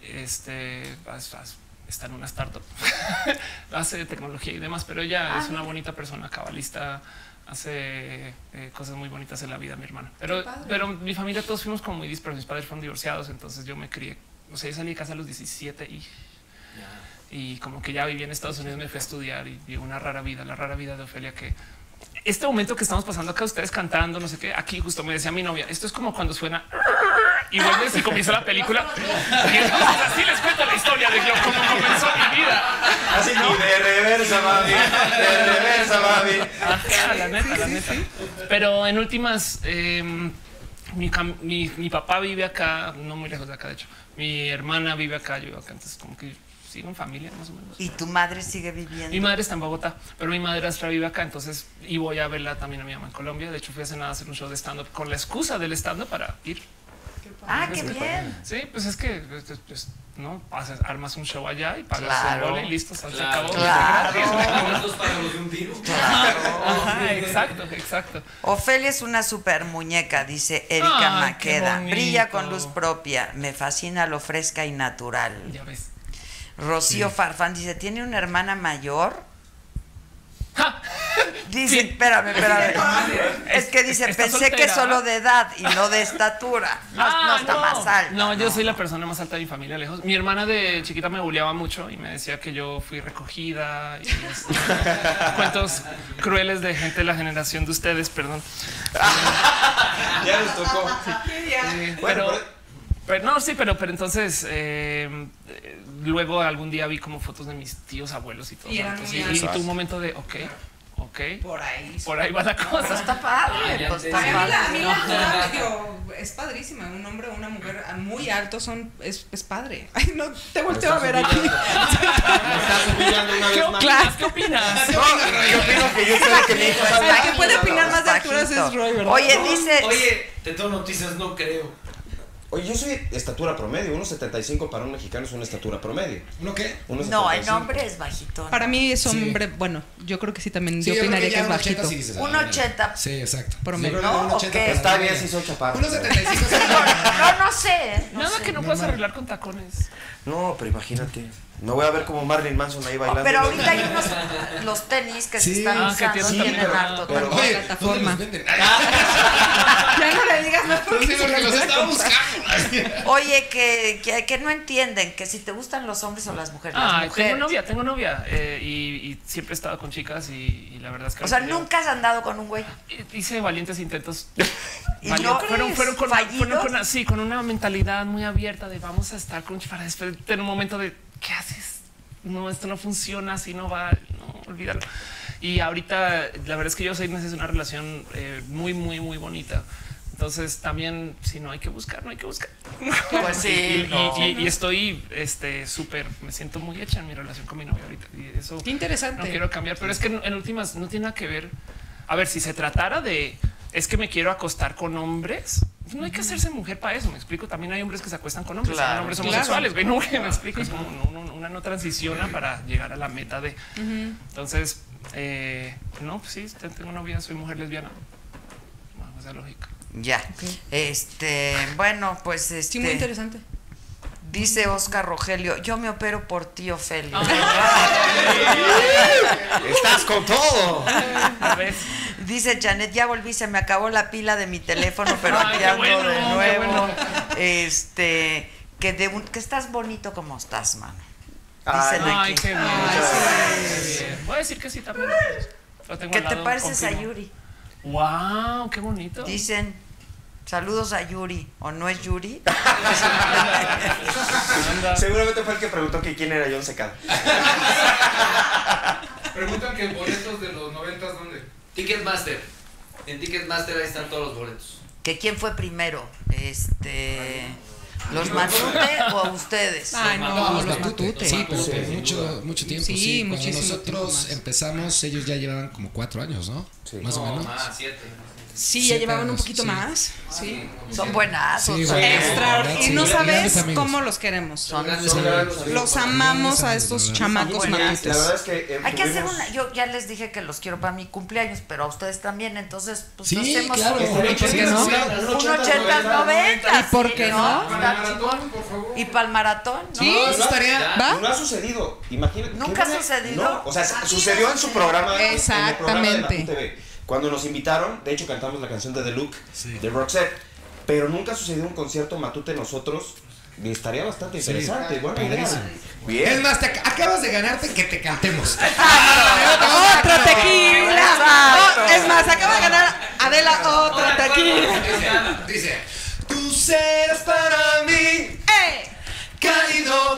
está en una startup, hace tecnología y demás, pero ella es una bonita persona, cabalista, hace cosas muy bonitas en la vida, mi hermana. Pero mi familia todos fuimos como muy dispersos, mis padres fueron divorciados, entonces yo me crié, o sea, yo salí de casa a los 17 y como que ya viví en Estados Unidos, me fui a estudiar y viví una rara vida, la rara vida de Ofelia que... Este momento que estamos pasando acá, ustedes cantando, no sé qué, aquí justo me decía mi novia, esto es como cuando suena y vuelves y comienza la película. Y entonces así les cuento la historia de cómo comenzó mi vida. Así y de reversa, mami. De reversa, mami. Ajá, la neta. Pero en últimas, mi papá vive acá, no muy lejos de acá, de hecho. Mi hermana vive acá, yo vivo acá, entonces como que sigo en familia, más o menos. ¿Y tu madre sigue viviendo? Mi madre está en Bogotá, pero mi madrastra vive acá, entonces y voy a verla también a mi mamá en Colombia. De hecho, fui hace nada a hacer un show de stand-up con la excusa del stand-up para ir. Ah, qué bien. Sí, pues es que pues, no pasas, armas un show allá y pagas Claro. el vole y listo, se Claro. acabó. Claro. Nosotros pagamos de un tiro. Ajá, exacto. Ofelia es una super muñeca, dice Erika Ay, qué Maqueda. bonito. Brilla con luz propia. Me fascina lo fresca y natural. Ya ves. Rocío Farfán dice, ¿tiene una hermana mayor? ¡Ja! Dice, Sí. espérame. Es que dice, Está pensé que soltera. solo de edad y no de estatura. No está más alta. No, yo soy la persona más alta de mi familia, lejos. Mi hermana de chiquita me bulleaba mucho y me decía que yo fui recogida y cuentos crueles de gente de la generación de ustedes, perdón. Ya nos tocó. Sí, Bueno, Pero no, sí, pero entonces luego algún día vi como fotos de mis tíos, abuelos y todo. Y eran Entonces, muy y tuve un momento de ok. Por ahí. Por ahí va la cosa. Pues está padre. Pues está A mí padre. la altura, digo, es padrísima. Un hombre o una mujer muy alto es padre. Ay, no, te volteo a ver aquí. Me estás humillando una vez más. Claro. ¿Qué opinas? No, yo opino que yo sé que mi hijo sabe. El que puede opinar más de alturas es Roy, ¿verdad? Oye, dice. Oye, te tengo noticias, no creo. Oye, yo soy estatura promedio. 1.75 para un mexicano es una estatura promedio. ¿Uno qué? 1.75. No, el hombre es bajito. Para mí es Sí. hombre, bueno, yo creo que sí también, Sí, yo creo opinaría que ya es un 80 bajito. sí dices, Un 80. Sí, exacto. Promedio. Yo creo que ¿No? un 80 ¿O qué? para Está mí. bien si soy chaparro. 1.75 sí. No sé. No Nada sé. que no puedas arreglar con tacones. No, pero imagínate. Me voy a ver como Marilyn Manson ahí bailando. Pero ahorita hay los tenis que se Sí. están Ah, que usando, tienen tienen también, harto pero- tacón. Oye, plataforma. ¿dónde los venden? Ya no le digas más porque Sí, porque los estaba buscando. Oye, que no entienden que si te gustan los hombres o las mujeres. Las mujeres. Tengo novia y siempre he estado con chicas y la verdad es que O sea, yo nunca has andado con un güey. hice valientes intentos. ¿Y no fueron con, fallidos? sí, con una mentalidad muy abierta de vamos a estar con para después tener un momento de ¿qué haces? No, esto no funciona, así no va, no, olvídalo. Y ahorita la verdad es que yo soy necesito una relación muy, muy, muy bonita. Entonces también si no hay que buscar, no hay que buscar. Pues sí. Y estoy súper, me siento muy hecha en mi relación con mi novia ahorita. Y eso Qué interesante. no quiero cambiar, pero es que en últimas no tiene nada que ver. A ver, si se tratara de es que me quiero acostar con hombres, no hay que hacerse mujer para eso. Me explico. También hay hombres que se acuestan con hombres, Claro, hay hombres homosexuales. Güey, no, me explico. Es como una no transiciona para llegar a la meta de. Entonces, no, pues sí, tengo novia, soy mujer lesbiana. No, esa lógica. Ya. Bueno, pues Sí, muy interesante. dice Oscar Rogelio, yo me opero por ti, Ofelia. Estás con todo. A ver. Dice Janet, ya volví, se me acabó la pila de mi teléfono, pero Ay, aquí qué ando bueno, de qué nuevo. bueno. Que estás bonito como estás, mano. Ay, Dicen Ay, aquí. qué bien. Voy a decir que sí también. Lo tengo Que al te lado, pareces a confirmo. Yuri. Wow, qué bonito. Dicen, saludos a Yuri, ¿o no es Yuri? Anda. Seguramente fue el que preguntó que quién era John Secada. Preguntan que boletos de los 90 ¿dónde? Ticketmaster. En Ticketmaster ahí están todos los boletos. ¿Que quién fue primero? ¿Los Matute o ustedes? Ay, no, los Matute. Matute. Sí, pero por mucho tiempo. Sí, Sí, cuando muchísimo nosotros tiempo más. empezamos, ellos ya llevaban como 4 años, ¿no? Sí. Más o menos. 7. Sí, ya 7 llevaban un años, poquito sí. más. Sí. Son buenazos. Sí, son bueno. Extraordinario. Sí, Y no grandes sabes amigos. cómo los queremos. Son Son súper- grandes amigos. Los amamos a Grandes estos amigos, chamacos Buenas. La matutes. verdad es que Hay que hacer tuvimos- una, yo ya les dije que los quiero para mi cumpleaños, pero a ustedes también, entonces pues Sí, hacemos claro. un ¿Por qué no? 80-90. ¿Y por qué no? Para Está el maratón, chingón. por favor. Y para el maratón, ¿no? Sí. Eso estaría. ¿Va? No ha sucedido. Imagínate. ¿Nunca ¿qué ha buena- sucedido? No, o sea, sucedió en su programa. En el programa de Exactamente. Matute TV. Cuando nos invitaron, de hecho cantamos la canción de The Look de Roxette, pero nunca ha sucedido un concierto Matute nosotros. Y estaría bastante interesante. Bueno, padrísimo. Es bien. más, acabas de ganarte que te cantemos. ¡Otra tequila! Exacto. Oh, es más, acaba de ganar Adela otra tequila. Dice, tú serás para mí ¡Eh! cálido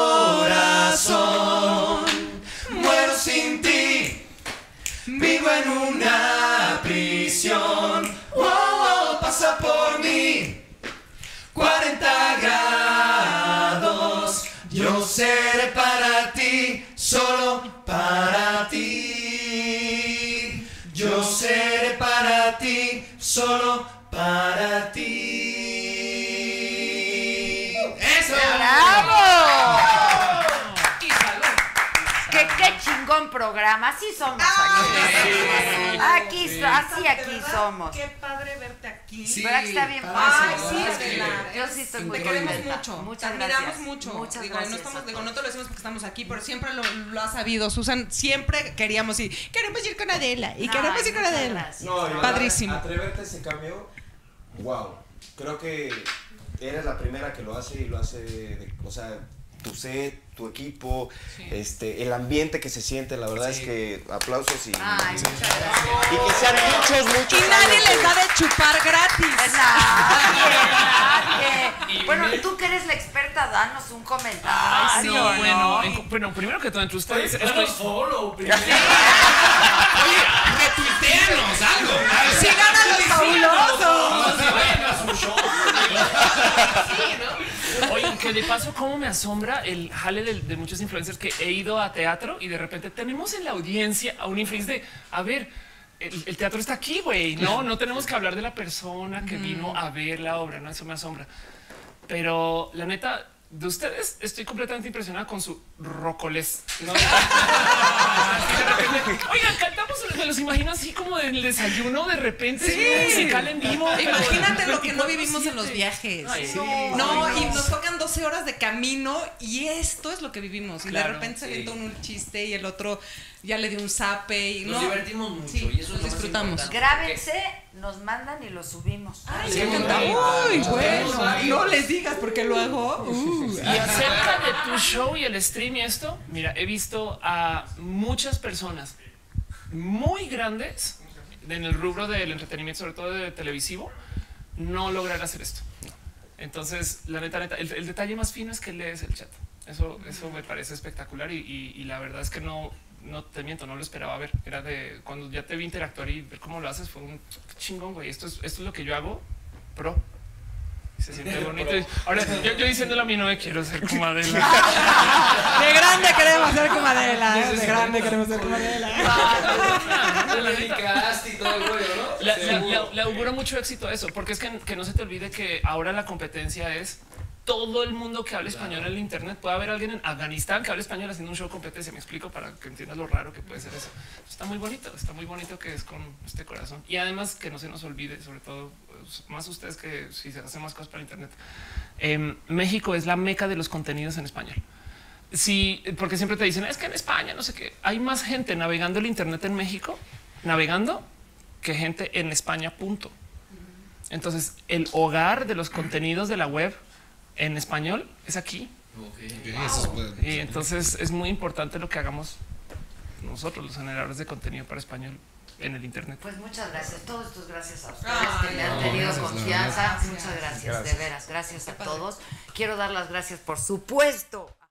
corazón. Muero sin ti. Vivo en una prisión. Oh, oh, pasa por mí. 40 grados. Yo seré para ti, solo para ti. Yo seré para ti, solo para ti. ¡Eso! ¡Bravo! Qué chingón programa, así somos aquí. Aquí somos. Qué padre verte aquí. Sí, ¿Verdad que está bien padre, padre? Ay, sí, ¿verdad? Adela. Yo sí estoy muy Te queremos contenta. mucho. Muchas te gracias. admiramos mucho. Muchas Digo, gracias. no, estamos, a digo, no todos. te lo decimos porque estamos aquí, pero siempre lo has sabido, Susan. Siempre queríamos ir. Queremos ir con Adela. Y queremos ir con muchas Adela. gracias. No, y verdad, Padrísimo. Atreverte a ese cambio, wow. Creo que eres la primera que lo hace y lo hace, o sea, tu set, tu equipo, el ambiente que se siente, la verdad es que aplausos y, Ay, muchas gracias. y que sean muchos Y nadie años les da de chupar gratis. Nadie. Bueno, danos un comentario. Ay, sí, no, ¿no? bueno, primero que todo entre ustedes. Danos follow primero. Oye, retuiteanos algo. ¡Sí, ganan los fabulosos! Vayan a su show. Oye, que de paso, cómo me asombra el jale de muchos influencers que he ido a teatro y de repente tenemos en la audiencia a un influencer de, a ver, el teatro está aquí, güey, no tenemos que hablar de la persona que vino a ver la obra, no, eso me asombra. Pero la neta, de ustedes estoy completamente impresionada con su rocoles, ¿no? Oigan, cantamos, me los imagino así como del desayuno de repente, musical en vivo. Imagínate lo que no vivimos en los viajes. Ay, sí. No, y nos tocan 12 horas de camino y esto es lo que vivimos. Y Claro, de repente se avienta un chiste y el otro ya le dio un zape y Nos divertimos mucho sí, y eso es lo más disfrutamos. importante. Grábense, nos mandan y lo subimos. Ay, Sí, ya cantamos. muy Uy, bueno, varios. no les digas porque luego. Y acerca de tu show y el stream y esto, mira, he visto a muchas personas muy grandes en el rubro del entretenimiento, sobre todo de televisivo, no lograr hacer esto. Entonces, la neta, el detalle más fino es que lees el chat. Eso me parece espectacular y la verdad es que no te miento, no lo esperaba ver. Era de cuando ya te vi interactuar y ver cómo lo haces, fue un chingón, güey. Esto es lo que yo hago pro. Se siente bonito. Ahora, yo diciéndole a mi novia, quiero ser como Adela. De grande queremos ser como Adela. De grande queremos ser como Adela. La dedicaste y todo el rollo, ¿no? Le auguro mucho éxito a eso, porque es que no se te olvide que ahora la competencia es todo el mundo que habla español en el internet. Puede haber alguien en Afganistán que hable español haciendo un show competencia. Me explico para que entiendas lo raro que puede ser eso. Está muy bonito que es con este corazón. Y además que no se nos olvide, sobre todo más ustedes que si se hacen más cosas para internet. México es la meca de los contenidos en español. Sí, porque siempre te dicen es que en España no sé qué. Hay más gente navegando el internet en México, navegando, que gente en España, punto. Entonces, el hogar de los contenidos de la web en español es aquí. Y entonces es muy importante lo que hagamos nosotros, los generadores de contenido para español en el internet. Pues muchas gracias. Todo esto es gracias a ustedes que me han tenido confianza. Muchas gracias, de veras. Gracias a todos. Quiero dar las gracias, por supuesto,